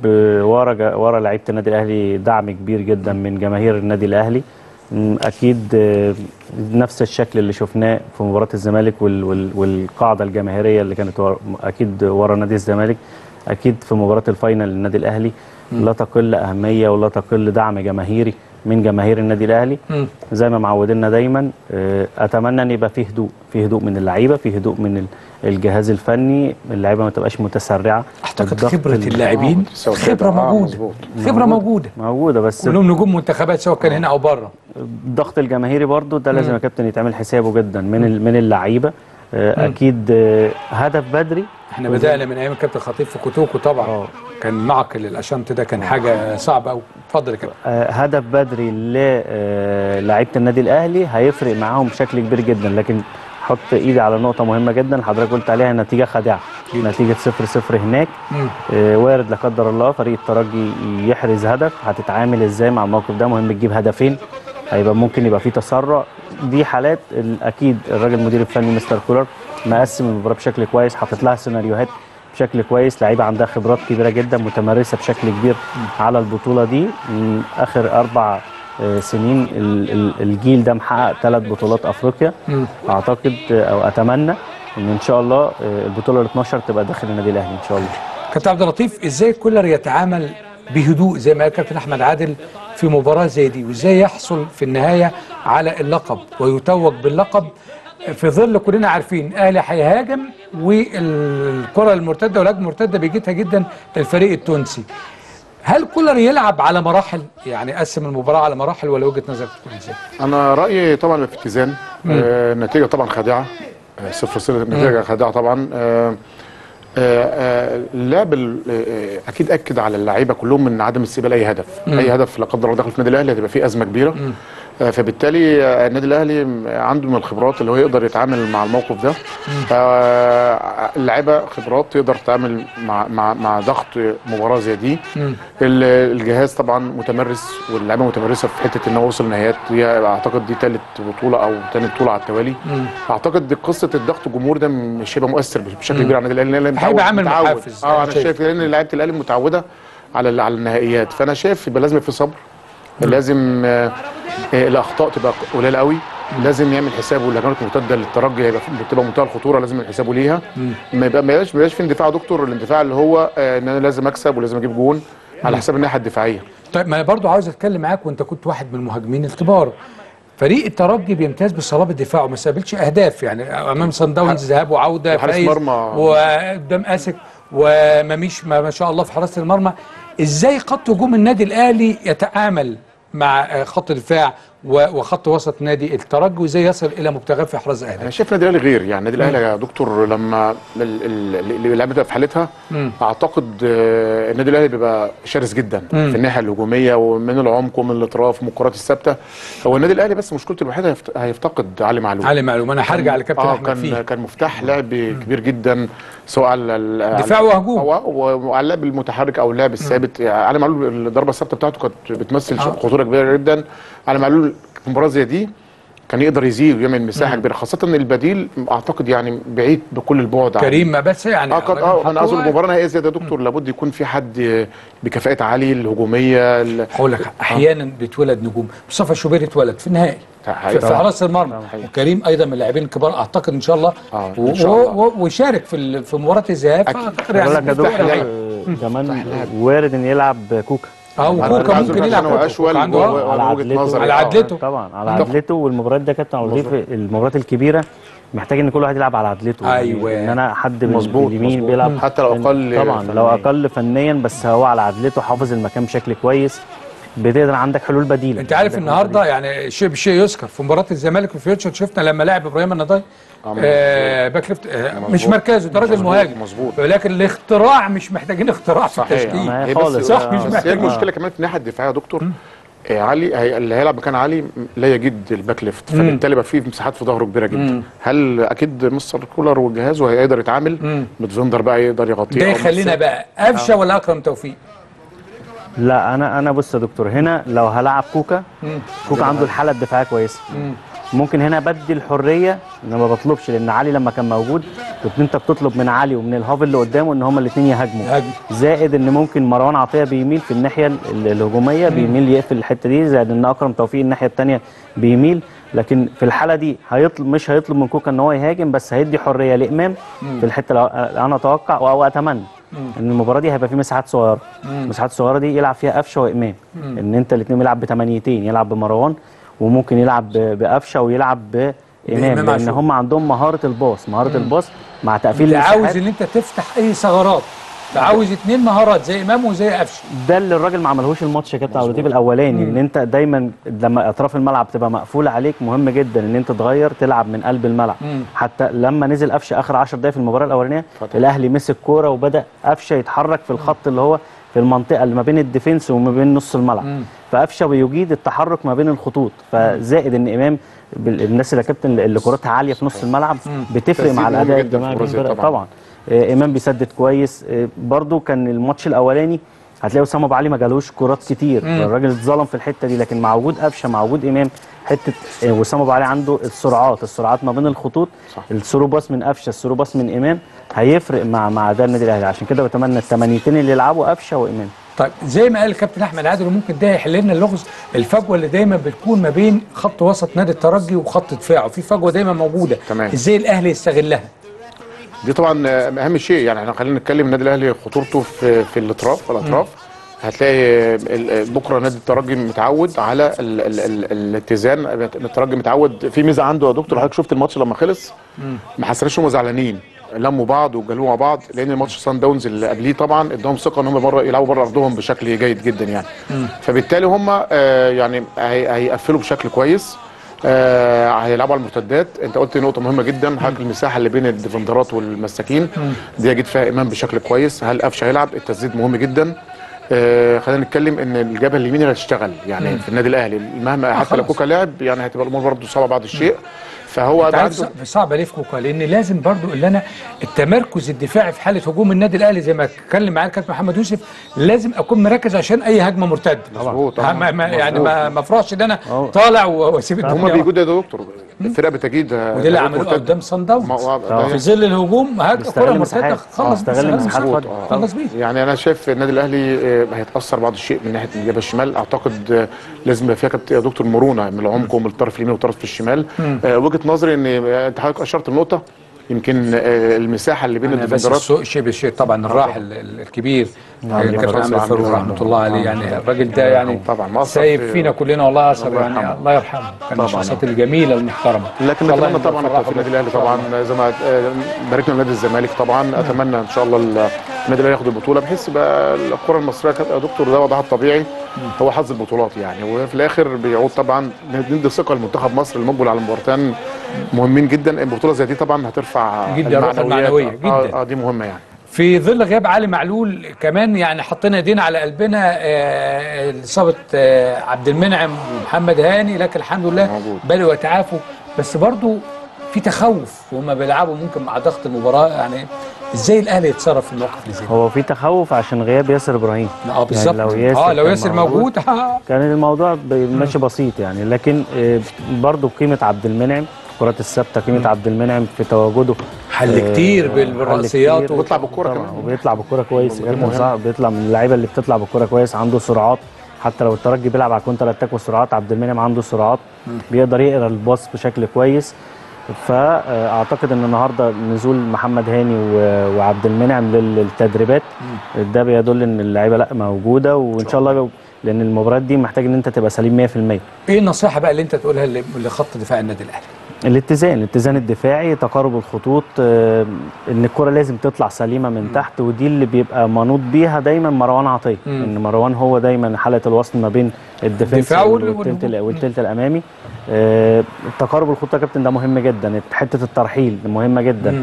ورا لعيبه النادي الاهلي دعم كبير جدا من جماهير النادي الاهلي. اكيد نفس الشكل اللي شفناه في مباراه الزمالك والقاعده الجماهيريه اللي كانت اكيد ورا نادي الزمالك، اكيد في مباراه الفاينل للنادي الاهلي لا تقل اهميه ولا تقل دعم جماهيري من جماهير النادي الاهلي. زي ما معودنا دايما. اتمنى ان يبقى في هدوء من اللعيبه، في هدوء من الجهاز الفني، اللعيبه ما تبقاش متسرعه. اعتقد خبره اللاعبين خبره موجوده، خبره موجوده بس كلهم نجوم منتخبات سواء كان هنا او بره. الضغط الجماهيري برضو ده لازم يا كابتن يتعمل حسابه جدا من اللعيبه. اكيد هدف بدري. احنا بدأنا من ايام الكابتن خطيب في كوتوكو طبعا. كان معقل الاشنط ده كان حاجه صعبه قوي. اتفضل يا كابتن. هدف بدري للاعيبه النادي الاهلي هيفرق معاهم بشكل كبير جدا. لكن حط ايدي على نقطه مهمه جدا حضرتك قلت عليها، نتيجه خادعه، نتيجه 0-0 هناك. وارد لا قدر الله فريق الترجي يحرز هدف. هتتعامل ازاي مع الموقف ده؟ مهم تجيب هدفين، هيبقى ممكن يبقى في تسرع. دي حالات اكيد الراجل المدير الفني مستر كولر مقسم المباراه بشكل كويس، حاطط لها سيناريوهات بشكل كويس. لعيبه عندها خبرات كبيره جدا، متمرسه بشكل كبير على البطوله دي. من اخر 4 سنين الجيل ده محقق 3 بطولات افريقيا. اعتقد او اتمنى ان شاء الله البطوله ال12 تبقى داخل النادي الاهلي ان شاء الله. كابتن عبد اللطيف، ازاي كولر يتعامل بهدوء زي ما قال كابتن احمد عادل في مباراه زي دي، وازاي يحصل في النهايه على اللقب ويتوج باللقب في ظل كلنا عارفين الاهلي هيهاجم والكره المرتده والهجمه المرتده بيجيتها جدا الفريق التونسي؟ هل كولر يلعب على مراحل، يعني قسم المباراه على مراحل، ولا وجهه نظرك تكون ازاي؟ انا رايي طبعا في اتزان. النتيجه طبعا خادعه 0-0، النتيجه خادعه طبعا. اللعب اكيد اكد على اللعيبه كلهم من عدم استقبال اي هدف. اي هدف لا قدر الله دخل في النادي الاهلي هتبقى فيه ازمه كبيره. فبالتالي النادي الاهلي عنده من الخبرات اللي هو يقدر يتعامل مع الموقف ده. اللعيبه خبرات تقدر تتعامل مع ضغط مباراه زي دي. الجهاز طبعا متمرس واللعيبه متمرسه في حته ان هو وصل نهائيات، اعتقد دي ثالث بطوله او ثاني بطوله على التوالي. اعتقد دي قصه الضغط الجمهور ده مش هيبقى مؤثر بشكل كبير على النادي الاهلي، هيبقى عامل محفز. انا شايف ان لعيبه الاهلي متعوده على النهائيات، فانا شايف يبقى لازم في صبر، لازم الاخطاء تبقى قليله قوي، لازم يعمل حسابه الهجمات المرتده للترجي هيبقى بتبقى منتهى الخطوره، لازم يعمل حسابه ليها. ما يبقاش في اندفاع يا دكتور، الاندفاع اللي هو ان انا لازم اكسب ولازم اجيب جون على حساب الناحيه الدفاعيه. طيب ما انا برضو عاوز اتكلم معاك، وانت كنت واحد من المهاجمين الكبار. فريق الترجي بيمتاز بصلابه دفاعه، ما استقبلش اهداف يعني امام صن داونز ذهاب وعوده، وحارس مرمى وقدام اسك ومميش ما شاء الله في حراسه المرمى. ازاي خط هجوم النادي الاهلي يتعامل مع خط دفاع وخط وسط نادي الترجي، وازاي يصل الى مبتغاه في احراز اهداف؟ انا شايف النادي الاهلي غير، يعني النادي الاهلي يا دكتور لما اللعيبه في حالتها اعتقد النادي الاهلي بيبقى شرس جدا في الناحيه الهجوميه ومن العمق ومن الاطراف ومن الكرات الثابته. هو النادي الاهلي بس مشكلته الوحيده هيفتقد علي معلول. انا هرجع لكابتن احمد فيه. كان مفتاح لعب كبير جدا، سواء على دفاع وهجوم وعلى اللعب المتحرك او اللعب الثابت. علي معلول الضربه الثابته بتاعته كانت بتمثل خطوره كبيره جدا. علي معلول في مباراه زي دي كان يقدر يزيد ويعمل مساحه كبيره، خاصه ان البديل اعتقد يعني بعيد بكل البعد عن كريم بس يعني انا اقصد المباراه النهائيه زي ده يا دكتور لابد يكون في حد بكفاءه عاليه الهجوميه. هقول لك احيانا بيتولد نجوم. مصطفى الشوبير اتولد في النهائي في حراسه المرمى، وكريم ايضا من اللاعبين الكبار اعتقد ان شاء الله وشارك في مباراه الذهاب. فاعتقد يعني كمان وارد ان يلعب كوكا. كوكا ممكن يلعب على عدلته طبعا، على عدلته. والمباريات ده كابتن عبد اللطيف المباريات الكبيره محتاج ان كل واحد يلعب على عدلته. ايوه ان انا حد من اليمين بيلعب حتى لو اقل طبعا لو اقل فنيا، بس هو على عدلته حافظ المكان بشكل كويس، بتقدر عندك حلول بديله. انت عارف النهارده يعني شيء يذكر في مباراه الزمالك وفيوتشر، شفنا لما لعب ابراهيم النضاي باك ليفت مش مركزه، ده راجل مهاجم ولكن الاختراع مش محتاجين اختراع في التشكيل خالص. صح مش محتاجين. المشكله كمان في الناحيه الدفاعيه يا دكتور، علي اللي هيلعب مكان علي لا يجد الباك ليفت، فبالتالي بقى فيه مساحات في ظهره كبيره جدا. هل اكيد مستر كولر والجهاز وهيقدر يتعامل متفندر بقى يقدر يغطيه؟ ده يخلينا بقى قفشه ولا اكرم توفيق؟ لا انا بص يا دكتور، هنا لو هلعب كوكا عنده الحاله الدفاعيه كويسه، ممكن هنا بدي الحريه ان ما بطلبش، لان علي لما كان موجود كنت انت بتطلب من علي ومن الهاف اللي قدامه ان هما الاثنين يهاجموا. زائد ان ممكن مروان عطيه بيميل في الناحيه الهجوميه، بيميل يقفل الحته دي، زائد ان اكرم توفيق الناحيه الثانيه بيميل. لكن في الحاله دي مش هيطلب من كوكا ان هو يهاجم، بس هيدي حريه لامام في الحته. لو انا اتوقع او اتمنى ان المباراه دي هيبقى في مساحات صغيره، المساحات الصغيره دي يلعب فيها قفشه وامام، ان انت الاثنين يلعب بثمانيتين، يلعب بمروان وممكن يلعب بقفشه ويلعب بامام، لان هم عندهم مهاره الباص مع تقفيل المساحات. عاوز ان انت تفتح اي ثغرات، عاوز اثنين مهارات زي امام وزي قفشه. ده اللي الراجل ما عملهوش الماتش يا كابتن عبد اللطيف الاولاني، ان انت دايما لما اطراف الملعب تبقى مقفوله عليك مهم جدا ان انت تغير تلعب من قلب الملعب. حتى لما نزل قفشه اخر 10 دقائق في المباراه الاولانيه الاهلي مسك كوره وبدا قفشه يتحرك في الخط اللي هو في المنطقه اللي ما بين الديفنس وما بين نص الملعب، فقفشه بيجيد التحرك ما بين الخطوط. فزائد ان امام الناس اللي كابتن اللي كورتها عاليه في نص الملعب بتفرق مع الاداء الجماعي طبعا. امام بيسدد كويس. برضو كان الماتش الاولاني هتلاقي اسامه ابو علي ما جالوش كرات كتير، الراجل اتظلم في الحته دي، لكن مع وجود قفشه مع وجود امام حته واسامه ابو علي عنده السرعات ما بين الخطوط، الثرو باس من قفشه الثرو باس من امام هيفرق مع اداء النادي الاهلي. عشان كده بتمنى الثمانيتين اللي يلعبوا قفشه وامام. طيب زي ما قال الكابتن احمد عادل، وممكن ده يحل لنا اللغز الفجوه اللي دايما بتكون ما بين خط وسط نادي الترجي وخط دفاعه، في فجوه دايما موجوده. تمام. ازاي الاهلي يستغلها؟ دي طبعا اهم شيء، يعني احنا خلينا نتكلم النادي الاهلي خطورته في الاطراف. هتلاقي بكره نادي الترجي متعود على الاتزان، الترجي متعود في ميزه عنده يا دكتور. حضرتك شفت الماتش لما خلص ما حسناش هم زعلانين، لموا بعض وجالوا مع بعض، لان الماتش سان داونز اللي قبليه طبعا اداهم ثقه ان هم يلعبوا بره ارضهم بشكل جيد جدا يعني. فبالتالي هم يعني هيقفلوا بشكل كويس، هيلعبوا على المرتدات. انت قلت نقطه مهمه جدا، حق المساحه اللي بين الديفندرات والمساكين دي يجد فيها امام بشكل كويس. هل قفشه هيلعب؟ التسديد مهم جدا. خلينا نتكلم ان الجبهه اليمين اللي هتشتغل يعني في النادي الاهلي مهما حتى لو كوكا لعب يعني هتبقى الامور برضه صعبه بعض الشيء. فهو صعب عليه في كوكا لان لازم برضو اللي انا التمركز الدفاعي في حاله هجوم النادي الاهلي زي ما اتكلم معاك كابتن محمد يوسف لازم اكون مركز عشان اي هجمه مرتده. مظبوط يعني ما افرحش ان انا طالع واسيب الدنيا. هم بيجودوا يا دكتور الفرقه بتجيد وده اللي عملوه قدام صن داونز في ظل الهجوم كره مرتده خلص بيه. يعني انا شايف النادي الاهلي هيتاثر بعض الشيء من ناحيه الجبهه الشمال. اعتقد لازم يبقى فيها يا دكتور مرونه من العمق ومن الطرف اليمين والطرف الشمال. وجهه نظري ان انت حضرتك اشرت النقطه يمكن المساحه اللي بين الديفندرات شيء طبعا الراحل الكبير كابتن عمرو فاروق رحمه الله عليه. يعني الراجل ده يعني طبعا سايب فينا كلنا والله اثر يعني الله يرحمه. كان من الشخصيات الجميله المحترمه. لكن نتمنى طبعا في النادي الاهلي طبعا زي ما باركنا لنادي الزمالك طبعا اتمنى ان شاء الله النادي الاهلي ياخد البطوله بحيث يبقى الكره المصريه يا دكتور ده وضعها الطبيعي هو حظ البطولات يعني. وفي الاخر بيعود طبعا ندي ثقه لمنتخب مصر المقبل على مباراتين مهمين جدا. البطوله زي دي طبعا هترفع جدا المعنويه جدا. دي مهمه يعني. في ظل غياب علي معلول كمان يعني حطينا ايدينا على قلبنا اصابه عبد المنعم ومحمد هاني لكن الحمد لله بدأوا يتعافوا. بس برضو في تخوف وهم بيلعبوا ممكن مع ضغط المباراه. يعني ازاي الاهلي يتصرف في الموقف اللي زي ده؟ هو في تخوف عشان غياب ياسر ابراهيم. بالظبط. يعني لو ياسر موجود كان الموضوع ماشي بسيط يعني. لكن برضو قيمه عبد المنعم الكرات الثابته قيمه عبد المنعم في تواجده حل كتير بالرأسيات وبيطلع بالكوره كمان وبيطلع بالكوره كويس. بيطلع من اللعيبه اللي بتطلع بالكوره كويس. عنده سرعات حتى لو الترجي بيلعب على كونتر اتاك والسرعات عبد المنعم عنده سرعات بيقدر يقرا الباص بشكل كويس. فاعتقد ان النهارده نزول محمد هاني وعبد المنعم للتدريبات ده بيدل ان اللعيبه لا موجوده وان شاء الله لان المباريات دي محتاج ان انت تبقى سليم 100%. ايه النصيحه بقى اللي انت تقولها لخط دفاع النادي الاهلي؟ الاتزان الدفاعي تقارب الخطوط ان الكره لازم تطلع سليمه من تحت ودي اللي بيبقى منوط بيها دايما مروان عطيه. ان مروان هو دايما حاله الوصل ما بين الدفاع والثلث الامامي. تقارب الخطوط يا كابتن ده مهم جدا. حته الترحيل مهمه جدا.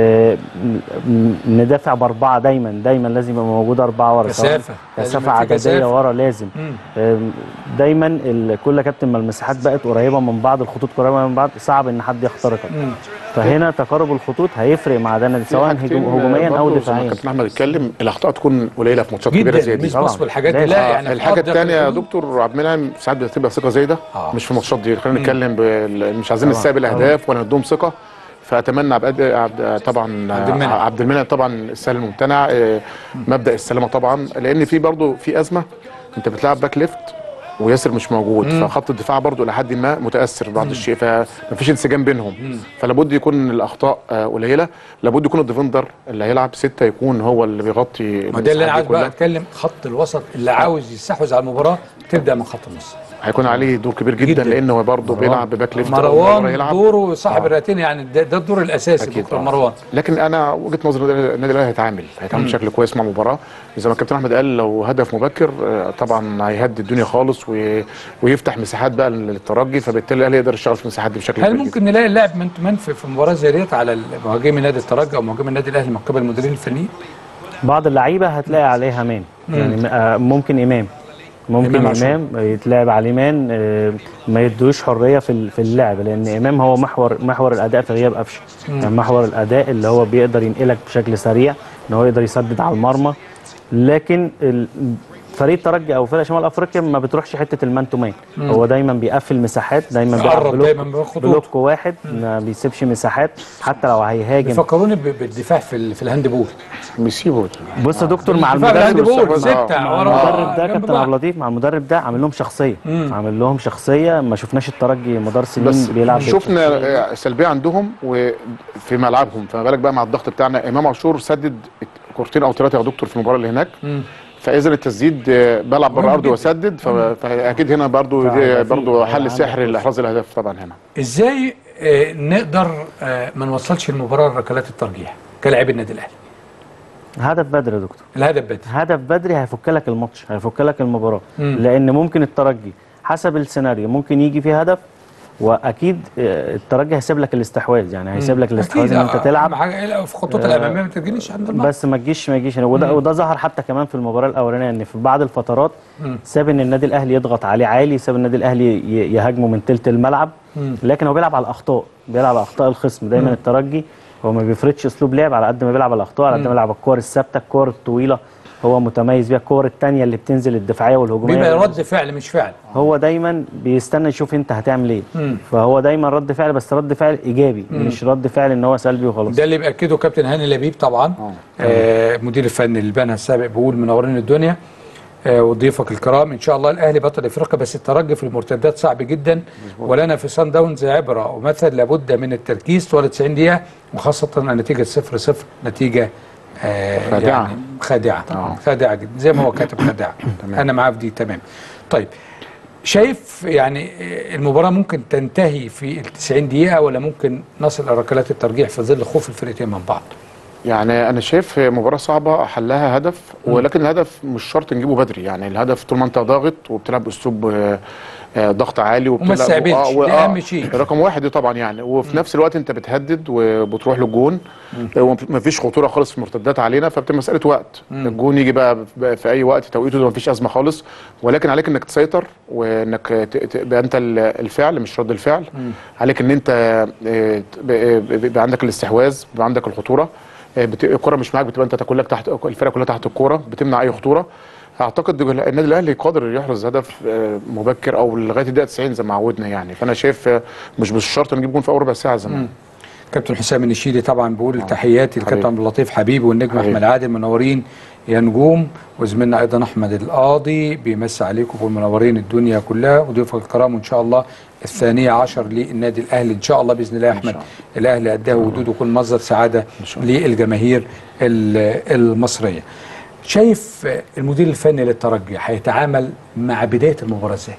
ندافع باربعه دايما لازم يبقى موجود اربعه ورا كثافه عدديه ورا لازم. دايما كل كابتن ما المساحات بقت قريبه من بعض الخطوط قريبه من بعض صعب ان حد يخترقها. فهنا تقارب الخطوط هيفرق مع ده سواء هجوميا او دفاعيا. كابتن احمد اتكلم الاخطاء تكون قليله في ماتشات كبيره زي دي مش بس الحاجات دي لا يعني الحاجه الثانيه يا دكتور عبد المنعم ساعات بتبقى ثقه زي ده مش في الماتشات دي. خلينا نتكلم مش عايزين نستقبل اهداف ولا ندوم ثقه. فاتمنى طبعا عبد المنعم طبعا السهل الممتنع مبدا السلامه طبعا لان في برضه في ازمه انت بتلعب باك ليفت وياسر مش موجود فخط الدفاع برضه لحد ما متاثر بعض الشيء فمفيش انسجام بينهم. فلابد يكون الاخطاء قليله. لابد يكون الديفندر اللي هيلعب 6 يكون هو اللي بيغطي. ما ده اللي انا عاوز بقى اتكلم خط الوسط اللي عاوز يستحوذ على المباراه تبدا من خط النص. هيكون عليه دور كبير جدا لانه برضه بيلعب بباك ليفت. مروان دوره صاحب الرئتين يعني ده الدور الاساسي بكره مروان. لكن انا وجهه نظري النادي الاهلي هيتعامل بشكل كويس مع المباراه زي ما الكابتن احمد قال. لو هدف مبكر طبعا هيهدي الدنيا خالص ويفتح مساحات بقى للترجي فبالتالي الاهلي يقدر يشتغل في المساحات دي بشكل كبير. هل ممكن نلاقي اللاعب من في مباراه زي ديت على مهاجمي نادي الترجي او مهاجمي النادي الاهلي من قبل المديرين الفنيين؟ بعض اللعيبه هتلاقي عليها مان يعني ممكن امام يتلعب على مان ما يدوش حريه في اللعب لان امام هو محور الاداء في غياب قفشه. يعني محور الاداء اللي هو بيقدر ينقلك بشكل سريع ان هو يقدر يسدد على المرمى. لكن فريق الترجي او فرق شمال افريقيا ما بتروحش حته المان تو مان. هو دايما بيقفل مساحات دايما بيلعب بلوك واحد ما بيسيبش مساحات حتى لو هيهاجم. بيفكروني بالدفاع في الهاندبول بيسيبوا. بص يا دكتور مع المدرب ده كابتن عبد اللطيف مع المدرب ده عامل لهم شخصيه ما شفناش الترجي مدار سنين بيلعب. شفنا سلبيه عندهم وفي ملعبهم فما بالك بقى مع الضغط بتاعنا. امام عاشور سدد كورتين او 3 يا دكتور في المباراه اللي هناك. فاذا التسديد بلعب بره ارضي واسدد فاكيد هنا برضو حل سحري لاحراز الاهداف طبعا. هنا ازاي نقدر ما نوصلش المباراه لركلات الترجيح كلاعب النادي الاهلي؟ هدف بدري يا دكتور. هدف بدري هيفك لك الماتش هيفك لك المباراه. لان ممكن الترجي حسب السيناريو ممكن يجي فيه هدف واكيد الترجي هيسيب لك الاستحواذ، يعني هيسيب لك الاستحواذ ان انت تلعب في خطوط الاماميه ما تجيش عند الملعب، بس ما تجيش وده ظهر حتى كمان في المباراه الاولانيه، ان في بعض الفترات ساب ان النادي الاهلي يضغط عليه عالي، ساب النادي الاهلي يهاجمه من تلت الملعب، لكن هو بيلعب على الاخطاء، بيلعب على اخطاء الخصم دايما. الترجي هو ما بيفرضش اسلوب لعب على قد ما بيلعب على الاخطاء، على قد ما بيلعب الكور الثابته، الكور الطويله هو متميز بيها، الكور الثانيه اللي بتنزل الدفاعيه والهجوميه بيبقى رد فعل مش فعل، هو دايما بيستنى يشوف انت هتعمل ايه. فهو دايما رد فعل، بس رد فعل ايجابي، مش رد فعل ان هو سلبي وخلاص. ده اللي بياكده كابتن هاني لبيب طبعا، مدير الفني للبنها السابق، بيقول منورين الدنيا وضيوفك الكرام. ان شاء الله الاهلي بطل افريقيا، بس الترجي في المرتدات صعب جدا، ولنا في صن داونز عبره ومثل لابد من التركيز طوال 90 دقيقه، وخاصه النتيجه 0-0 نتيجه خادعة. يعني خادعه خادعه جدا زي ما هو كاتب خادعه. انا معاه في دي تمام. طيب شايف يعني المباراه ممكن تنتهي في ال 90 دقيقه، ولا ممكن نصل الى ركلات الترجيح في ظل خوف الفرقتين من بعض؟ يعني انا شايف مباراه صعبه حلها هدف، ولكن الهدف مش شرط نجيبه بدري، يعني الهدف طول ما انت ضاغط وبتلعب باسلوب ضغط عالي وما تستقبلش، ده اهم شيء رقم واحد دي طبعا يعني، وفي نفس الوقت انت بتهدد وبتروح للجون، ومفيش خطوره خالص في المرتدات علينا، فبتبقى مساله وقت. الجون يجي بقى في اي وقت توقيته، ده مفيش ازمه خالص، ولكن عليك انك تسيطر، وانك تبقى انت الفعل مش رد الفعل. عليك ان انت بيبقى عندك الاستحواذ، بيبقى عندك الخطوره، الكره مش معاك، بتبقى انت كلك تحت، الفرقه كلها تحت الكوره، بتمنع اي خطوره. اعتقد النادي الاهلي قادر يحرز هدف مبكر او لغايه الدقيقه 90 زي ما عودنا يعني، فانا شايف مش بالشرط نجيب جون في اول ربع ساعه زمان. كابتن حسام النشيدي طبعا بيقول تحياتي للكابتن عبد اللطيف حبيبي والنجم احمد عادل، منورين يا نجوم، وزميلنا ايضا احمد القاضي بيمسي عليكم ومنورين الدنيا كلها، وضيوفك الكرام، وان شاء الله 12 للنادي الاهلي ان شاء الله باذن الله يا احمد. الاهلي قدها وجوده يكون مصدر سعاده للجماهير المصريه. شايف المدير الفني للترجي هيتعامل مع بدايه المباراه ازاي؟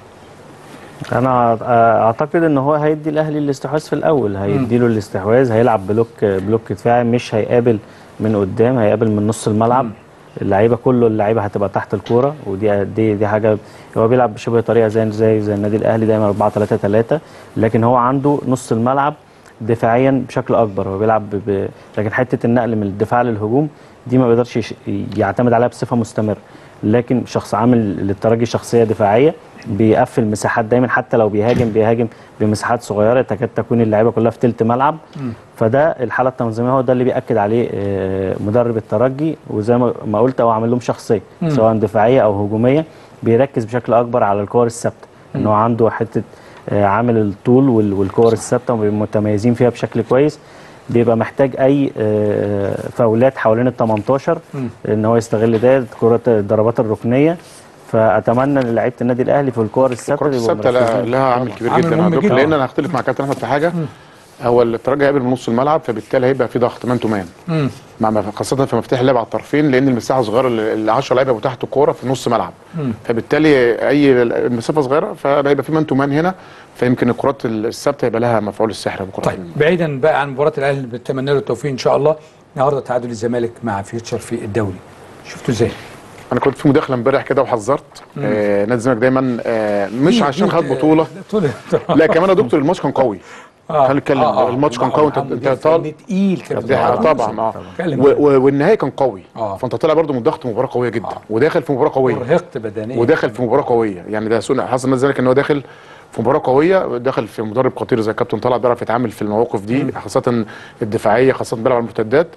انا اعتقد ان هو هيدي الاهلي الاستحواذ في الاول، هيدي له الاستحواذ، هيلعب بلوك دفاعي، مش هيقابل من قدام، هيقابل من نص الملعب. اللعيبه هتبقى تحت الكوره، ودي حاجه هو بيلعب بشبه طريقه زي النادي الاهلي دايما 4-3-3، لكن هو عنده نص الملعب دفاعيا بشكل اكبر، هو بيلعب لكن حته النقل من الدفاع للهجوم دي ما بيقدرش يعتمد عليها بصفه مستمره. لكن شخص عامل للترجي شخصيه دفاعيه، بيقفل مساحات دايما، حتى لو بيهاجم بمساحات صغيره، تكاد تكون اللعيبه كلها في تلت ملعب. فده الحاله التنظيميه هو ده اللي بياكد عليه مدرب الترجي، وزي ما قلت هو عامل لهم شخصيه سواء دفاعيه او هجوميه، بيركز بشكل اكبر على الكور الثابته، ان هو عنده حته عامل الطول والكور الثابته متميزين فيها بشكل كويس. بيبقى محتاج اي فاولات حوالين ال 18 ان هو يستغل ده، كرات الضربات الركنيه. فاتمنى ان لعيبه النادي الاهلي في الكور الثابته لها عامل كبير جدا، لان انا هختلف مع كابتن احمد في حاجه. هو الترجي هيقابل من نص الملعب، فبالتالي هيبقى في ضغط مان تو مان، خاصه في مفتاح اللعب على الطرفين، لان المساحه صغيره، ال 10 لعيبه تحت الكوره في نص ملعب، فبالتالي اي المسافه صغيره، فهيبقى في مان تو مان هنا، فيمكن الكرات الثابته يبقى لها مفعول السحر. طيب بعيدا بقى عن مباراه الاهلي، بنتمنى له التوفيق ان شاء الله. النهارده تعادل الزمالك مع فيوتشر في الدوري، شفتوا ازاي؟ انا كنت في مداخله امبارح كده وحذرت نادي الزمالك دايما مش عشان خد بطوله، لا كمان يا دكتور الماتش كان قوي. خلينا نتكلم الماتش كان قوي، انت تقيل طبعا والنهائي كان قوي، فانت طالع برده من ضغط مباراه قويه جدا، وداخل في مباراه قويه، ارهقت بدنيا، وداخل في مباراه قويه، يعني ده حصل نادي الزمالك ان هو داخل في مباراه قويه، داخل في مدرب خطير زي كابتن طلعت، بيعرف يتعامل في المواقف دي، خاصه الدفاعيه، خاصه بيلعب على المرتدات.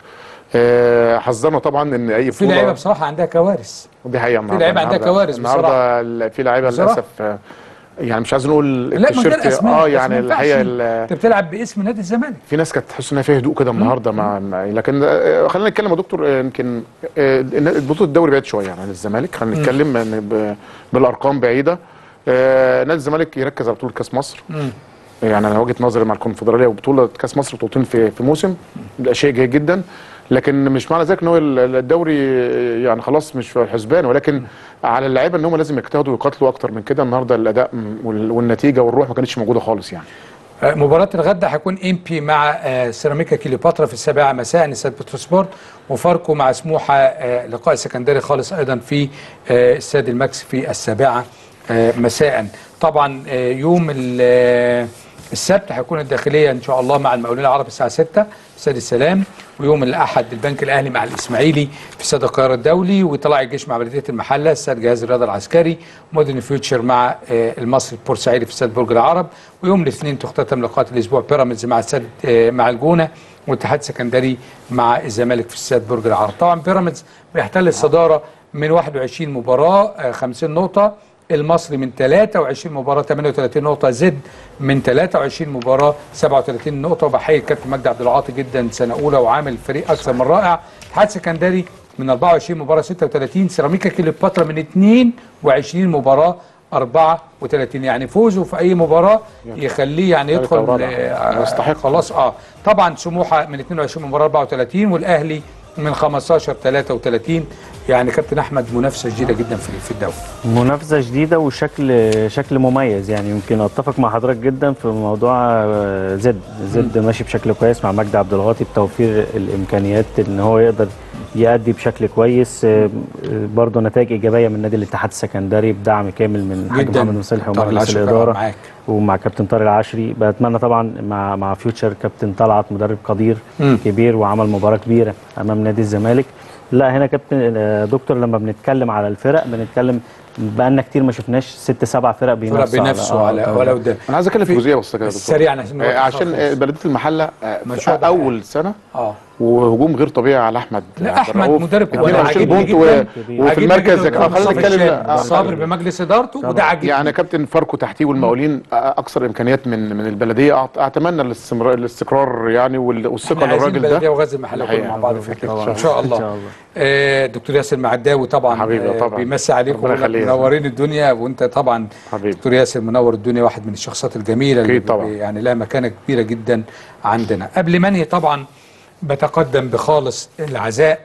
حذرنا طبعا ان اي في لعيبه بصراحه عندها كوارث، دي حقيقه. في لعيبه عندها كوارث النهارده، في لعيبه للاسف يعني مش عايز نقول لا من غير اسماء، يعني الحقيقه انت بتلعب باسم نادي الزمالك، في ناس كانت تحس انها فيها هدوء كده النهارده لكن خلينا نتكلم يا دكتور. يمكن بطوله الدوري بعيد شويه عن الزمالك، خلينا نتكلم بالارقام بعيده. نادي الزمالك يركز على بطوله كاس مصر، يعني انا وجهه نظري مع الكونفدراليه وبطوله كاس مصر، بطولتين في موسم، ده شيء جيد جدا، لكن مش معنى ذلك ان هو الدوري يعني خلاص مش في الحسبان، ولكن على اللعيبه ان هم لازم يجتهدوا ويقاتلوا اكتر من كده. النهارده الاداء والنتيجه والروح ما كانتش موجوده خالص يعني. مباراة الغد هيكون امبي مع سيراميكا كليوباترا في 7 مساء استاد بتروسبورت، وفاركو مع سموحه لقاء سكندري خالص ايضا في استاد الماكس في 7 مساء. طبعا يوم السبت هيكون الداخليه ان شاء الله مع المقاولين العرب الساعه 6 في استاد السلام، ويوم الاحد البنك الاهلي مع الاسماعيلي في استاد القاهره الدولي، وطلائع الجيش مع بلديه المحله استاد جهاز الرياضه العسكري، ومودرن فيوتشر مع المصري البورسعيدي في استاد برج العرب، ويوم الاثنين تختتم لقاءات الاسبوع بيراميدز مع استاد مع الجونه، والاتحاد السكندري مع الزمالك في استاد برج العرب. طبعا بيراميدز بيحتل الصداره من 21 مباراه 50 نقطه، المصري من 23 مباراه 38 نقطه، زد من 23 مباراه 37 نقطه. وبحيي الكابتن مجدي عبد العاطي جدا سنه اولى وعامل فريق اكثر من رائع. اتحاد سكندري من 24 مباراه 36، سيراميكا كليوباترا من 22 مباراه 34، يعني فوزه في اي مباراه يخليه يعني يدخل يستحق خلاص. طبعا سموحه من 22 مباراه 34، والاهلي من 15 33. يعني كابتن احمد منافسه شديده جدا في الدوري، منافسه شديده وشكل مميز. يعني يمكن اتفق مع حضرتك جدا في موضوع زد ماشي بشكل كويس مع مجدي عبد العاطي بتوفير الامكانيات ان هو يقدر يأدي بشكل كويس. برضه نتائج ايجابيه من نادي الاتحاد السكندري بدعم كامل من حاج محمد مصلحي ومجلس الاداره ومع كابتن طارق العشري. بتمنى طبعا مع فيوتشر كابتن طلعت مدرب قدير كبير وعمل مباراه كبيره امام نادي الزمالك. لا هنا كابتن دكتور لما بنتكلم على الفرق بنتكلم بقالنا كتير ما شفناش 6 7 فرق بينافسوا على ولا قدام. انا عايز اتكلم في جزئيه بس كده سريعا عشان بلديه المحله اول سنه وهجوم غير طبيعي على احمد. لا احمد مدرب 22 بونت وفي المركز خلينا نتكلم صابر بمجلس ادارته وده عجيب. يعني كابتن فاركو تحتيه والمقاولين اكثر امكانيات من البلديه. اتمنى الاستقرار يعني والثقه للراجل ده. البلديه وغزل المحله مع بعض في ان شاء الله. دكتور ياسر معداوي طبعا بيمسي عليكم منورين الدنيا، وانت طبعا دكتور ياسر منور الدنيا، واحد من الشخصيات الجميله اللي يعني لها مكانه كبيره جدا عندنا. قبل ما انهي طبعا بتقدم بخالص العزاء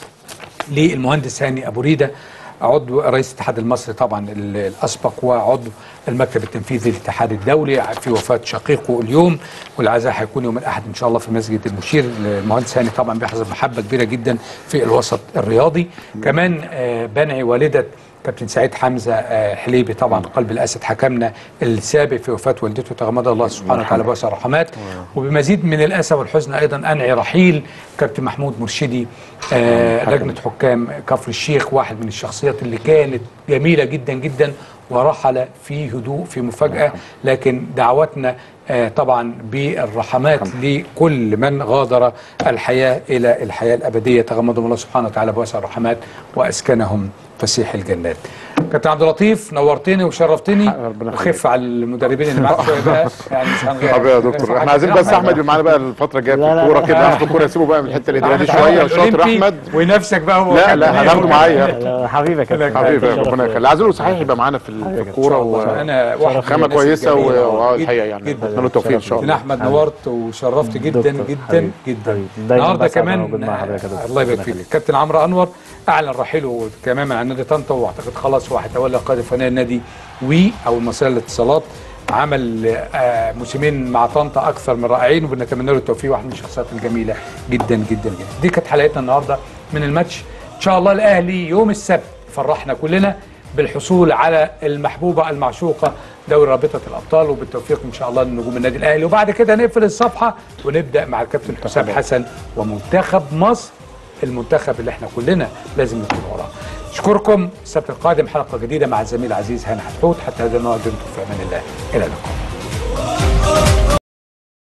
للمهندس هاني ابو ريده عضو رئيس الاتحاد المصري طبعا الاسبق وعضو المكتب التنفيذي للاتحاد الدولي في وفاه شقيقه اليوم، والعزاء هيكون يوم الاحد ان شاء الله في مسجد المشير. المهندس هاني طبعا بيحظى بمحبه كبيره جدا في الوسط الرياضي. كمان بنعي والده كابتن سعيد حمزه حليبي طبعا قلب الاسد حكمنا السابق في وفاه والدته تغمدها الله سبحانه وتعالى بواسع الرحمات. وبمزيد من الاسى والحزن ايضا انعي رحيل كابتن محمود مرشدي لجنه حكام كفر الشيخ، واحد من الشخصيات اللي كانت جميله جدا جدا ورحل في هدوء في مفاجاه، لكن دعوتنا طبعا بالرحمات لكل من غادر الحياه الى الحياه الابديه، تغمدهم الله سبحانه وتعالى بواسع الرحمات واسكنهم فسيح الجنات. كابتن عبد اللطيف نورتني وشرفتني، وخف على المدربين اللي معاك شويه بقى يعني مش هنغير يا دكتور. احنا عايزين بس احمد يبقى معانا بقى الفتره الجايه في الكوره كده، ناخد الكوره يسيبه بقى من الحته الاداريه دي شويه. شاطر احمد ونفسك بقى هو لا هناخده معايا حبيبك حبيبي ربنا يخليك. عايزينه صحيح يبقى معانا في الكوره وخامه كويسه والحقيقه يعني نتمنى له التوفيق ان شاء الله. احمد نورت وشرفت جدا جدا جدا. النهارده كمان الله يبارك فيك كابتن عمرو انور اعلن رحيله كمان عن نادي طنطا، واعتقد خلاص هو هيتولى قياده فنيه النادي او المصريه للاتصالات. عمل موسمين مع طنطا اكثر من رائعين، وبنتمنى له التوفيق، واحد من الشخصيات الجميله جدا جدا جدا. دي كانت حلقتنا النهارده من الماتش. ان شاء الله الاهلي يوم السبت فرحنا كلنا بالحصول على المحبوبه المعشوقه دوري رابطه الابطال، وبالتوفيق ان شاء الله لنجوم النادي الاهلي. وبعد كده نقفل الصفحه ونبدا مع الكابتن حسام حسن ومنتخب مصر، المنتخب اللي احنا كلنا لازم نكون وراه. اشكركم. السبت القادم حلقه جديده مع الزميل العزيز هاني حتحوت. حتى هذا النهار دمتم في امان الله، الى اللقاء.